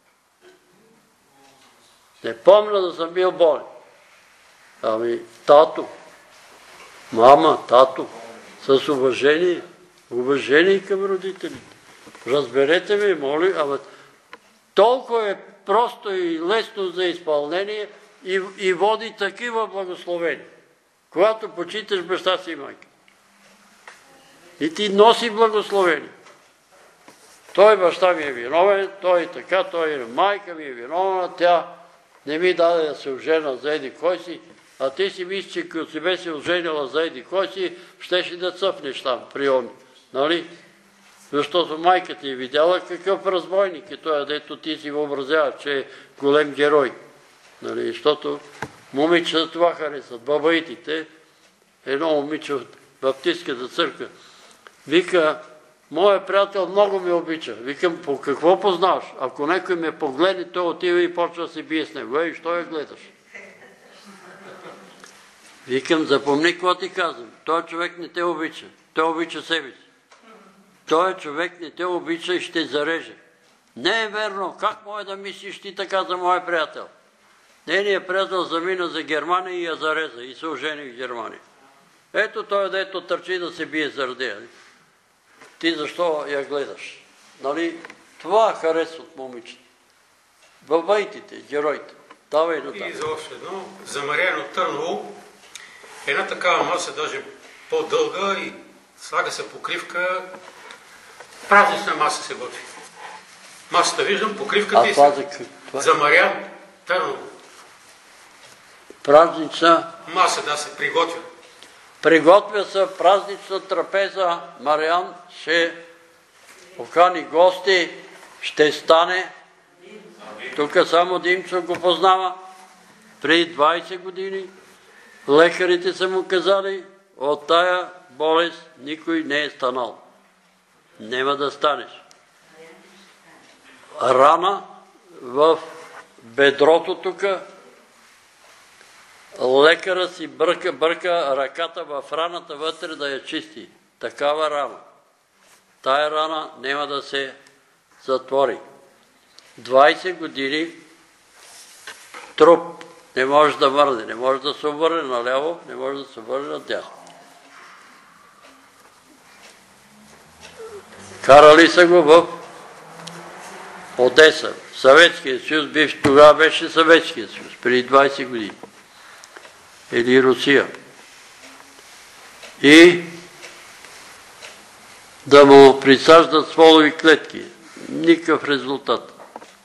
Не помня да съм бил болен. Ами, тато, мама, тато, с уважение, уважение към родителите. Разберете ме, моля, ама толкова е просто и лесно за изпълнение и, и води такива благословения, когато почиташ баща си и майка. И ти носи благословение. Той баща ми е виновен, той така, той майка ми е виновна, тя не ми даде да се ожена за еди кой си, а ти си мислиш, че като себе се оженила за еди кой си, щеше да цъфнеш там при он. Нали? Защото майка ти е видяла какъв разбойник е той, дето ти си въобразява, че е голем герой. Нали? Защото момичета това харесват. Бабаитите, едно момиче от баптистката църква, вика, моя приятел много ме обича. Викам, по какво познаваш? Ако някой ме погледне, той отива и почва да се бие с него. Ей, що я гледаш? Викам, запомни какво ти казвам. Той човек не те обича. Той обича себе си. Той човек не те обича и ще зареже. Не е верно. Как може да мислиш ти така за моя приятел? Нейният приятел замина за Германия и я зареза и се ожени в Германия. Ето той, дето търчи да се бие заради я. Ти защо я гледаш? Нали? Това харесват момичета. Бабайтите, героите. Давай на там. И за още едно, за Мариано Търново, една такава маса, даже по-дълга и слага се покривка, празнична маса се готви. Масата виждам, покривката и се... За Мариан Търново. Празнична... Маса да се приготвя. Приготвя се празнична трапеза. Мариан ще покани гости, ще стане. Тук само Димчо го познава. Преди двайсет години лекарите са му казали, от тая болест никой не е станал. Няма да станеш. Рана в бедрото тук, лекара си бърка, бърка ръката в раната вътре да я чисти. Такава рана. Тая рана няма да се затвори. двайсет години труп не може да мърне, не може да се обърне наляво, не може да се обърне надясно. Карали са го в Одеса, Съветския съюз, бивш тогава беше Съветския съюз, преди двайсет години. Или Русия. И да му присаждат стволови клетки. Никакъв резултат.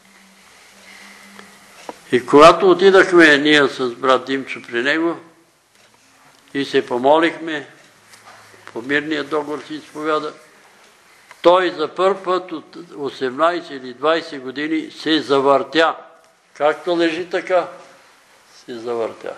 И когато отидахме ние с брат Димчо при него и се помолихме, по мирния договор си изповяда, той за първ път от осемнайсет или двайсет години се завъртя. Както лежи така, се завъртя.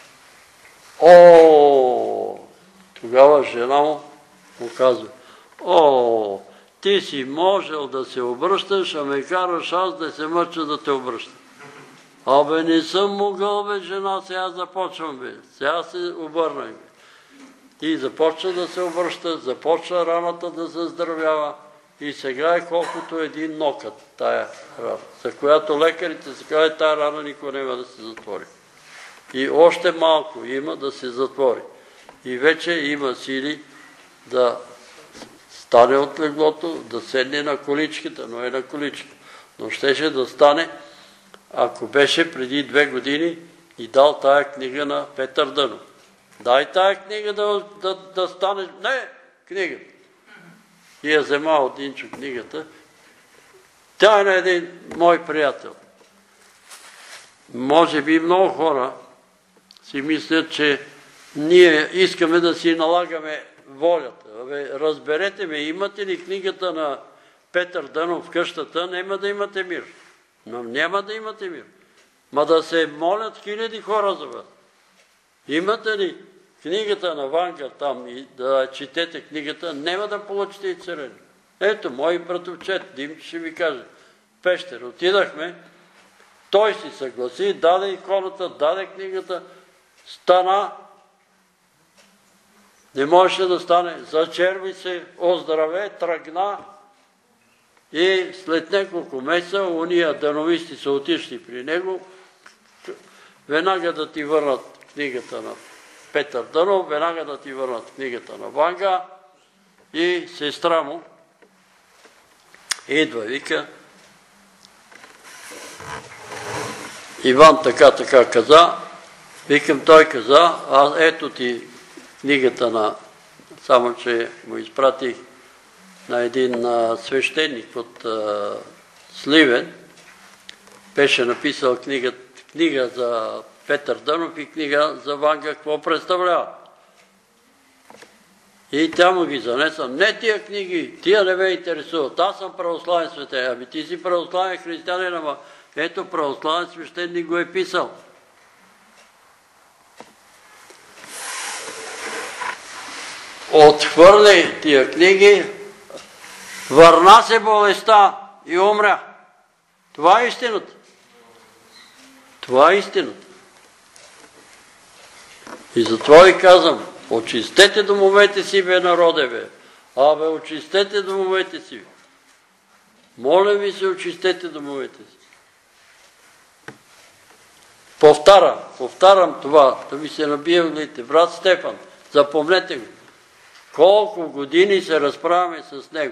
О, тогава жена му му казва, о, ти си можел да се обръщаш, а ме караш аз да се мъча да те обръщам. Абе, не съм могъл, бе, жена, сега започвам, бе. Сега се обърнах, бе. И започна да се обръща, започна раната да се здравява. И сега е колкото един нокът, тая рана, за която лекарите се казват, тая рана никога няма да се затвори. И още малко има да се затвори. И вече има сили да стане от леглото, да седне на количката, но е на количка. Но щеше да стане, ако беше преди две години и дал тая книга на Петър Дънов. Дай тая книга да, да, да стане... Не, книгата. И я взема от Динчо книгата. Тя е на един мой приятел. Може би много хора си мислят, че ние искаме да си налагаме волята. Разберете ме, имате ли книгата на Петър Дънов в къщата, няма да имате мир. Но няма да имате мир. Ма да се молят хиляди хора за вас. Имате ли книгата на Ванга там и да четете книгата, няма да получите и царени. Ето, мой братовчет, Дим, ще ви каже. Пещер, отидахме, той си съгласи, даде иконата, даде книгата, стана, не можеше да стане, зачерви се, оздраве, тръгна и след няколко месеца уния дановисти са отишли при него, веднага да ти върнат книгата на Петър Дънов, веднага да ти върнат книгата на Ванга и сестра му идва, вика, Иван така така каза, викам, той каза, а ето ти книгата на, само че му изпратих на един а, свещеник от а, Сливен, беше написал книга, книга за Петър Дънов и книга за Ванга, какво представлява. И тя му ги занесла. Не тия книги, тия не ме интересуват. Аз съм православен свещеник. Ами ти си православен християнин, ама ето православен свещеник го е писал. Отхвърли тия книги, върна се болестта и умря. Това е истината. Това е истината. И затова ви казвам, очистете домовете си, бе, народе, бе. Абе, очистете домовете си. Моля ви се, очистете домовете си. Повтарям, повтарям това, да ми се набие в главите. Брат Стефан, запомнете го. Колко години се разправяме с него.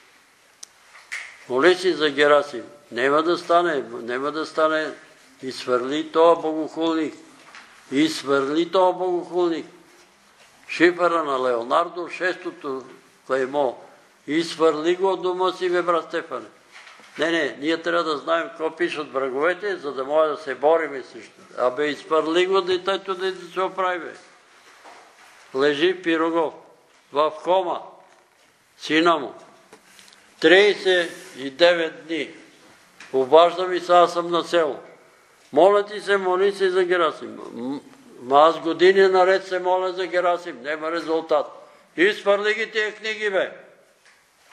Моли си за Герасим. Нема да стане, нема да стане. И свърли тоя богохулник. И свърли тоя богохулник. Шифъра на Леонардо, шестото клеймо. И свърли го от дома си, бе, брат Стефане. Не, не, ние трябва да знаем какво пишат враговете, за да може да се бориме също. Абе, изпърли го детето, да се оправи, бе. Лежи Пирогов в кома, сина му. трийсет и девет дни. Обажда ми се, аз съм на село. Моля ти се, моли се за Герасим. Ма аз години наред се моля за Герасим. Нема резултат. Изхвърли ги тия книги, бе.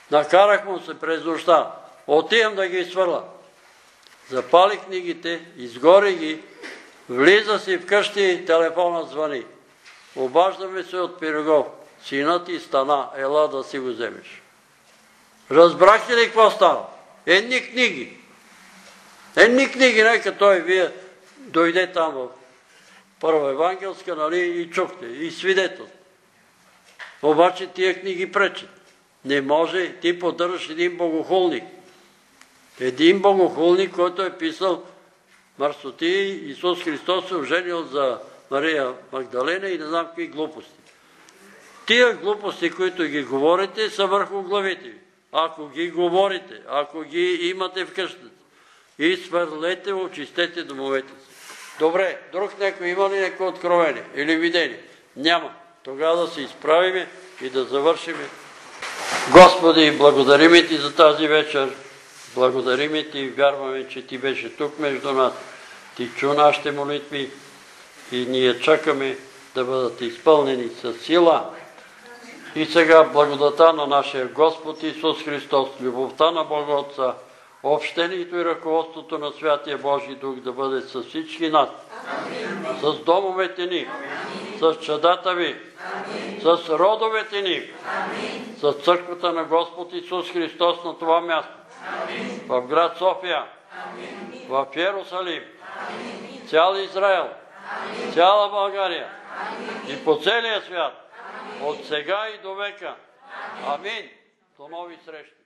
Накарах му се през нощта. Отивам да ги свърля. Запали книгите, изгори ги, влиза си вкъщи, телефонът звъни. Обаждаме се от Пирогов. Синът ти стана, ела да си го вземеш. Разбрахте ли какво става? Едни книги. Едни книги, нека той вие дойде там в Първа евангелска, нали, и чухте, и свидетел. Обаче тия книги пречат. Не може, ти поддържаш един богохулник. Един богохулник, който е писал мърсоти, Исус Христос се оженил за Мария Магдалена и не знам какви глупости. Тия глупости, които ги говорите, са върху главите ви. Ако ги говорите, ако ги имате в къщата и свърлете, очистете домовете си. Добре, друг някой има ли някое откровение или видение? Няма. Тогава да се изправиме и да завършиме. Господи, благодарим Ти за тази вечер. Благодарим Ти и вярваме, че Ти беше тук между нас. Ти чу нашите молитви и ние чакаме да бъдат изпълнени с сила. И сега благодата на нашия Господ Исус Христос, любовта на Бога Отца, общението и ръководството на Святия Божий Дух да бъде с всички нас, с домовете ни, с чадата ви, с родовете ни, с църквата на Господ Исус Христос на това място, в град София, в Йерусалим, цял Израел, цяла България и по целия свят, от сега и до века. Амин. До нови срещи.